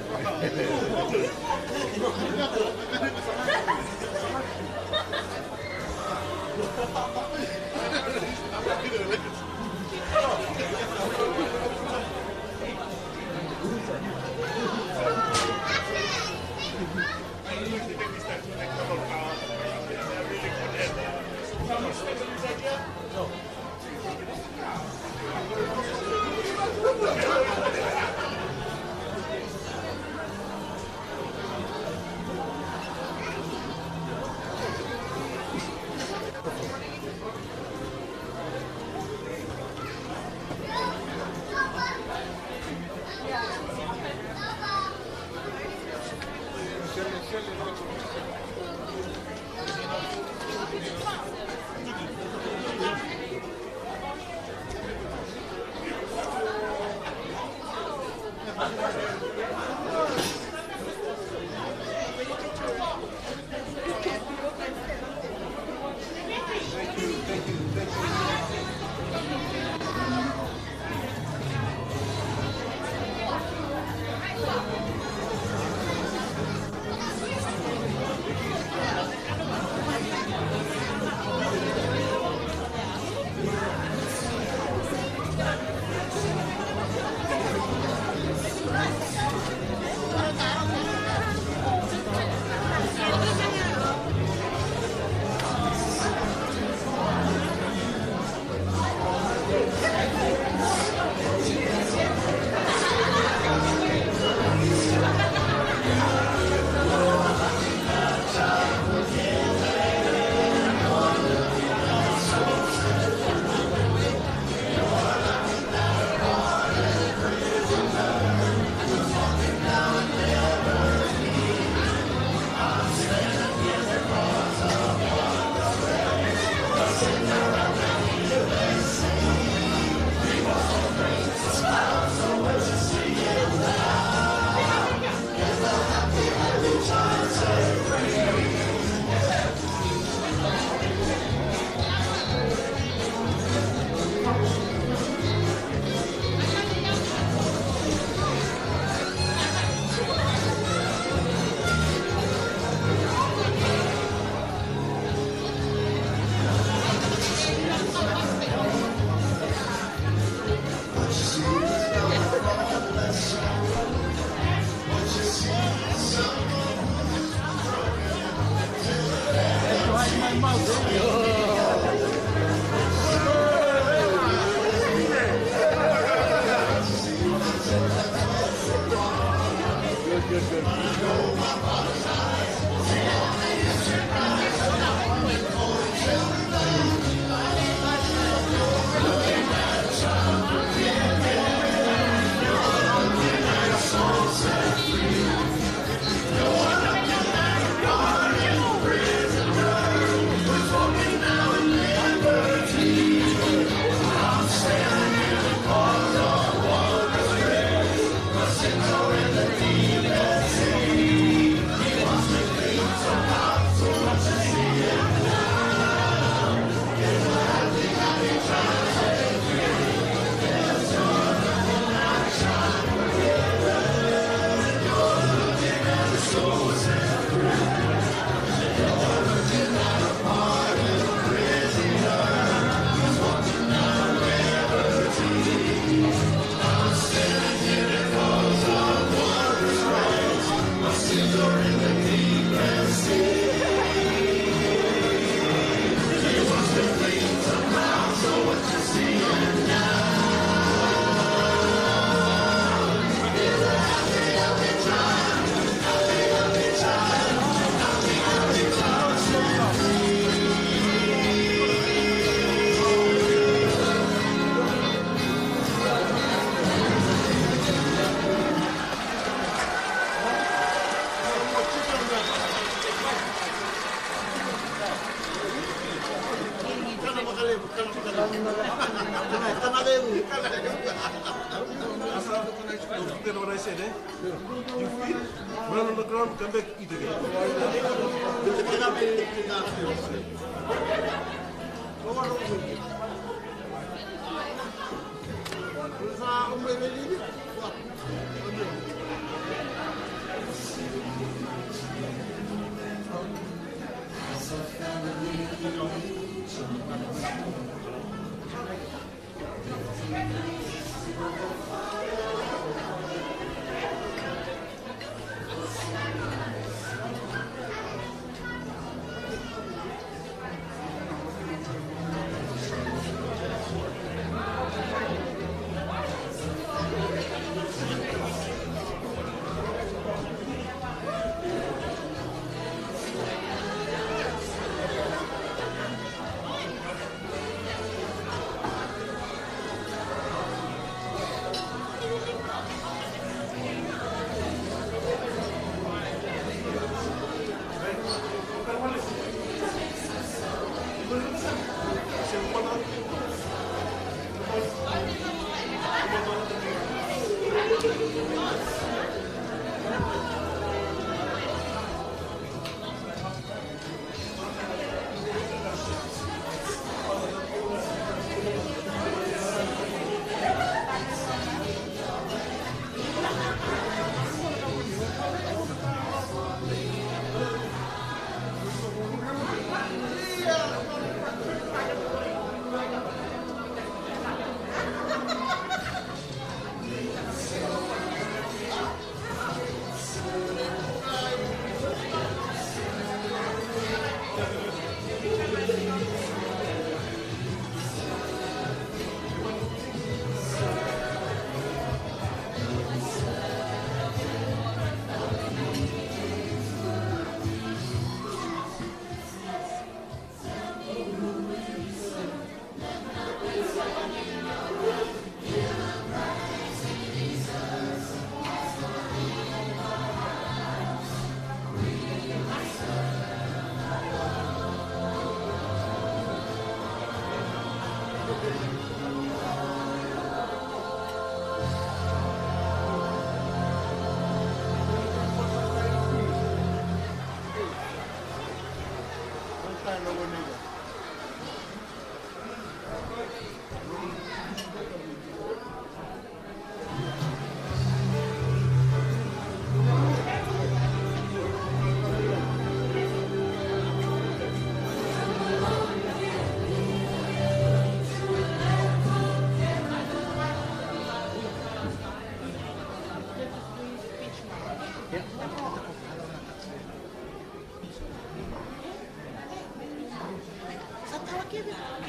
What I said, eh? You feed, run on the ground, come back, eat again.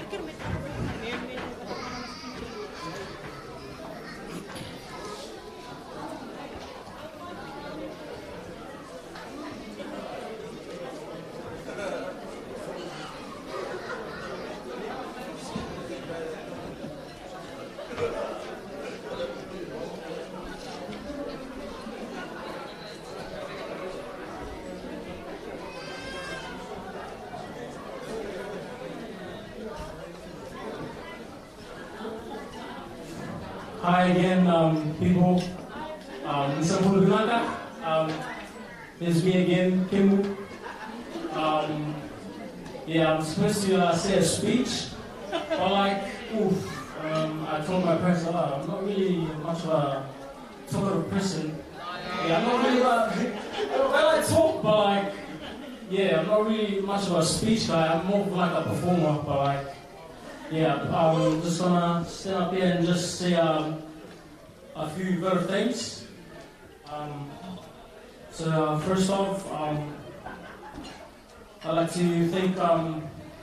Hi again, people. It's me again, Kemu. Yeah, I'm supposed to say a speech, but like, I told my parents, I'm not really much of a talkative person. Yeah, I'm not really I like talk, but like, yeah, I'm not really much of a speech guy. I'm more of like a performer, but like, yeah, I'm just gonna stand up here and just say a few better things. So first off, I'd like to thank to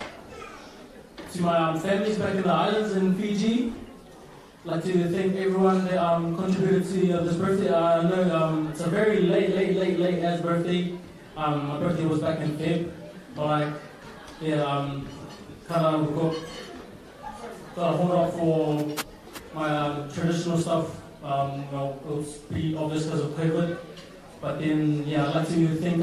my families back in the islands in Fiji. I'd like to thank everyone that contributed to this birthday. I know it's a very late as birthday. My birthday was back in Feb, but like, yeah, kind of got hold off for my traditional stuff. Well, it was pretty obvious because of COVID. But then, yeah, I'd like to thank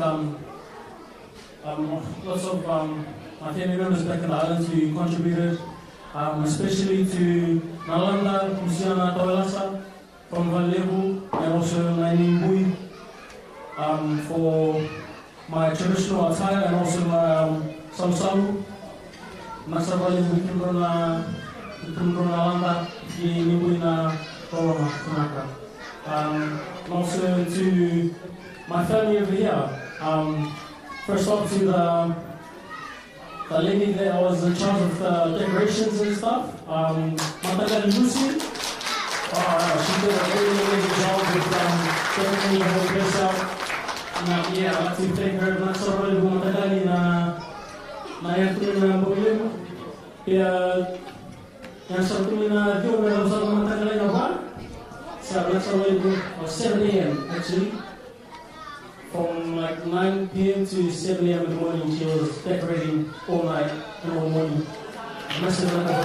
lots of my family members back in the islands who contributed, especially to Nalanda, Luciana Tawelasa from Valebu, and also Naini Bui for my traditional attire and also my samsalu. Nasa Valebu Kimbrona Nalanda, Nibui na Roma Tanaka. Also to my family over here. First off to the lady that was in charge of the decorations and stuff, Matagani Lucy. She did a very amazing job with decorating the whole place out. Yeah, I'd like to thank her. Matagani Matagani na yang tuloy na bumili. Kaya yang sa tuloy na diyo meron sa Matagani na ba? Sa 7 a.m. actually. From like 9 p.m. to 7 a.m. in the morning, she was decorating all night and all morning. Also to the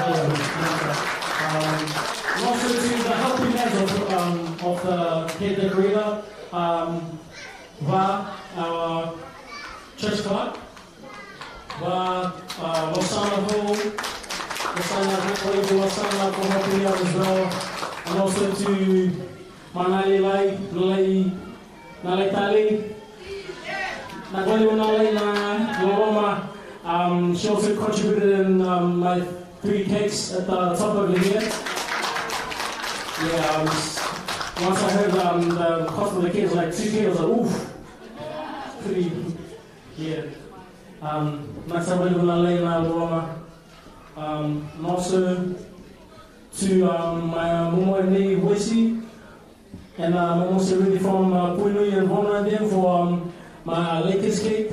helping hands of the head decorator, our church clerk, Wasana Hall, Wasana for helping out as well, and also to Manali Nalai Tali. She also contributed in my 3 cakes at the top over here. Yeah, once I heard the cost of the cake was like 2 cakes, I was like, oof. Pretty, yeah. And also to my Momo and me, Boise. And I'm also really from Pui and Vona there for my Lakers cake.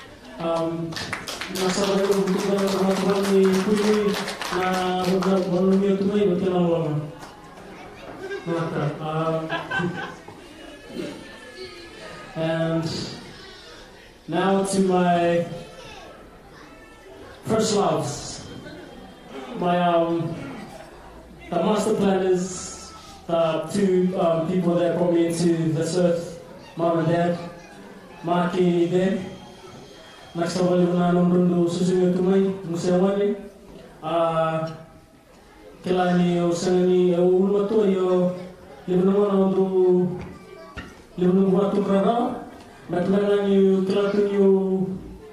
And now to my first loves. My the master planners. The 2 people that brought me into this earth, Mom and Dad, Maki there. Next of all, I'm going to Susu Tumai, Musawani. Kilani, Osani, Ulmato, yo, Libanon, Libanatu Rara, Maclan, you, Kilatu, you,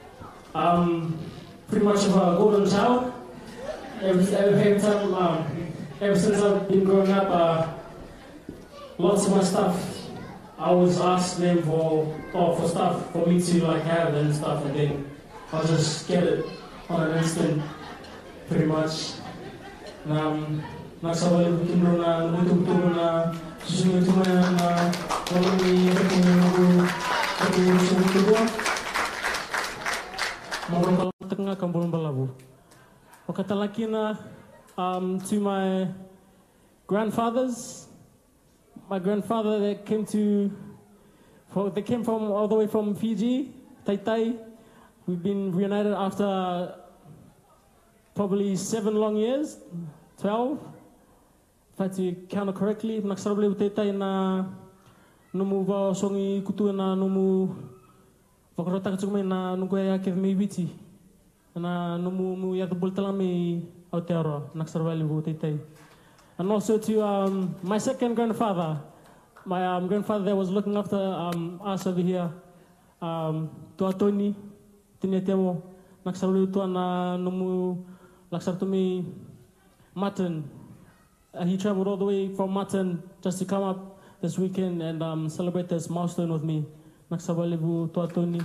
pretty much of a golden child. Every time, ever since I've been growing up, lots of my stuff, I always ask them for stuff for me to like have and stuff, and then I'll just get it on an instant, pretty much. Nagsawali bikin na betul-betul na susunod itu na kalau ni aku susunod itu mau tengah kampung balabu. Wakatalakina to my grandfathers. My grandfather that came from all the way from Fiji, Taitai. We've been reunited after probably 7 long years, 12. If I had to count it correctly, naksarabale Taitai na numu va songi kutu na numu vakarota katsukme na nunguaya kev me viti na numu mu yadabul talame autero naksarabale Taitai. And also to my second grandfather, my grandfather that was looking after us over here, Tuatoni, Tinetemo, Naksaru Tuana Numu, Laksartumi, Mutton. He traveled all the way from Mutton just to come up this weekend and celebrate this milestone with me. Naksabalevu Tuatoni.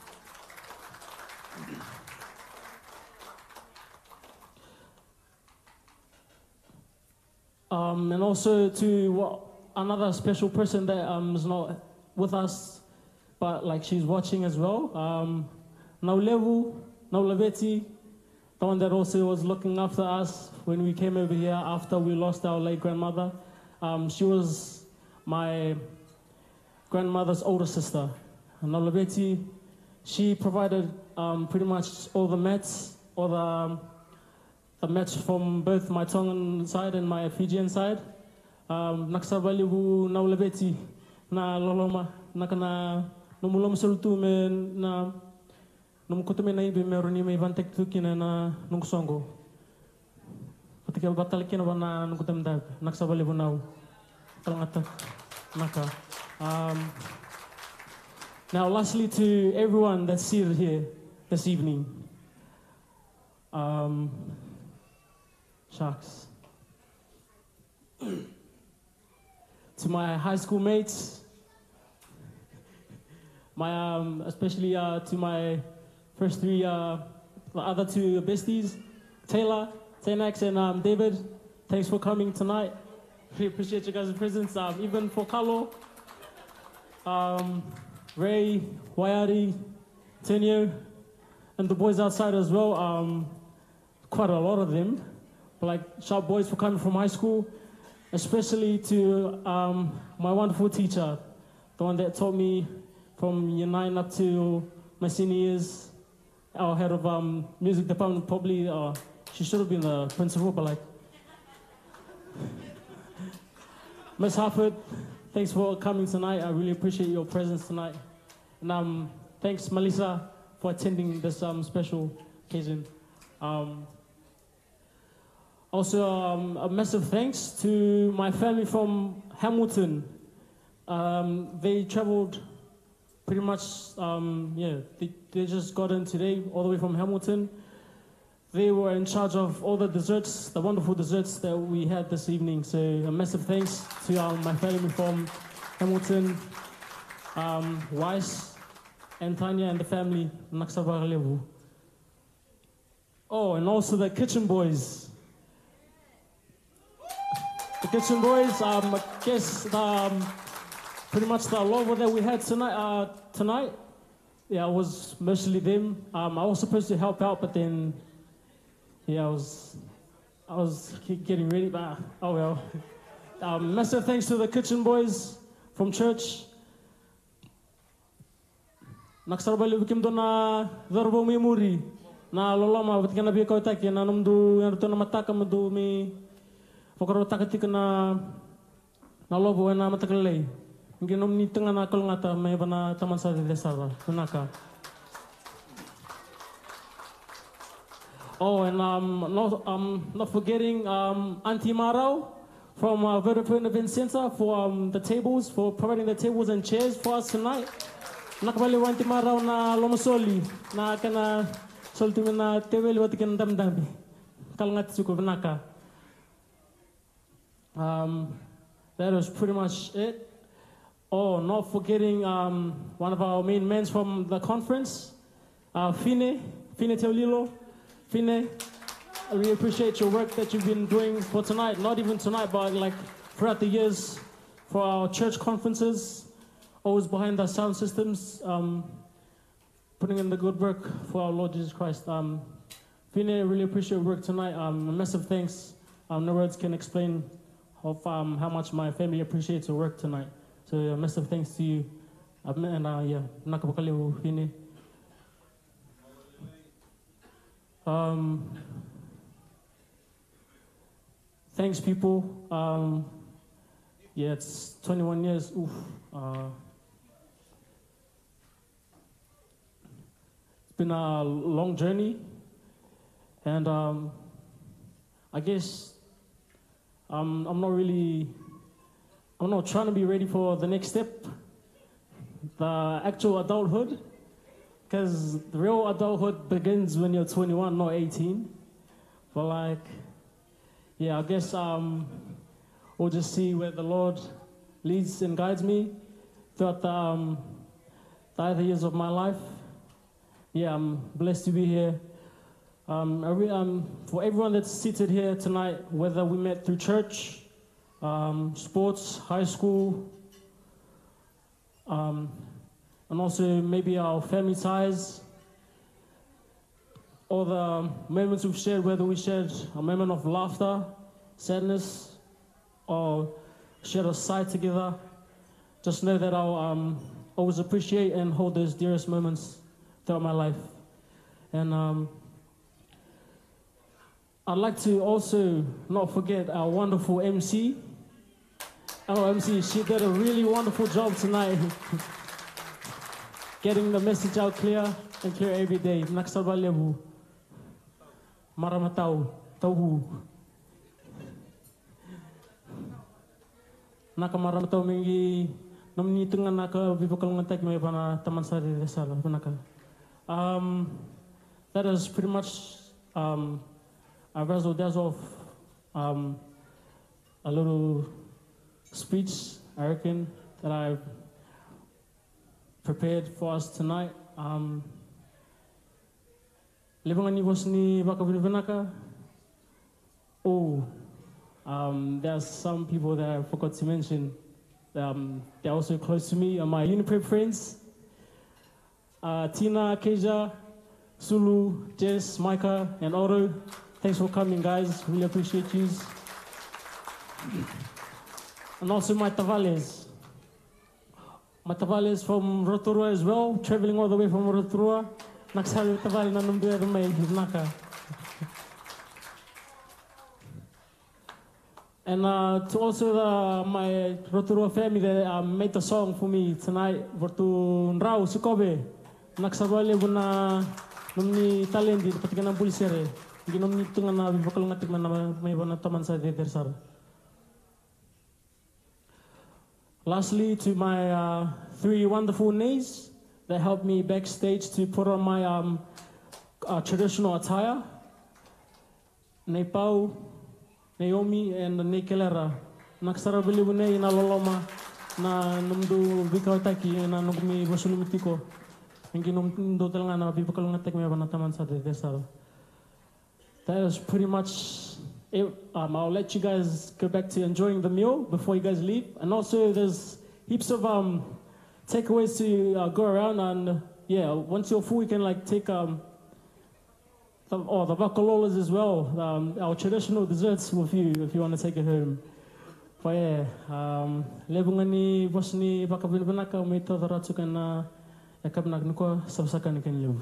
And also to another special person that is not with us, but like she's watching as well. Naulevu, Nauleveti, the one that also was looking after us when we came over here after we lost our late grandmother. She was my grandmother's older sister. Nauleveti, she provided pretty much all the mats, all the mats from both my Tongan side and my Fijian side. Naksabalibu Nauleveti na loloma nakana numulom sultu me na numukutume na ibe meroni me vantek tukina na nungsongo. Patika batalikina wana nukutam dag naksabalibu nau talangata naka. Now lastly to everyone that's seated here this evening. Sharks. To my high school mates, my especially to my first 3, the other 2 besties, Taylor, Tenax, and David. Thanks for coming tonight. We appreciate you guys' presence. Even for Carlo, Ray, Wayari, Tenio, and the boys outside as well. Quite a lot of them. Like sharp boys for coming from high school, especially to my wonderful teacher, the one that taught me from year 9 up to my senior years, our head of music department, probably, she should have been the principal, but like, Miss Harford, thanks for coming tonight. I really appreciate your presence tonight. And thanks, Melissa, for attending this special occasion. Also, a massive thanks to my family from Hamilton. They traveled pretty much, they just got in today all the way from Hamilton. They were in charge of all the desserts, the wonderful desserts that we had this evening. So a massive thanks to my family from Hamilton, Weiss, and Tanya and the family, Naksabagalevu. Oh, and also the kitchen boys. The kitchen boys, I guess pretty much the logo that we had tonight, yeah, it was mostly them. I was supposed to help out, but then, yeah, I was getting ready, but oh well. Massive thanks to the kitchen boys from church. Naksarbali bikim dona verbo memori na loloma bitkana bi kautaki na numdu yang to na mataka mdu mi Pokoro takatik na lobo na matakalay. Nginom ni tengah na ngata may bana taman sa desara. Tunaka. Oh, and not forgetting Auntie Marau from Vertical Event Center for the tables, for providing the tables and chairs for us tonight. Nakabali Auntie Marau na lomosoli na kana soltumi na teweli watikan damdami. Kalangat suko naka. That was pretty much it. Oh, not forgetting one of our main men from the conference, Fine Teolilo. Fine, I really appreciate your work that you've been doing for tonight. Not even tonight, but like throughout the years for our church conferences. Always behind the sound systems, putting in the good work for our Lord Jesus Christ. Fine, really appreciate your work tonight. A massive thanks. No words can explain of how much my family appreciates your work tonight. So a massive thanks to you. And yeah, nakapakaliw Fine. Thanks, people. Yeah, it's 21 years. Oof. It's been a long journey, and I guess I'm not trying to be ready for the next step, the actual adulthood, because the real adulthood begins when you're 21, not 18. But like, yeah, I guess we'll just see where the Lord leads and guides me throughout the other years of my life. Yeah, I'm blessed to be here. For everyone that's seated here tonight, whether we met through church, sports, high school, and also maybe our family ties, all the moments we've shared, whether we shared a moment of laughter, sadness, or shared a sigh together, just know that I'll always appreciate and hold those dearest moments throughout my life. And I'd like to also not forget our wonderful MC. Our MC, she did a really wonderful job tonight. Getting the message out clear and clear every day. Naksaba lebu. Maramatau. Tauhu. Nakamaramataw mingi namnitungan naka bibukal ngantek may pana taman sa desala panaka. That is pretty much a razzle-dazzle of a little speech, I reckon, that I've prepared for us tonight. Libangan ni bos ni baka binaka. Oh, there are some people that I forgot to mention. They're also close to me, my Uniprep friends. Tina, Keja, Sulu, Jess, Micah, and Otto. Thanks for coming, guys. Really appreciate you. And also my Tavales. My Tavales from Rotorua as well, traveling all the way from Rotorua. Naksari Tavale na number may naka. And to also my Rotorua family that made the song for me tonight. Vortu Nrau Sukobe. Naksabale buna numni talent di patikan ng pulisere. Ginom ni tungan na bibakal ngatik na may bana taman sa detersar. Lastly, to my 3 wonderful knees that helped me backstage to put on my traditional attire. Nepau, Naomi, and Nekelera. Naksarabili bune ina loloma na numdu bikaw taki na nugmi basulumitiko. That is pretty much it. I'll let you guys go back to enjoying the meal before you guys leave. And also there's heaps of takeaways to go around, and yeah, once you're full you can like take the bakalolas as well, our traditional desserts with you if you want to take it home. But yeah, lebungani bosni bakabinbanaka may tadaratukan na yakab nagnuko sabsakan ikan live.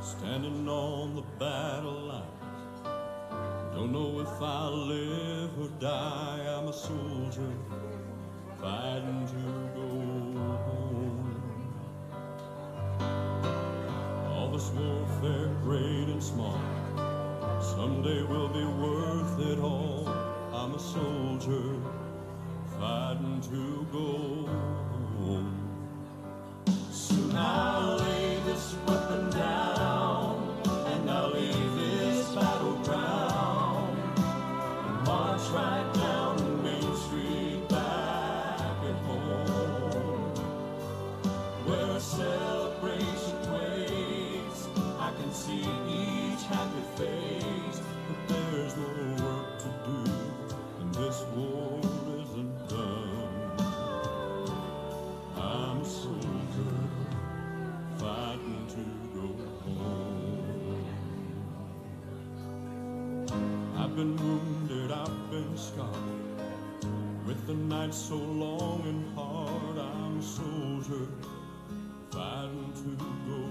standing on the battle line. Don't know if I'll live or die. I'm a soldier fighting to go home. All this warfare, great and small, someday will be worth it all. I'm a soldier fighting to go home. Soon I'll lay this weapon down, and I'll leave this battleground, and march right down the main street back at home, where celebration waits. I can see each happy face, but there's more work to do, and this war isn't done. I'm a soldier fighting to go home. I've been wounded, I've been scarred, with the night so long and hard. I'm a soldier fighting to go